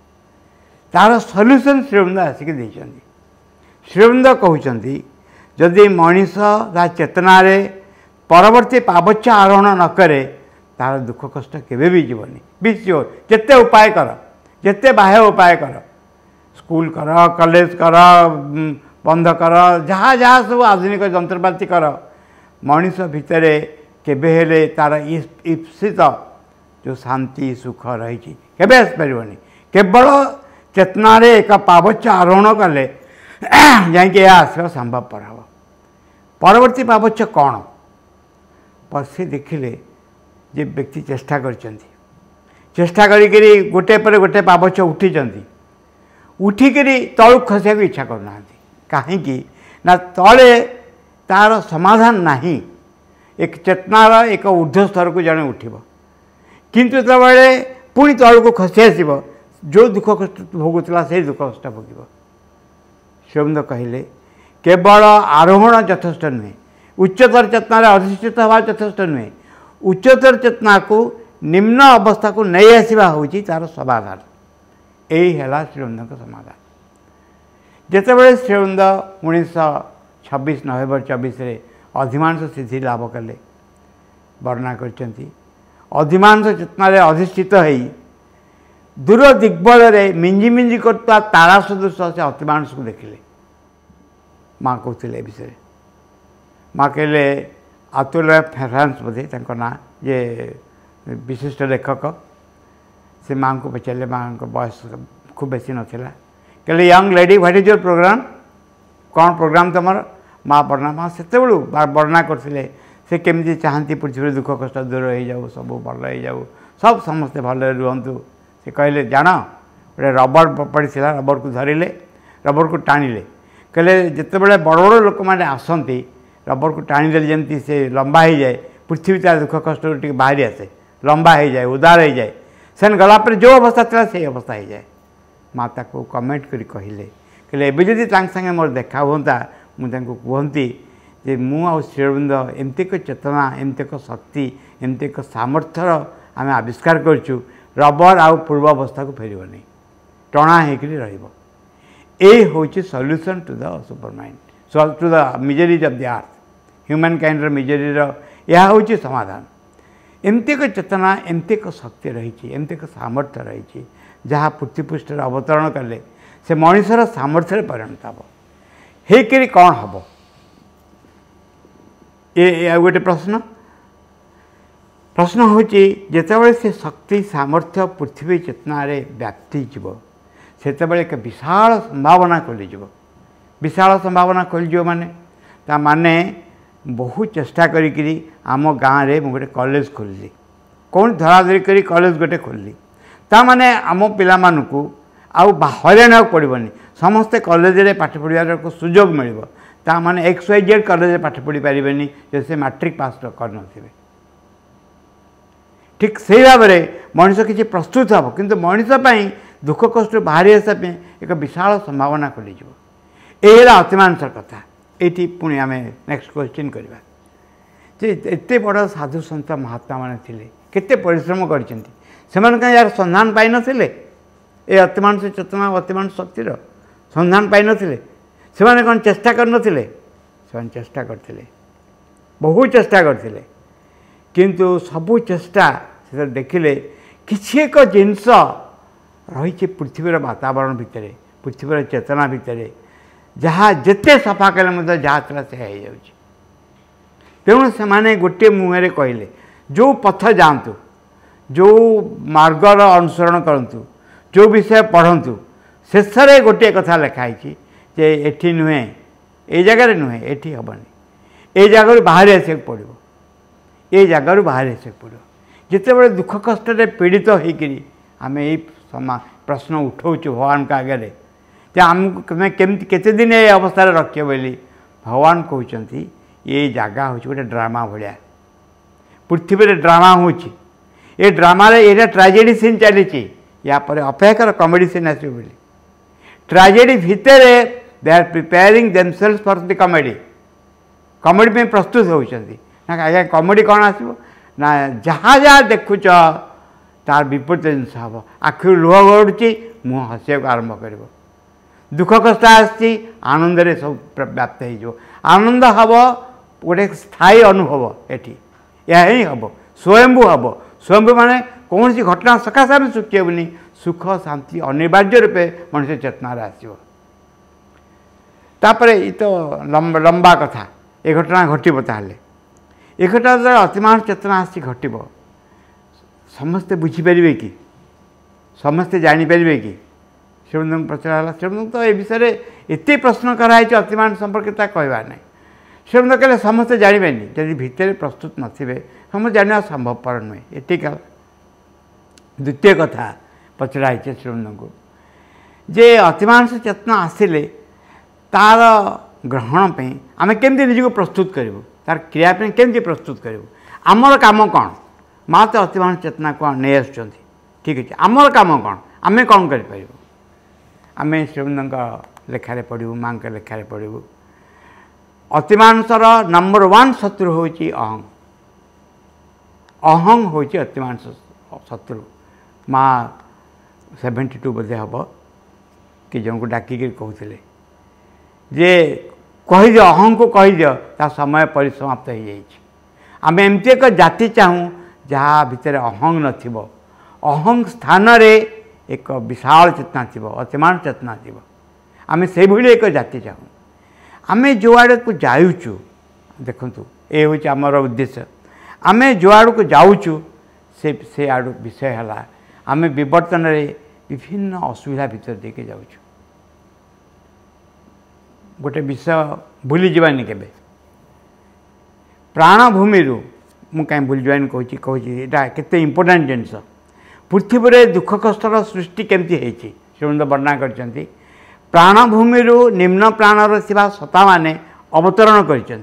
तार सल्यूशन श्रीअरविंद आसिक देइछन्ति श्रीअरविंद कहउछन्ति जदि मनीष ता चेतना रे परवर्ती पाबच्छ आरोहण न करे तार दुख कष्ट केबे भी जीवनी विश्व जेते उपाय कर जेते बाह्य उपाय कर स्कूल कर कॉलेज कर बंद कर जहाँ जहाँ सब आधुनिक जंत्रपाति कर मनीष भितर केबे हेले तार ईप्सित जो शांति सुख रही केबे आसपारनि केवल चेतना रे एक पाबच्छ आरोहण कले जाकि यह आसवा संभवपर हम परवर्ती पाबच्छ कौन पर से देखिले जे व्यक्ति चेष्टा करचंती चेष्टा करी गोटे पर गोटे पाबच्छ उठी उठिकी तलू खसिया इच्छा करना कहीं ना तले तार समाधान नहीं एक चेतनार एक ऊर्ध्व स्तर को जड़े उठब किंतु तबले पुणी तल को खसी आसब जो दुख कष्ट भोगुला से दुख कष्ट भोग श्रीअरविंद कहले केवल आरोहण यथेष्ट नुहे उच्चतर चेतना अधिष्ठित हवा यथेष्ट नुहे उच्चतर चेतना को निम्न अवस्था को नहीं आसवा हूँ तार समाधान यही है श्रीअरविंद समाधान जितेबाला श्रीअरविंद उन्नीस छब्बीस नवेम्बर चौबीस अधिमांश सिद्धि लाभ कले वर्णना करछन्ति अधिमांश चेतना अधिष्ठित हो दूर दिग्बल मिंजी मिंजी करता तारा सदृश से अतिमांस को देखिले माँ कहते विषय माँ कहले अतुल फ्रांस बोधे ना जे विशिष्ट लेखक से माँ को पचारे माँ बयस खूब बेसी नाला कहले young lady what is your programme कौन प्रोग्राम तुम माँ वर्णना माँ से वर्णना करते से केमी चाहती पृथ्वी दुख कष्ट दूर हो जाऊ सब भल हो जाऊ सब समस्ते भल रुहतु से कहले जान गोटे रबर पड़ा रबर को धरिले रबर को टाणिले कहले जिते बड़े बड़ बड़ लोक मैंने आसती रबर को टाणीदे जमी से लंबा हो जाए पृथ्वी तार दुख कष्ट टे बाहरी आसे लंबा हो जाए उदार हो जाए से गलापर जो अवस्था था से अवस्था हो जाए माता को कमेंट कर कहले कहले एबे जदि तांग संगे मोर देखा होता मुझे कहती जे मु आ श्रीअरविंद एमती एक चेतना एमती एक शक्ति एमती एक सामर्थ्य आम आविष्कार करचु रबर आउ पूर्व अवस्था को फेर नहीं टणा हो ये हूँ solution to the supermind to the miseries of the earth humankind misery यह हूँ समाधान एमती एक चेतना एमती एक शक्ति रही एमती एक सामर्थ्य रही जहाँ पृथ्वीपृष्ठ अवतरण कले से मनुष्यर सामर्थ्य परिणत हम हेकरी कौन हम ये गोटे प्रश्न प्रश्न हूँ जितेबाला से शक्ति सामर्थ्य पृथ्वी चेतना व्याप्ति जीव से एक विशाल संभावना खोलीज विशाल संभावना खोलीज माने ता माने बहु चेष्टा करी आम गाँव में गोटे कॉलेज खोलली कौन धराधरी करी कॉलेज गोटे खोलली ता माने आम पिला मानकु आउ हराण पड़ोनी समस्ते कॉलेज रे पाठ पढ़ार को सुजोग मिल ता माने एक्स वाई जेड कॉलेज पाठ पढ़ी पारे जो से मैट्रिक पास कर ठीक से भाव में मनुष्य किसी प्रस्तुत हम किंतु मनुष्य दुख कष्ट बाहरी आसापी एक विशाल संभावना खोलीज ये अतिमांस कथा ये पुणी आम नेक्स्ट क्वेश्चन करवा एत बड़ साधु सन्त महात्मा मैंने थे केते परिश्रम कर यार संधान पाई नथिले ए अतिमांस चेतना अतिमांस शक्तिर संधान पाई नथिले से कौन चेष्टा करनथिले से चेष्टा करथिले बहु चेष्टा करथिले किंतु सबु चेष्टा से देखिले किसी एक जिनस रही पृथ्वीर वातावरण भितर पृथ्वीर चेतना भितर जहाँ जिते सफा कले जहाँ था से हो तेणु से गोटे मुहर कहले जो पथ जातु जो मार्गर अनुसरण करूँ जो विषय पढ़ु शेष में गोटे कथा लिखाई जे एठी नुहे ये जगार नुहे एठी हेनी ये जगार बाहर आसा पड़ो ये जगार बाहर आसा पड़ो जिते बड़े दुख कष्ट पीड़ित होकर आम यही प्रश्न उठाऊ भगवान का आगे जे आमको तुम्हें केमती केते दिन ये अवस्था रखिए बोली भगवान कहते ये जगह हूँ गोटे ड्रामा भाया पृथ्वी ड्रामा हो ड्रामा ये ट्राजेडी सीन चली या अपेक्षा कॉमेडी सीन आसो बोली ट्राजेडी भितर they are preparing themselves for the comedy comedy में प्रस्तुत होती ना आज्ञा कॉमेडी कौन आसो ना जहाँ जहाँ देखुच तार विपरीत जिनस हम आखिर लुह गड़ुची मुँह हसिया आरंभ कर दुख कष्ट आसी आनंद सब व्याप्त हो आनंद हम गोटे स्थायी अनुभव एटी यह ही हम स्वयंभू हम स्वयंभू माने कौन सी घटना सकाशे आम सुखिबनी सुख शांति अनिवार्य रूपे मनुष्य चेतनार आसो तापर ये तो लंबा लंबा कथा ये घटना घटब ताहले ये घटना द्वारा अतिमान चेतना आसी घटब समस्ते बुझीपारे कि समस्ते जानीपारे कि श्रीमंद पचरा श्रीमंद तो ये विषय एत प्रश्न कराई अतिमान संपर्कित कहवा ना श्रीमंद कहले समस्ते जानी जब भितर प्रस्तुत नथिबे समस्त जाना संभवपर नुहे ये ठीक है द्वितीय कथा पचराई श्रीमंद को जे अतिमानस चेतना आसिले तार ग्रहण पे आम केमती निज को प्रस्तुत करूँ तार क्रिया केमती प्रस्तुत करूँ आमर काम कौन माँ तो अतिमान चेतना को नहीं आस ठीक अच्छे आमर काम कौन आम कौन कर आम श्रीमंद लेखार पढ़ू माँ के लेखार पढ़ू अतिमानसर नंबर वन शत्रु हूँ अहं अहं हूँ अतिमानस शत्रु माँ सेवेन्टी टू बोधे हम कि जन को डाकिक कहते जे कहीदि अहं को कहीदि ता समय परिसमाप्त हो जाए आम एमती एक जाति चाहूँ जहाँ भितर अहं नथिब अहं स्थान रे एक विशाल चेतना थी अतिमान चेतना थी आम से भली एक जाति चाहूँ आम जो आड़ को जाऊँ देखु ये हूँ आमर उद्देश्य आम जो आड़ को जाऊँ से से आड़ विषय है आम विवर्तन विभिन्न असुविधा भितर देके जाऊँ गोटे विषय भूली जावानी के प्राणभूमि मु कहीं भूली जावानी कहूँ कहूँ यहाँ केते इम्पोर्टाट जिनस पृथ्वी दुख कष्टर सृष्टि केमती होती श्रीमंद वर्णना कर प्राणभूमि निम्न प्राणर सत्ता माने अवतरण कर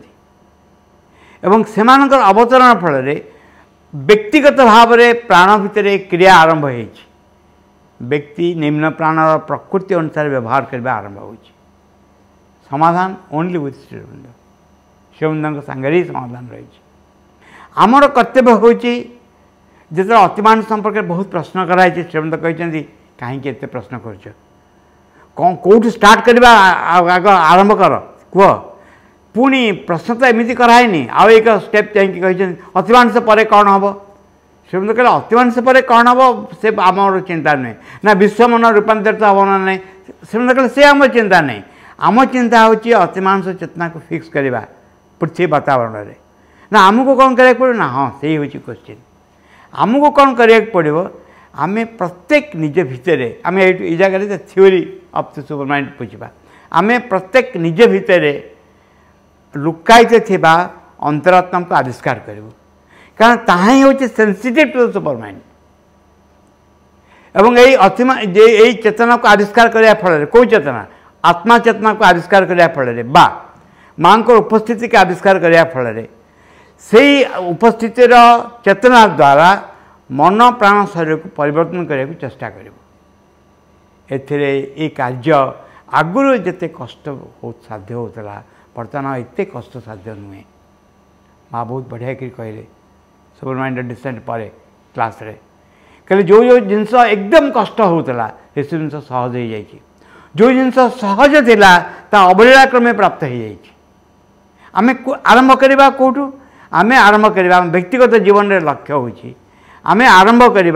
अवतरण फल व्यक्तिगत भाव में प्राण भितर क्रिया आरंभ हो व्यक्ति निम्न प्राणर प्रकृति अनुसार व्यवहार करने आरंभ हो समाधान ओनली विथ श्रीमंद श्रीमंद सांगे ही समाधान रही आमर कर्तव्य हूँ जो अतिमान संपर्क बहुत प्रश्न कराई श्रीमंद कहते कहीं एत प्रश्न कर कौन कौटू स्टार्ट करवा आग आरंभ कर कह पुणी प्रश्न तो एमती कराएनी आउ एक स्टेप चाहिए अतिमांस पर कौन हम श्रीमंद कहले अतिमांस पर कौन हम से आम चिंता नुहे ना विश्व मन रूपांतरित हम ना ना श्रीमंद कहले से आम चिंता नहीं आम चिंता हूँ अतिमांस चेतना को फिक्स करवा पृथ्वी वातावरण में ना आमको कौन करा पड़ो ना हाँ से हूँ क्वेश्चन आमको कौन करा पड़ो आम प्रत्येक निज भितर आम ये जगह theory of the supermind बुझा आम प्रत्येक निज भितर लुकायित थिबा अंतरात्मा को आविष्कार करूँ कारण ताहा ही हूँ sensitive to the supermind एवं यही अतिमा यही चेतना को आविष्कार करने फल कौ चेतना आत्मा चेतना को आविष्कार करने फल बा माँ को उपस्थिति के आविष्कार करने फल से उपस्थितिर चेतना द्वारा मन प्राण शरीर को परिवर्तन करने को चेष्टा करूँ ए कार्य आगुरी जिते कष्ट हो साध्य होता बर्तमान एत कष्ट साध्य नुहे माँ बहुत बढ़िया कि कहले सुपर माइंड डिसेंट पर क्लास रे कहले जो जो जिनस एकदम कष्ट होता से जिन सहज हो जाए जो जिनस सहज थिला ता अवलीला क्रमे प्राप्त हो जाए आम आरंभ करवा कौटू आम आरंभ करवा व्यक्तिगत जीवन रे लक्ष्य होची आम आरंभ करवा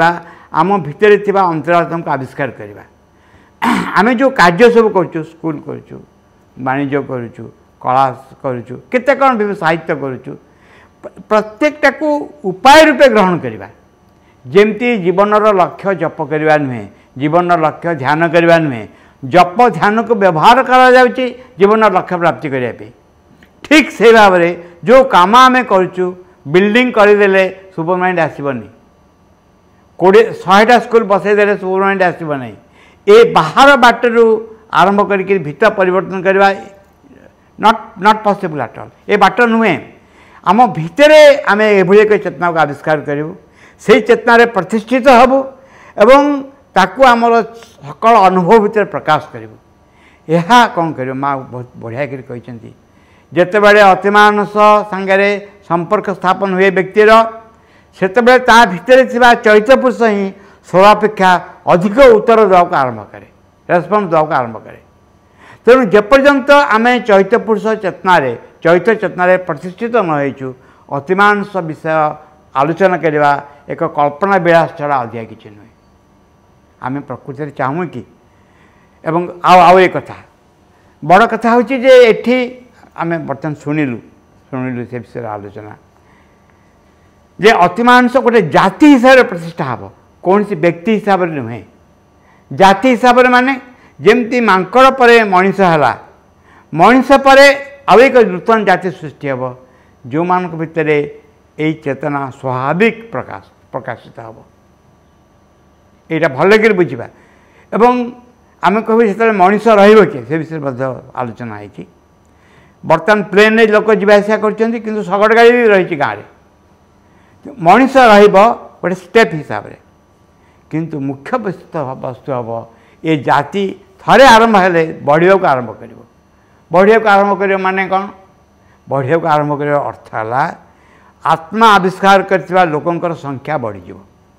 आम भितर थिबा अंतरात्मा को आविष्कार करवा आम जो कार्य सब करूँ स्कूल करूँ वाणिज्य करूँ कला करूँ केते कौन भी साहित्य करूँ प्रत्येकटा को उपाय रूपे ग्रहण करवा जेमती जीवनर लक्ष्य जप करवा नुहे जीवन लक्ष्य ध्यान करवा नुहे जप ध्यान को व्यवहार करा जाउची जीवन लक्ष्य प्राप्ति करने ठीक से भाव में जो काम आम करूँ बिल्डिंग करदेले सुपर माइंड आसबनी कोड़े शहेटा स्कूल बसईदे सुपर माइंड आसब ना ये बाहर बाटरू आरंभ करके भित परिवर्तन करवा not not possible at all ये बाट नुहे आम भितर आम एभली एक चेतना को आविष्कार करूँ से चेतन प्रतिष्ठित हबु एवं ताकू आमर सकल अनुभव भितर प्रकाश करूँ यह कौन कर माँ बहुत बढ़िया कर जितेबाला अतिमानस सांगे संपर्क स्थापन हुए व्यक्तिर से ता भितर चैत्य पुरुष ही सर्वापेक्षा अधिक उत्तर देवाक आरंभ करे रेस्पन्स देवाक आरंभ करे तेणु जेपर्यंत आम चैत्य पुरुष चेतना चैत्य चेतना प्रतिष्ठित न होइछु अतिमानस विषय आलोचना करवा एक कल्पना विलास छड़ा अधिका किसी नुहे आम प्रकृति चाहूँ कि एवं आउ एक कथा बड़ कथा हूँ जे एठी आम बर्तमान शुणिलु शुणिलु से विषय आलोचना जे अतिमांस गोटे जाति हिसाब से प्रतिष्ठा हम कौन सी व्यक्ति हिसाब से नुहे जाति हिसाब से माने जमती मांकड़ पर मनीष है मनीष पर आउ एक नूतन जाति सृष्टि हम जो मान भितर यही चेतना स्वाभाविक प्रकाश प्रकाशित हम यहाँ भल कर बुझा एवं आम कह से मनीष रही से विषय आलोचना होती बर्तमान प्लेन लोक जावासा कर शगड़ गाड़ी भी रही गाँव मनीष रोटे स्टेप हिसाब से किंतु मुख्य वस्तु हम ये जाति थरे आरंभ हेले बढ़िया को आरंभ कर बढ़िया को आरंभ कर माने कौन बढ़िया को आरंभ कर अर्थ है आत्मा आविष्कार कर लोकंर संख्या बढ़ीज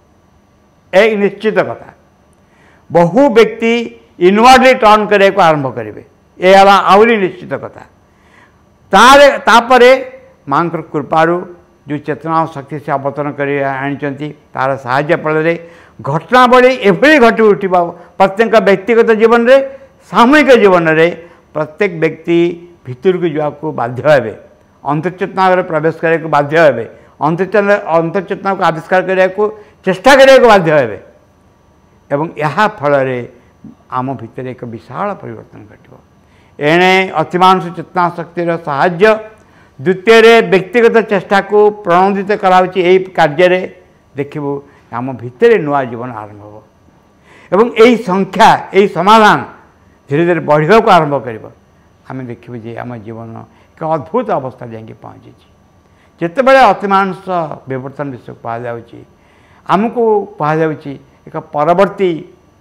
एक निश्चित कथा बहु व्यक्ति इनवर्डली टर्न करने को आरंभ करेंगे ये आहरी निश्चित कथा तारे तापरे माँ कृपारू जो चेतना शक्ति से अवतरण कर आनी तार साहाय्य फल घटनावली एभली घटी उठा प्रत्येक व्यक्तिगत जीवन में सामूहिक जीवन में प्रत्येक व्यक्ति भितर को जावाक बाध्य हे अंतर्चेतना प्रवेश करने को बाध्य हे अंतर्चेतना अंतर्चेतना को आविष्कार करने को चेष्टा करने को बाध्य हे एवं यह फल आम भितर एक विशाल परिवर्तन घटे एणे अतिमानुष चेतना शक्तिर साहाय्य द्वितीय व्यक्तिगत चेष्टा को प्रणोदित कराऊँच यही कार्य देखू आम भितर नुआ जीवन आरंभ हो एवं यही संख्या यही समाधान धीरे धीरे बढ़िया को आरंभ कर आम देखू जे आम जीवन एक अद्भुत अवस्था जाकि पहुँची जितेबाला अतिमानुष विवर्तन विषय कहुच्छी आमको कहुच्छी एक परवर्ती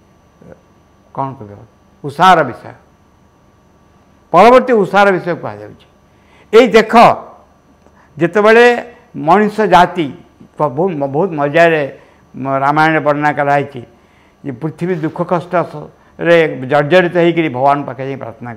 कौन कह उषार विषय परवर्ती उषार विषय कहुच्छी यही देख जितेबाला मनीष जाति बहुत बहुत मजार रामायण वर्णना कराई पृथ्वी दुख कष्ट रे जर्जरित होकर भगवान पाखे प्रार्थना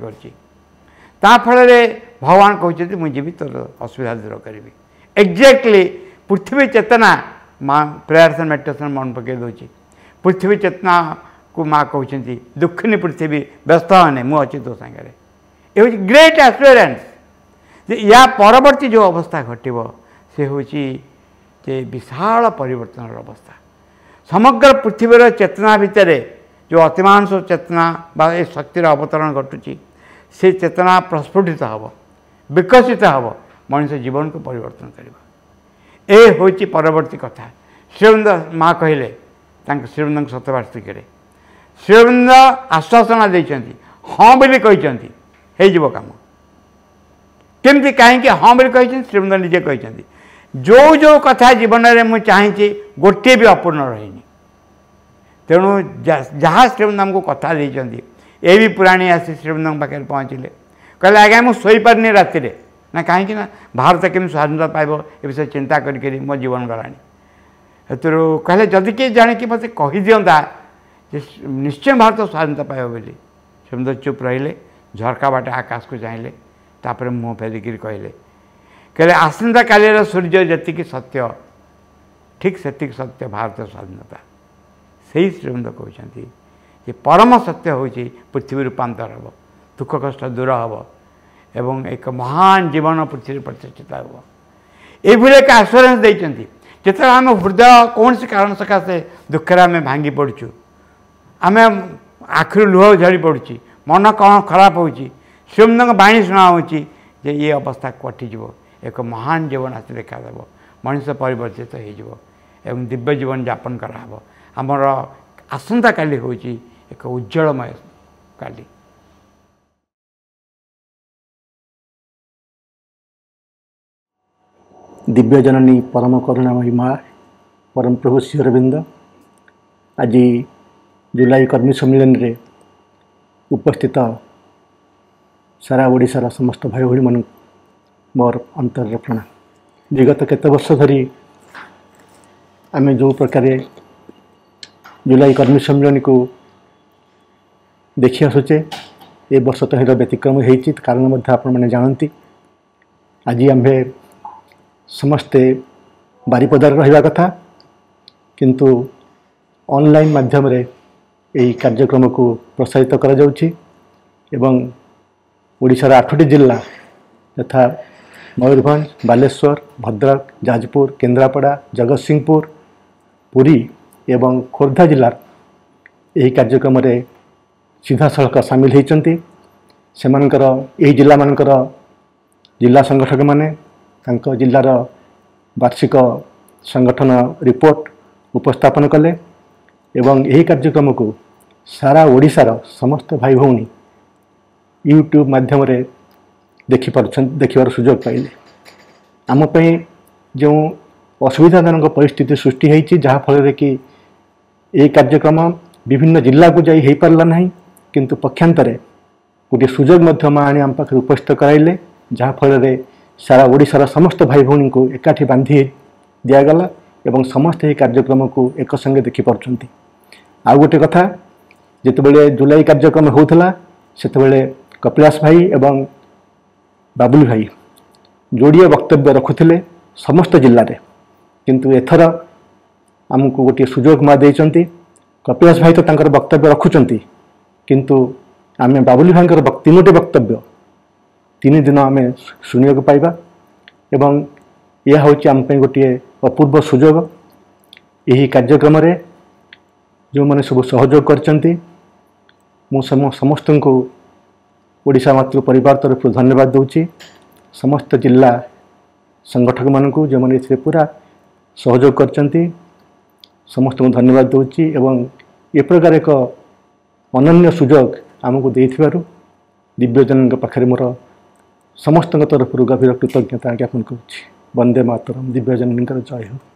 करफल भगवान कहते मुझे भी तोर असुविधा दूर करी एक्जाक्टली पृथ्वी चेतना माँ प्रेयर्स एंड मेडिटेशन मन पकई दूसरी पृथ्वी चेतना को माँ कहते दुखिनी पृथ्वी व्यस्त होने मुझे तो सागर ये हूँ ग्रेट एस्पिरेंस या परवर्ती जो अवस्था घटव से हूँ जे विशाल परिवर्तन अवस्था समग्र पृथ्वीर चेतना भितर जो अतिमांस चेतना बा ए शक्तिर अवतरण घटुची से चेतना प्रस्फुटित हम विकसित हम मनुष्य जीवन को परिवर्तन कर ए हूँ परवर्ती कथा श्रीअरविंद माँ कहले श्रीअरविंद शतवार्षिक श्रीअरविंद आश्वासना देते हाँ बोली कहते हो कम केमती कहीं हाँ बोली कहते श्रीअरविंद निजे कहते जो जो कथा जीवन में मुझे चाहिए गोटे भी अपूर्ण रही तेणु जहाँ श्रीअरविंद आमको कथा देते ये भी पुराणी आसी श्रीअरविंद पाखे पहुँचले कहले आज्ञा मुझे शोपारे राति ना कहीं भारत केमी स्वाधीनता पाइब ए विषय चिंता करी मो जीवन गलानी हेतु कहले जदि किए जाने कि मत कही दिंता निश्चय भारत स्वाधीनता पाइब बोली श्रीअरविंद चुप रहिले झरका बाटे आकाश को चाहले तापर मुँह फेरिक कहले कहले आसंता कालिर सूर्य जी सत्य ठीक से सत्य भारत स्वाधीनता ସେହି ଶ୍ରୀଅରବିନ୍ଦ କହୁଛନ୍ତି ଯେ ପରମ ସତ୍ୟ ହେଉଛି ପୃଥିବୀ ରୂପାନ୍ତର ହେବ, ଦୁଃଖ କଷ୍ଟ ଦୂର ହେବ ଏବଂ ଏକ ମହାନ ଜୀବନ ପୃଥିବୀରେ ପ୍ରତିଷ୍ଠିତ ହେବ। ଏଇଭଳି ଏକ ଆଶ୍ୱାସନା ଦେଇଛନ୍ତି। ଯେତେବେଳେ ଆମ ହୃଦୟ କୌଣସି କାରଣ ସକାଶେ ଦୁଃଖରେ ଆମେ ଭାଙ୍ଗି ପଡ଼ୁଛୁ, ଆମେ ଆଖିରୁ ଲୁହ ଝରି ପଡ଼ୁଛି, ମନ କ'ଣ ଖରାପ ହେଉଛି, ଶ୍ରୀଅରବିନ୍ଦଙ୍କ ବାଣୀ ଶୁଣା ହେଉଛି ଯେ ଏ ଅବସ୍ଥା କଟିଯିବ, ଏକ ମହାନ ଜୀବନ ଆସି ଦେଖାଦେବ, ମଣିଷ ପରିବର୍ତ୍ତିତ ହୋଇଯିବ ଏବଂ ଦିବ୍ୟ ଜୀବନ ଯାପନ କରାହେବ। ଆମର ଆସନ୍ତାକାଲି ହେଉଛି ଏକ ଉଜ୍ଜଳମୟ କାଲି। दिव्य जननी परम करुणामयी माँ परम प्रभु श्री अरविंद आज जुलाई कर्मी सम्मेलन रे उपस्थित सारा ओडिशार समस्त भाई भाई मान मोर अंतर प्रणाम। विगत केत वर्ष धरी आम जो प्रकार जुलाई कर्मी सम्मेलन को देखी आसुचे ए वर्ष तो व्यतिक्रम होती कारण आपण मैंने जानती। आज आम्भे समस्ते बारिपदार रहिबा कथा किंतु ऑनलाइन माध्यम रे यही कार्यक्रम को प्रसारित करा जाउछि एवं ओडिशार आठटी जिला यथा मयूरभंज, बालेश्वर, भद्रक, जाजपुर, केन्द्रापड़ा, जगतसिंहपुर, पुरी एवं खोर्धा जिलार यही कार्यक्रम रे सीधा सड़क सामिल होती। सेमानकर यही जिला मानकर जिला संगठक माने तांको जिलार वार्षिक संगठन रिपोर्ट उपस्थापन कले एवं यही कार्यक्रम को सारा ओडिशार समस्त भाई भौणी यूट्यूब माध्यम रे देखि पारछन देखिबार सुजोग पाइले। आम पई जो असुविधाजनक परिस्थिति सृष्टि होती जहाँ फल कि यही कार्यक्रम विभिन्न जिला को जाई हो पारला नहीं किंतु पक्षांतरे गोटे सुजोग मध्य माँ आम पाखे उपस्थित कराइले जहाँ फल सारा ओडिशार समस्त भाई भौणी को एकाठी बांधी दिगला एवं समस्त यही कार्यक्रम को एक संगे देखि पारछंती। आउ गोटे कथा जितेबले जुलाई कार्यक्रम होता सेतेबले कपिलास भाई एवं बाबुली भाई जोड़िए वक्तव्य रखुले समस्त जिले में किंतु एथर आमको गोटे सुजोग माँ देइचंती। कपिलास भाई तो तांकर वक्तव्य रखुचंती किंतु आमे बाबुली भाई तीनोटी वक्तव्य तीन दिन आम शुणा पाइबा एवं यह हूँ आम गोटे अपूर्व सुजोग। यही कार्यक्रम रे जो मैंने सब सहयोग करचंती मु समस्त को ओडिशा मातृ परिवार तरफ धन्यवाद दूची। समस्त जिला संगठक मान को जो मैंने इसे पूरा सहयोग करचंती समस्त को धन्यवाद दूची एवं ये प्रकार एक अनन्य सुजोग आमको देथिबारु दिव्यजन पाखे मोर समस्त तरफ गभीर कृतज्ञता ज्ञापन करुच्ची। वंदे मातरम। दिव्यजन जय हो।